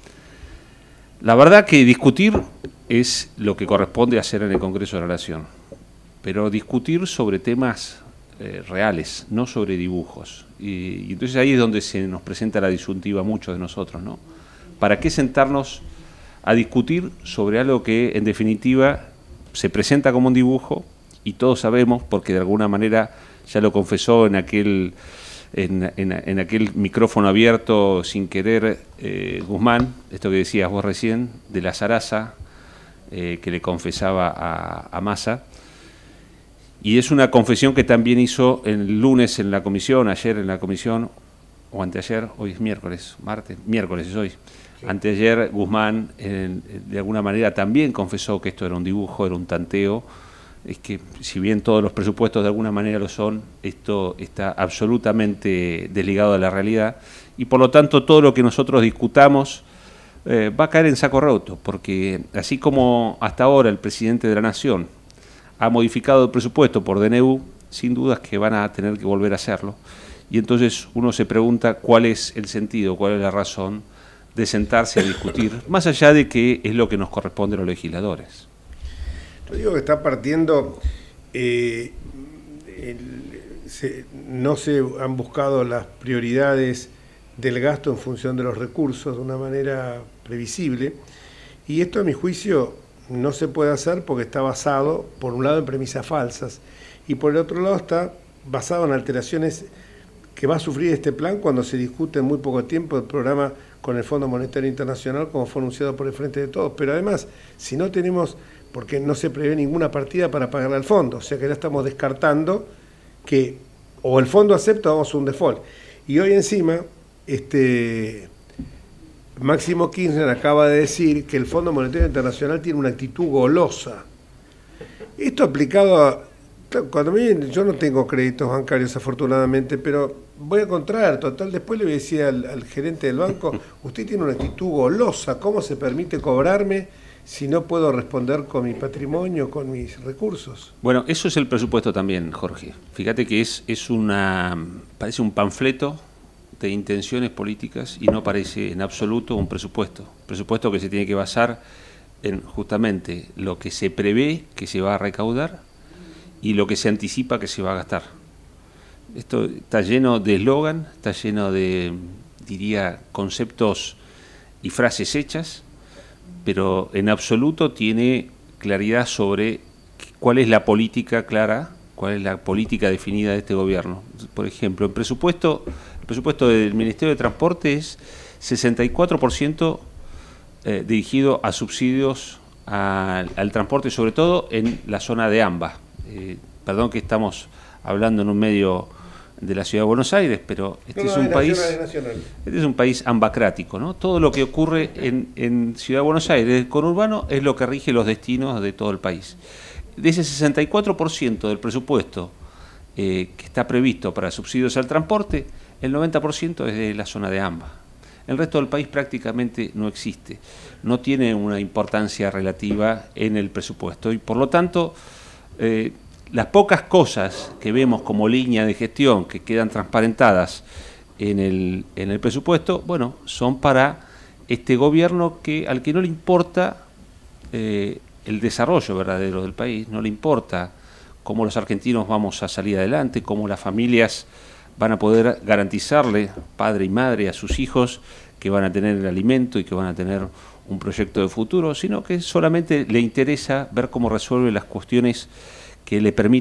La verdad que discutir es lo que corresponde hacer en el Congreso de la Nación, pero discutir sobre temas eh, reales, no sobre dibujos. Y, y entonces ahí es donde se nos presenta la disyuntiva a muchos de nosotros, ¿no? ¿Para qué sentarnos a discutir sobre algo que en definitiva se presenta como un dibujo y todos sabemos, porque de alguna manera ya lo confesó en aquel, en, en, en aquel micrófono abierto sin querer eh, Guzmán, esto que decías vos recién, de la zaraza eh, que le confesaba a, a Massa, y es una confesión que también hizo el lunes en la comisión, ayer en la comisión, o anteayer, hoy es miércoles, martes, miércoles es hoy. Sí. Anteayer Guzmán eh, de alguna manera también confesó que esto era un dibujo, era un tanteo. Es que si bien todos los presupuestos de alguna manera lo son, esto está absolutamente desligado de la realidad y por lo tanto todo lo que nosotros discutamos eh, va a caer en saco roto, porque así como hasta ahora el presidente de la Nación ha modificado el presupuesto por D N U, sin dudas que van a tener que volver a hacerlo. Y entonces uno se pregunta cuál es el sentido, cuál es la razón de sentarse a discutir, más allá de que es lo que nos corresponde a los legisladores. Yo digo que está partiendo, eh, el, se, no se han buscado las prioridades del gasto en función de los recursos de una manera previsible, y esto a mi juicio no se puede hacer porque está basado, por un lado, en premisas falsas, y por el otro lado está basado en alteraciones que va a sufrir este plan cuando se discute en muy poco tiempo el programa con el Fondo Monetario Internacional, como fue anunciado por el Frente de Todos. Pero además, si no tenemos, porque no se prevé ninguna partida para pagarle al fondo, o sea que ya estamos descartando que o el fondo acepta o vamos a un default. Y hoy encima, este Máximo Kirchner acaba de decir que el Fondo Monetario Internacional tiene una actitud golosa. Esto aplicado a... Cuando me, yo no tengo créditos bancarios afortunadamente, pero voy a contraer, total, después le voy a decir al, al gerente del banco, usted tiene una actitud golosa, ¿cómo se permite cobrarme si no puedo responder con mi patrimonio, con mis recursos? Bueno, eso es el presupuesto también, Jorge. Fíjate que es, es una, parece un panfleto de intenciones políticas y no parece en absoluto un presupuesto. Presupuesto que se tiene que basar en justamente lo que se prevé que se va a recaudar y lo que se anticipa que se va a gastar. Esto está lleno de eslogan, está lleno de, diría, conceptos y frases hechas, pero en absoluto tiene claridad sobre cuál es la política clara, cuál es la política definida de este gobierno. Por ejemplo, el presupuesto, el presupuesto del Ministerio de Transporte es sesenta y cuatro por ciento eh, dirigido a subsidios al, al transporte, sobre todo en la zona de AMBA. Eh, perdón que estamos hablando en un medio de la Ciudad de Buenos Aires, pero este no, es un país nacional, nacional. Este es un país ambacrático, ¿no? Todo lo que ocurre en, en Ciudad de Buenos Aires, el conurbano, es lo que rige los destinos de todo el país. De ese sesenta y cuatro por ciento del presupuesto eh, que está previsto para subsidios al transporte, el noventa por ciento es de la zona de AMBA. El resto del país prácticamente no existe, no tiene una importancia relativa en el presupuesto y por lo tanto Eh, las pocas cosas que vemos como línea de gestión que quedan transparentadas en el, en el presupuesto, bueno, son para este gobierno que al que no le importa eh, el desarrollo verdadero del país, no le importa cómo los argentinos vamos a salir adelante, cómo las familias van a poder garantizarle, padre y madre, a sus hijos que van a tener el alimento y que van a tener un proyecto de futuro, sino que solamente le interesa ver cómo resuelve las cuestiones que le permita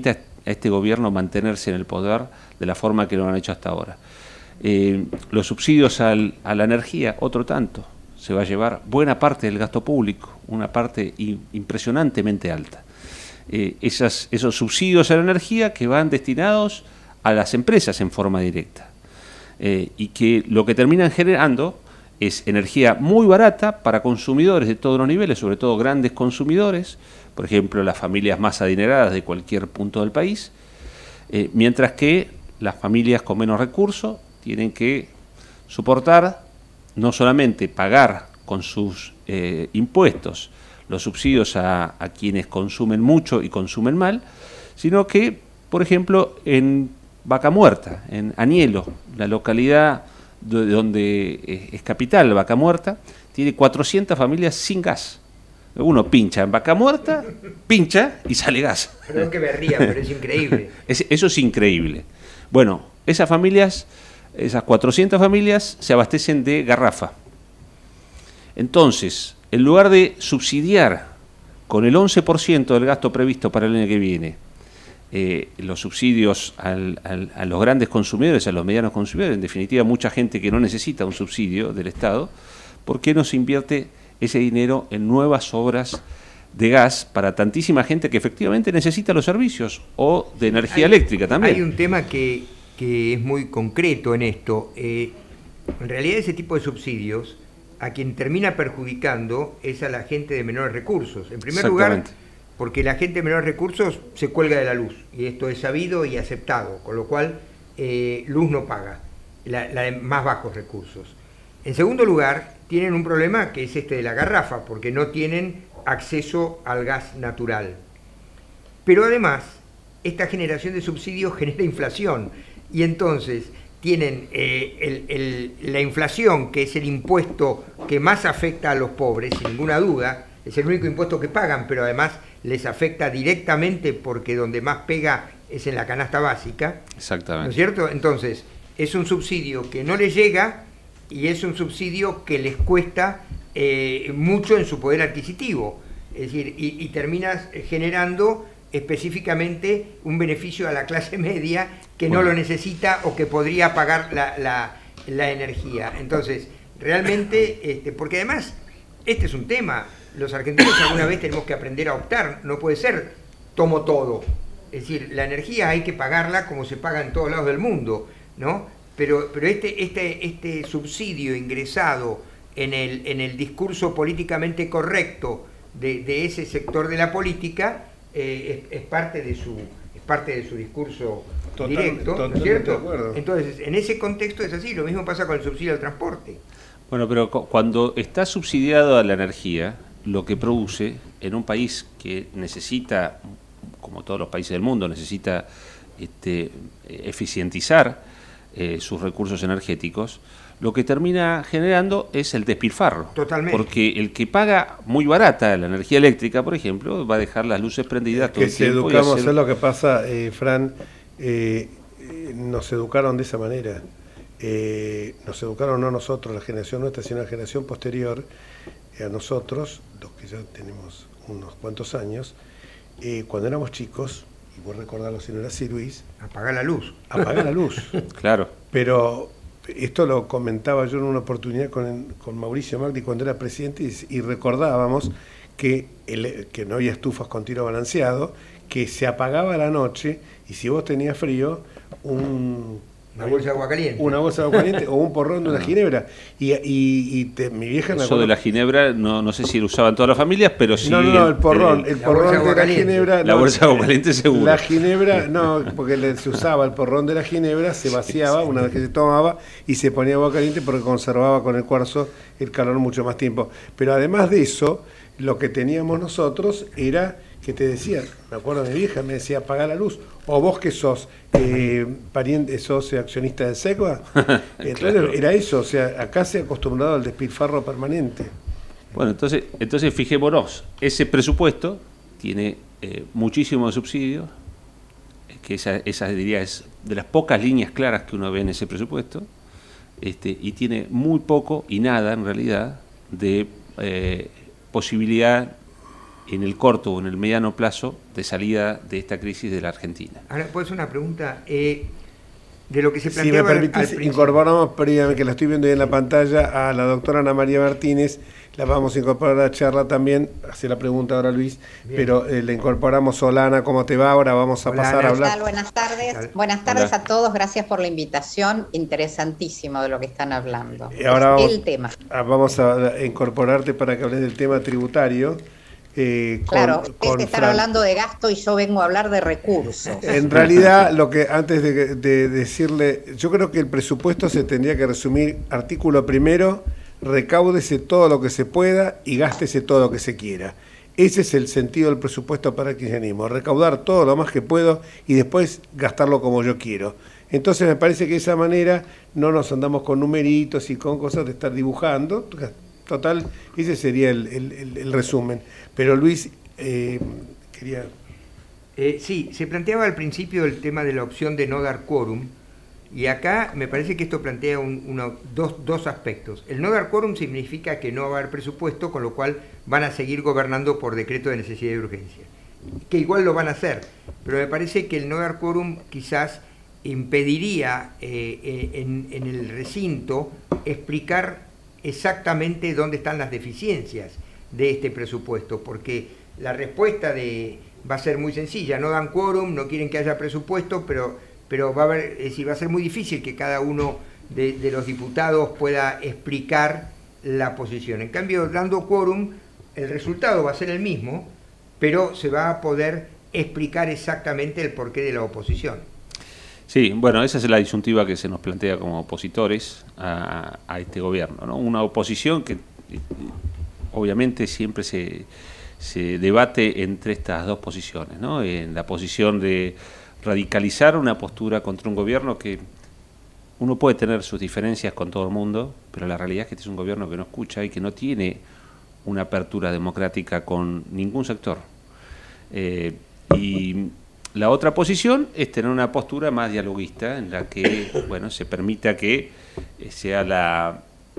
a este gobierno mantenerse en el poder de la forma que lo han hecho hasta ahora. Eh, los subsidios al, a la energía, otro tanto. Se va a llevar buena parte del gasto público, una parte impresionantemente alta. Eh, esas, esos subsidios a la energía que van destinados a las empresas en forma directa eh, y que lo que terminan generando es energía muy barata para consumidores de todos los niveles, sobre todo grandes consumidores, por ejemplo las familias más adineradas de cualquier punto del país, eh, mientras que las familias con menos recursos tienen que soportar no solamente pagar con sus eh, impuestos los subsidios a, a quienes consumen mucho y consumen mal, sino que, por ejemplo, en Vaca Muerta, en Anielo, la localidad de donde es capital Vaca Muerta, tiene cuatrocientas familias sin gas. Uno pincha en Vaca Muerta, pincha y sale gas. Perdón que me ría, pero es increíble. Es, eso es increíble. Bueno, esas familias, esas cuatrocientas familias se abastecen de garrafa. Entonces, en lugar de subsidiar con el once por ciento del gasto previsto para el año que viene, eh, los subsidios al, al, a los grandes consumidores, a los medianos consumidores, en definitiva mucha gente que no necesita un subsidio del Estado, ¿por qué no se invierte ese dinero en nuevas obras de gas para tantísima gente que efectivamente necesita los servicios o de energía hay, eléctrica también? Hay un tema que, que es muy concreto en esto. Eh, en realidad ese tipo de subsidios a quien termina perjudicando es a la gente de menores recursos. En primer lugar, porque la gente de menores recursos se cuelga de la luz, y esto es sabido y aceptado, con lo cual eh, luz no paga, la, la de más bajos recursos. En segundo lugar, tienen un problema que es este de la garrafa, porque no tienen acceso al gas natural. Pero además, esta generación de subsidios genera inflación, y entonces tienen eh, el, el, la inflación, que es el impuesto que más afecta a los pobres, sin ninguna duda, es el único impuesto que pagan, pero además les afecta directamente porque donde más pega es en la canasta básica. Exactamente. ¿No es cierto? Entonces, es un subsidio que no les llega y es un subsidio que les cuesta eh, mucho en su poder adquisitivo. Es decir, y, y terminas generando específicamente un beneficio a la clase media que bueno. no lo necesita o que podría pagar la, la, la energía. Entonces, realmente, este, porque además, este es un tema, los argentinos alguna vez tenemos que aprender a optar, no puede ser tomo todo. Es decir, la energía hay que pagarla como se paga en todos lados del mundo, ¿no? Pero, pero este, este, este subsidio ingresado en el, en el discurso políticamente correcto de, de ese sector de la política eh, es, es parte de su es parte de su discurso Total, directo, ¿no es cierto? Entonces, en ese contexto es así, lo mismo pasa con el subsidio al transporte. Bueno, pero cuando está subsidiado a la energía, lo que produce en un país que necesita, como todos los países del mundo, necesita este, eficientizar eh, sus recursos energéticos, lo que termina generando es el despilfarro. Totalmente. Porque el que paga muy barata la energía eléctrica, por ejemplo, va a dejar las luces prendidas todo que el si tiempo. educamos, hacer... es lo que pasa, eh, Fran, eh, eh, nos educaron de esa manera. Eh, nos educaron no nosotros, la generación nuestra, sino la generación posterior eh, a nosotros, los que ya tenemos unos cuantos años, eh, cuando éramos chicos, y vos recordarlo si no era así, Luis, apagar la luz. Apagar la luz. Claro. Pero esto lo comentaba yo en una oportunidad con, con Mauricio Macri cuando era presidente y, y recordábamos que, el, que no había estufas con tiro balanceado, que se apagaba la noche y si vos tenías frío, un... Una bolsa de agua caliente. Una bolsa de agua caliente o un porrón de una ginebra. Y, y, y te, mi vieja... Eso acuerdo, de la ginebra, no, no sé si lo usaban todas las familias, pero sí... No, no, no, el porrón, el, el porrón de, de la ginebra... La no, bolsa de agua caliente seguro. La ginebra, no, porque le, se usaba el porrón de la ginebra, se vaciaba una vez que se tomaba y se ponía agua caliente porque conservaba con el cuarzo el calor mucho más tiempo. Pero además de eso, lo que teníamos nosotros era... que te decía, me acuerdo de mi vieja, me decía apagar la luz, o vos que sos eh, pariente, sos accionista de SECBA, entonces claro. Era eso, o sea, acá se ha acostumbrado al despilfarro permanente. Bueno, entonces, entonces fijémonos, ese presupuesto tiene eh, muchísimo subsidio, que esa, esa diría es de las pocas líneas claras que uno ve en ese presupuesto, este, y tiene muy poco y nada en realidad de eh, posibilidad en el corto o en el mediano plazo de salida de esta crisis de la Argentina. Ahora, ¿puedo hacer una pregunta? Eh, de lo que se Si me planteaba permitís, al incorporamos previamente, que la estoy viendo ahí en la pantalla, a la doctora Ana María Martínez. La vamos a incorporar a la charla también, hace la pregunta ahora Luis, bien. pero eh, le incorporamos. Solana, ¿cómo te va? Ahora vamos a Hola, pasar Ana. a hablar. ¿Qué tal? Buenas tardes. Buenas tardes Hola. a todos, gracias por la invitación, interesantísimo de lo que están hablando. Y ahora vamos, el tema. Vamos a incorporarte para que hables del tema tributario. Eh, con, claro, ustedes están Fran. hablando de gasto y yo vengo a hablar de recursos. En realidad, lo que antes de, de decirle, yo creo que el presupuesto se tendría que resumir, artículo primero, recáudese todo lo que se pueda y gástese todo lo que se quiera. Ese es el sentido del presupuesto para el kirchnerismo, recaudar todo lo más que puedo y después gastarlo como yo quiero. Entonces me parece que de esa manera no nos andamos con numeritos y con cosas de estar dibujando. Total, ese sería el, el, el, el resumen. Pero Luis, eh, quería... Eh, sí, se planteaba al principio el tema de la opción de no dar quórum, y acá me parece que esto plantea un, uno, dos, dos aspectos. El no dar quórum significa que no va a haber presupuesto, con lo cual van a seguir gobernando por decreto de necesidad y urgencia, que igual lo van a hacer, pero me parece que el no dar quórum quizás impediría eh, en, en el recinto explicar exactamente dónde están las deficiencias de este presupuesto, porque la respuesta de va a ser muy sencilla: no dan quórum, no quieren que haya presupuesto, pero, pero va a haber, es decir, va a ser muy difícil que cada uno de, de los diputados pueda explicar la posición. En cambio, dando quórum, el resultado va a ser el mismo, pero se va a poder explicar exactamente el porqué de la oposición. Sí, bueno, esa es la disyuntiva que se nos plantea como opositores a, a este gobierno, ¿no? Una oposición que obviamente siempre se, se debate entre estas dos posiciones, ¿no? En la posición de radicalizar una postura contra un gobierno que uno puede tener sus diferencias con todo el mundo, pero la realidad es que este es un gobierno que no escucha y que no tiene una apertura democrática con ningún sector. Eh, y la otra posición es tener una postura más dialoguista, en la que, bueno, se permita que sea la...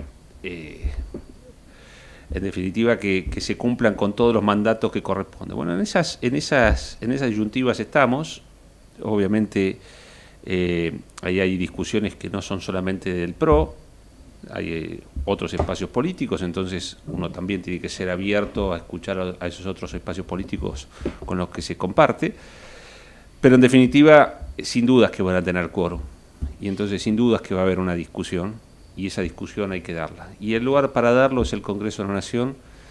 Eh, en definitiva, que, que se cumplan con todos los mandatos que corresponden. Bueno, en esas, en esas, en esas disyuntivas estamos. Obviamente, eh, ahí hay discusiones que no son solamente del P R O, hay eh, otros espacios políticos, entonces uno también tiene que ser abierto a escuchar a, a esos otros espacios políticos con los que se comparte. Pero en definitiva, sin dudas que van a tener quórum, y entonces sin dudas que va a haber una discusión, y esa discusión hay que darla. Y el lugar para darlo es el Congreso de la Nación,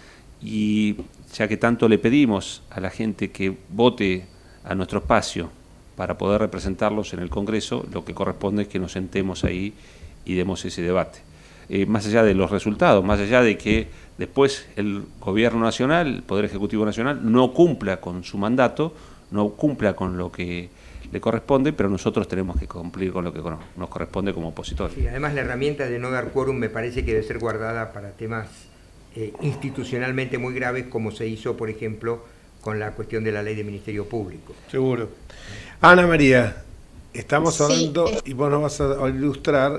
y ya que tanto le pedimos a la gente que vote a nuestro espacio para poder representarlos en el Congreso, lo que corresponde es que nos sentemos ahí y demos ese debate. Eh, más allá de los resultados, más allá de que después el Gobierno Nacional, el Poder Ejecutivo Nacional, no cumpla con su mandato, no cumpla con lo que le corresponde, pero nosotros tenemos que cumplir con lo que nos corresponde como opositores. Sí, además la herramienta de no dar quórum me parece que debe ser guardada para temas eh, institucionalmente muy graves, como se hizo, por ejemplo, con la cuestión de la ley de Ministerio Público. Seguro. Ana María, estamos hablando, sí, eh, y vos nos vas a ilustrar.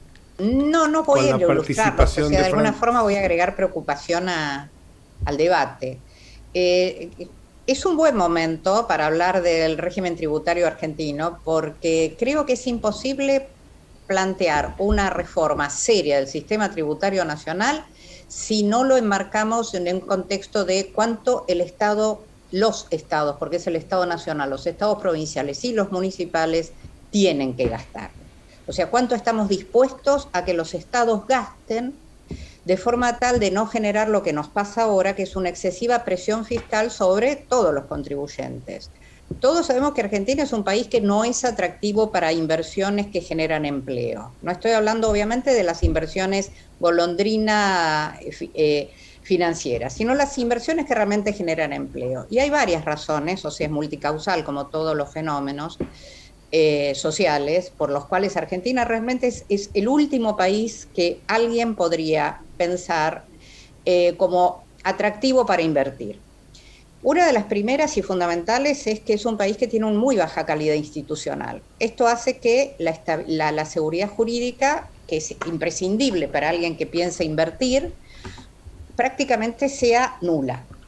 No, no voy a ilustrar, o sea, de, de alguna Fran. forma voy a agregar preocupación a, al debate. Eh, Es un buen momento para hablar del régimen tributario argentino, porque creo que es imposible plantear una reforma seria del sistema tributario nacional si no lo enmarcamos en un contexto de cuánto el Estado, los estados, porque es el Estado nacional, los estados provinciales y los municipales tienen que gastar. O sea, cuánto estamos dispuestos a que los estados gasten de forma tal de no generar lo que nos pasa ahora, que es una excesiva presión fiscal sobre todos los contribuyentes. Todos sabemos que Argentina es un país que no es atractivo para inversiones que generan empleo. No estoy hablando obviamente de las inversiones golondrina eh, financieras, sino las inversiones que realmente generan empleo. Y hay varias razones, o sea, es multicausal como todos los fenómenos eh, sociales, por los cuales Argentina realmente es, es el último país que alguien podría pensar eh, como atractivo para invertir. Una de las primeras y fundamentales es que es un país que tiene una muy baja calidad institucional. Esto hace que la, la, la seguridad jurídica, que es imprescindible para alguien que piensa invertir, prácticamente sea nula.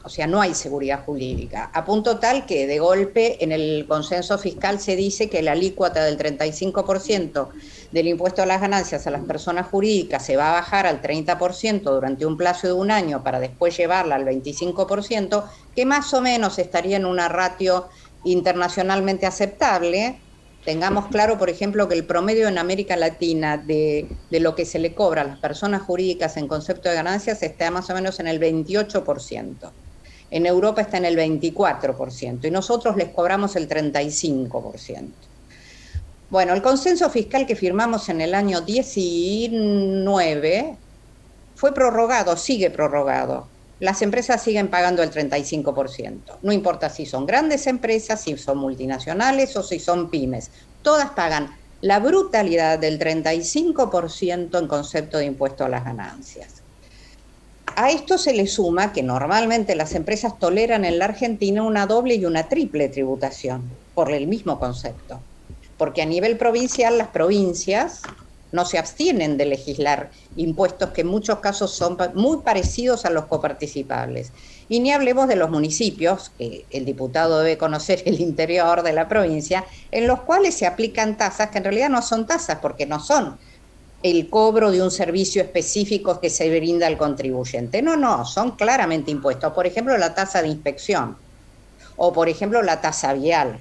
O sea, no hay seguridad jurídica, a punto tal que de golpe en el consenso fiscal se dice que la alícuota del treinta y cinco por ciento del impuesto a las ganancias a las personas jurídicas se va a bajar al treinta por ciento durante un plazo de un año para después llevarla al veinticinco por ciento, que más o menos estaría en una ratio internacionalmente aceptable. Tengamos claro, por ejemplo, que el promedio en América Latina de, de lo que se le cobra a las personas jurídicas en concepto de ganancias está más o menos en el veintiocho por ciento. En Europa está en el veinticuatro por ciento y nosotros les cobramos el treinta y cinco por ciento. Bueno, el consenso fiscal que firmamos en el año diecinueve fue prorrogado, sigue prorrogado. Las empresas siguen pagando el treinta y cinco por ciento. No importa si son grandes empresas, si son multinacionales o si son pymes. Todas pagan la brutalidad del treinta y cinco por ciento en concepto de impuesto a las ganancias. A esto se le suma que normalmente las empresas toleran en la Argentina una doble y una triple tributación por el mismo concepto. Porque a nivel provincial las provincias no se abstienen de legislar impuestos que en muchos casos son muy parecidos a los coparticipables. Y ni hablemos de los municipios, que el diputado debe conocer el interior de la provincia, en los cuales se aplican tasas que en realidad no son tasas, porque no son el cobro de un servicio específico que se brinda al contribuyente. No, no, son claramente impuestos. Por ejemplo, la tasa de inspección o, por ejemplo, la tasa vial.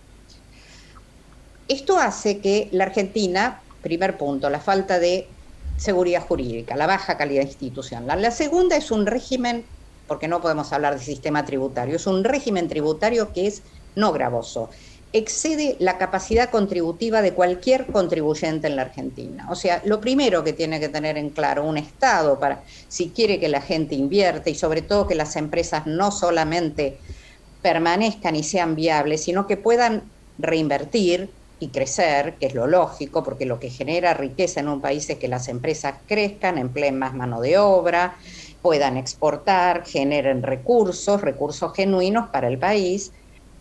Esto hace que la Argentina... Primer punto, la falta de seguridad jurídica, la baja calidad institucional. La segunda es un régimen, porque no podemos hablar de sistema tributario, es un régimen tributario que es no gravoso. Excede la capacidad contributiva de cualquier contribuyente en la Argentina. O sea, lo primero que tiene que tener en claro un Estado, para si quiere que la gente invierte y sobre todo que las empresas no solamente permanezcan y sean viables, sino que puedan reinvertir y crecer, que es lo lógico, porque lo que genera riqueza en un país es que las empresas crezcan, empleen más mano de obra, puedan exportar, generen recursos, recursos genuinos para el país.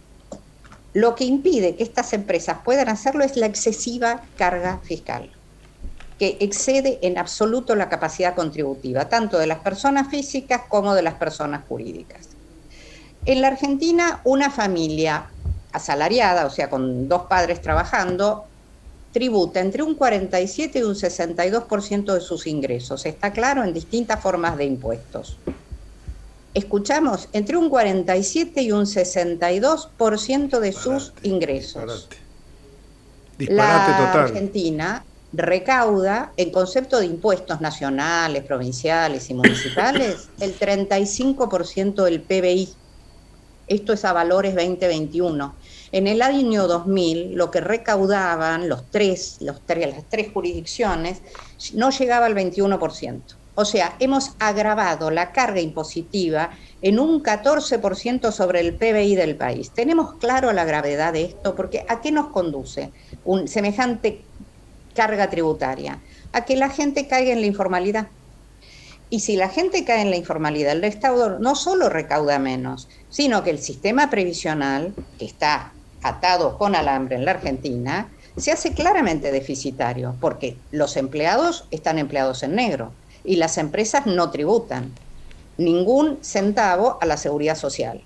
Lo que impide que estas empresas puedan hacerlo es la excesiva carga fiscal, que excede en absoluto la capacidad contributiva, tanto de las personas físicas como de las personas jurídicas. En la Argentina, una familia asalariada, o sea, con dos padres trabajando, tributa entre un cuarenta y siete y un sesenta y dos por ciento de sus ingresos. Está claro, en distintas formas de impuestos. Escuchamos, entre un cuarenta y siete y un sesenta y dos por ciento de sus ingresos. Disparate, disparate la total. Argentina recauda, en concepto de impuestos nacionales, provinciales y municipales, el treinta y cinco por ciento del P B I. Esto es a valores veinte veintiuno. En el año dos mil, lo que recaudaban los tres, los tres, las tres jurisdicciones no llegaba al veintiuno por ciento. O sea, hemos agravado la carga impositiva en un catorce por ciento sobre el P B I del país. Tenemos claro la gravedad de esto, porque ¿a qué nos conduce un semejante carga tributaria? A que la gente caiga en la informalidad. Y si la gente cae en la informalidad, el Estado no solo recauda menos, sino que el sistema previsional, que está atado con alambre en la Argentina, se hace claramente deficitario, porque los empleados están empleados en negro y las empresas no tributan ningún centavo a la seguridad social.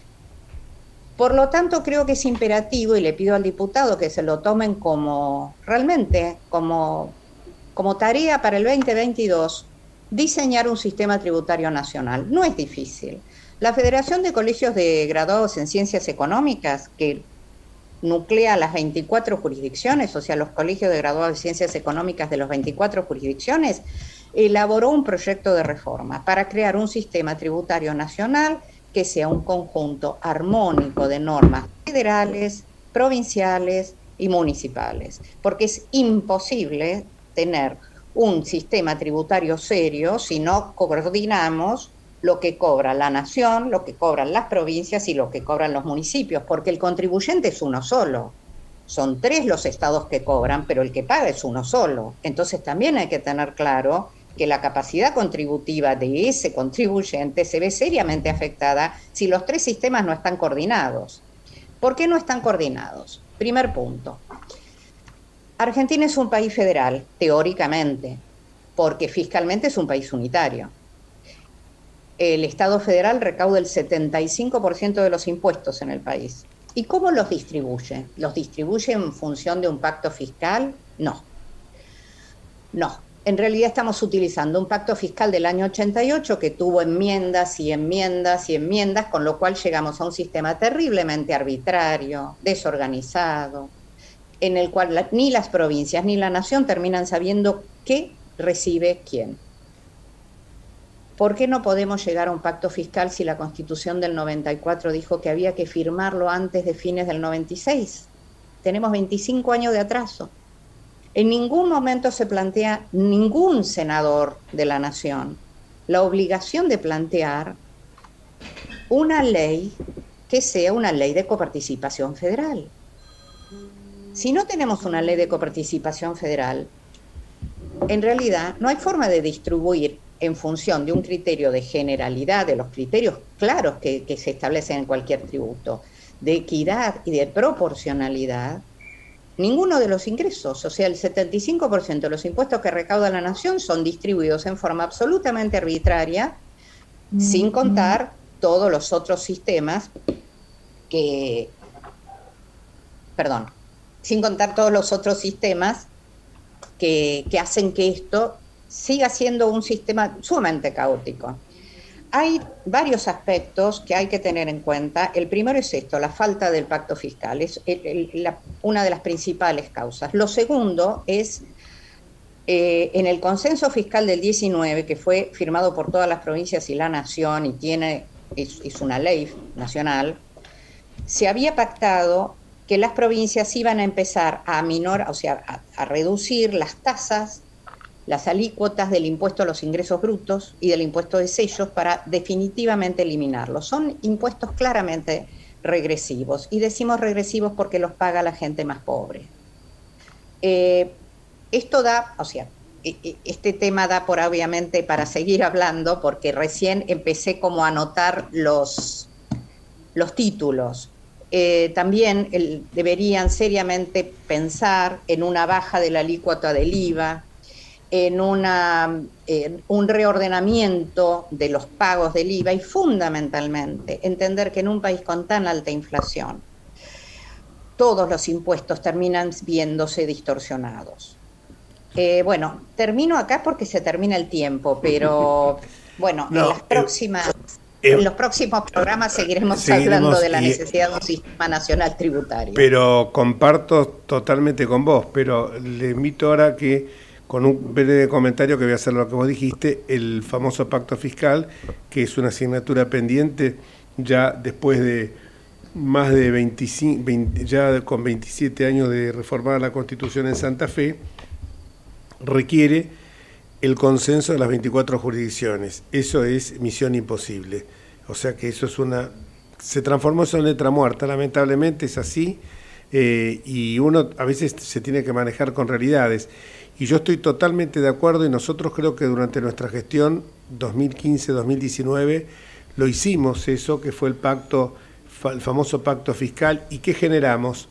Por lo tanto, creo que es imperativo, y le pido al diputado que se lo tomen como, realmente, como, como tarea para el veinte veintidós, diseñar un sistema tributario nacional. No es difícil. La Federación de Colegios de Graduados en Ciencias Económicas, que nuclea las veinticuatro jurisdicciones, o sea, los colegios de graduados en Ciencias Económicas de las veinticuatro jurisdicciones, elaboró un proyecto de reforma para crear un sistema tributario nacional que sea un conjunto armónico de normas federales, provinciales y municipales, porque es imposible tener un sistema tributario serio si no coordinamos lo que cobra la nación, lo que cobran las provincias y lo que cobran los municipios, porque el contribuyente es uno solo. Son tres los estados que cobran, pero el que paga es uno solo. Entonces también hay que tener claro que la capacidad contributiva de ese contribuyente se ve seriamente afectada si los tres sistemas no están coordinados. ¿Por qué no están coordinados? Primer punto. Argentina es un país federal, teóricamente, porque fiscalmente es un país unitario. el Estado federal recauda el setenta y cinco por ciento de los impuestos en el país. ¿Y cómo los distribuye? ¿Los distribuye en función de un pacto fiscal? No. No. En realidad estamos utilizando un pacto fiscal del año ochenta y ocho que tuvo enmiendas y enmiendas y enmiendas, con lo cual llegamos a un sistema terriblemente arbitrario, desorganizado, en el cual la, ni las provincias ni la nación terminan sabiendo qué recibe quién. ¿Por qué no podemos llegar a un pacto fiscal si la Constitución del noventa y cuatro dijo que había que firmarlo antes de fines del noventa y seis? Tenemos veinticinco años de atraso. En ningún momento se plantea ningún senador de la nación la obligación de plantear una ley que sea una ley de coparticipación federal. Si no tenemos una ley de coparticipación federal, en realidad no hay forma de distribuir en función de un criterio de generalidad, de los criterios claros que, que se establecen en cualquier tributo, de equidad y de proporcionalidad, ninguno de los ingresos. O sea, el setenta y cinco por ciento de los impuestos que recauda la nación son distribuidos en forma absolutamente arbitraria, mm-hmm. sin contar todos los otros sistemas que, perdón, sin contar todos los otros sistemas que, que hacen que esto siga siendo un sistema sumamente caótico. Hay varios aspectos que hay que tener en cuenta. El primero es esto, la falta del pacto fiscal, es el, el, la, una de las principales causas. Lo segundo es, eh, en el consenso fiscal del diecinueve, que fue firmado por todas las provincias y la nación, y tiene, es, es una ley nacional, se había pactado que las provincias iban a empezar a minorar, o sea, a, a reducir las tasas, las alícuotas del impuesto a los ingresos brutos y del impuesto de sellos para definitivamente eliminarlos. Son impuestos claramente regresivos, y decimos regresivos porque los paga la gente más pobre. Eh, esto da, o sea, este tema da por obviamente para seguir hablando, porque recién empecé como a anotar los, los títulos. Eh, también el, deberían seriamente pensar en una baja de la alícuota del I V A, en una, eh, un reordenamiento de los pagos del I V A, y fundamentalmente entender que en un país con tan alta inflación todos los impuestos terminan viéndose distorsionados. Eh, bueno, termino acá porque se termina el tiempo, pero bueno, no, en, las próximas, eh, en los próximos programas seguiremos, seguiremos hablando de la necesidad y, de un sistema nacional tributario. Pero comparto totalmente con vos, pero le invito ahora que, con un breve comentario que voy a hacer lo que vos dijiste, el famoso pacto fiscal, que es una asignatura pendiente ya después de más de veinticinco, veinte, ya con veintisiete años de reformar la Constitución en Santa Fe, requiere el consenso de las veinticuatro jurisdicciones. Eso es misión imposible. O sea que eso es una... se transformó eso en letra muerta, lamentablemente es así, eh, y uno a veces se tiene que manejar con realidades. Y yo estoy totalmente de acuerdo, y nosotros creo que durante nuestra gestión dos mil quince dos mil diecinueve lo hicimos eso, que fue el pacto, el famoso pacto fiscal. ¿Y qué generamos?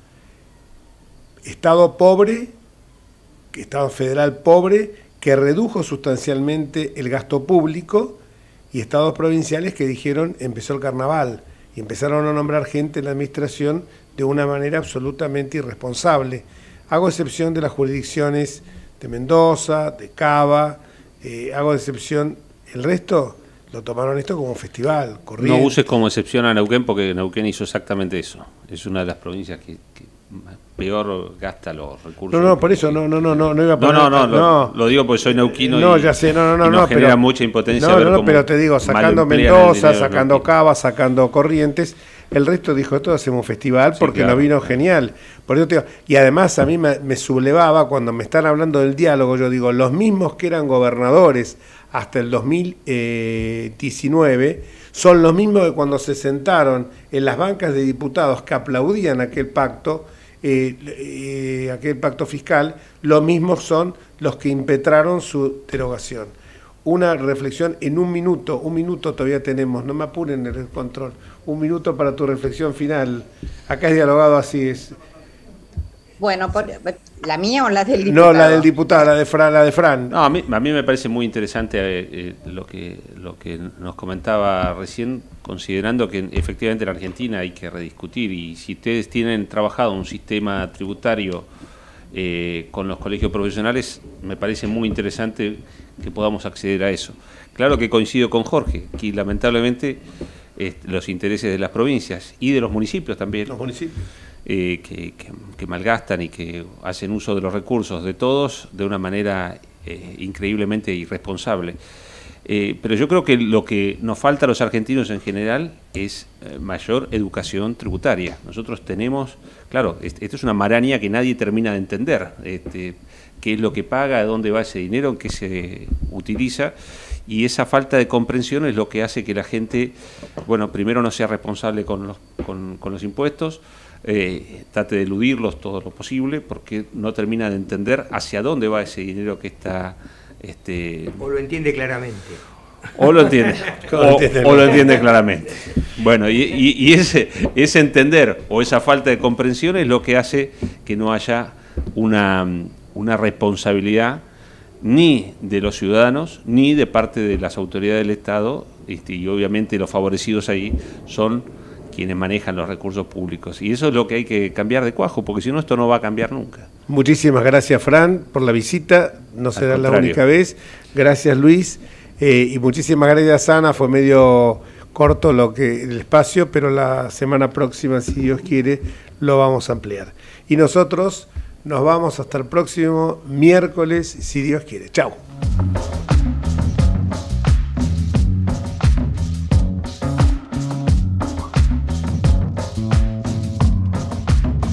Estado pobre, Estado federal pobre, que redujo sustancialmente el gasto público, y estados provinciales que dijeron, empezó el carnaval, y empezaron a nombrar gente en la administración de una manera absolutamente irresponsable. Hago excepción de las jurisdicciones de Mendoza, de Cava, eh, hago excepción, el resto lo tomaron esto como festival. Corriente. No uses como excepción a Neuquén, porque Neuquén hizo exactamente eso, es una de las provincias que, que peor gasta los recursos. No, no, por eso, no, no, no, no, no iba a poner, No, no, no, no, lo, lo digo porque soy neuquino. No, y, ya sé, no, no, no, y nos no, genera pero, mucha impotencia. No, ver no, no, cómo pero te digo, sacando Mendoza, sacando Cava, sacando Corrientes, el resto dijo, todo hacemos un festival porque sí, claro, nos vino claro. genial. Por eso te digo, y además a mí me, me sublevaba cuando me están hablando del diálogo, yo digo, los mismos que eran gobernadores hasta el dos mil diecinueve son los mismos que cuando se sentaron en las bancas de diputados que aplaudían aquel pacto, eh, eh, aquel pacto fiscal, los mismos son los que impetraron su derogación. Una reflexión en un minuto, un minuto todavía tenemos, no me apuren en el control, un minuto para tu reflexión final. Acá es dialogado así, es Bueno, por, ¿la mía o la del diputado? No, la del diputado, la de Fran. La de Fran. No, a mí, a mí me parece muy interesante eh, eh, lo, que, lo que nos comentaba recién, considerando que efectivamente en Argentina hay que rediscutir, y si ustedes tienen trabajado un sistema tributario eh, con los colegios profesionales, me parece muy interesante que podamos acceder a eso. Claro que coincido con Jorge, que lamentablemente eh, los intereses de las provincias y de los municipios también, los municipios. Eh, que, que, que malgastan y que hacen uso de los recursos de todos de una manera eh, increíblemente irresponsable. Eh, pero yo creo que lo que nos falta a los argentinos en general es eh, mayor educación tributaria. Nosotros tenemos, claro, esto es una maraña que nadie termina de entender, este, qué es lo que paga, de dónde va ese dinero, en qué se utiliza, y esa falta de comprensión es lo que hace que la gente, bueno, primero no sea responsable con los, con, con los impuestos, Eh, trate de eludirlos todo lo posible, porque no termina de entender hacia dónde va ese dinero que está... Este, o lo entiende claramente. O lo entiende, o, o lo entiende claramente. Bueno, y, y, y ese, ese entender o esa falta de comprensión es lo que hace que no haya una, una responsabilidad ni de los ciudadanos, ni de parte de las autoridades del Estado, este, y obviamente los favorecidos ahí son quienes manejan los recursos públicos. Y eso es lo que hay que cambiar de cuajo, porque si no, esto no va a cambiar nunca. Muchísimas gracias, Fran, por la visita. No será la única vez. Gracias, Luis. Eh, y muchísimas gracias, Ana. Fue medio corto lo que el espacio, pero la semana próxima, si Dios quiere, lo vamos a ampliar. Y nosotros nos vamos hasta el próximo miércoles, si Dios quiere. Chau.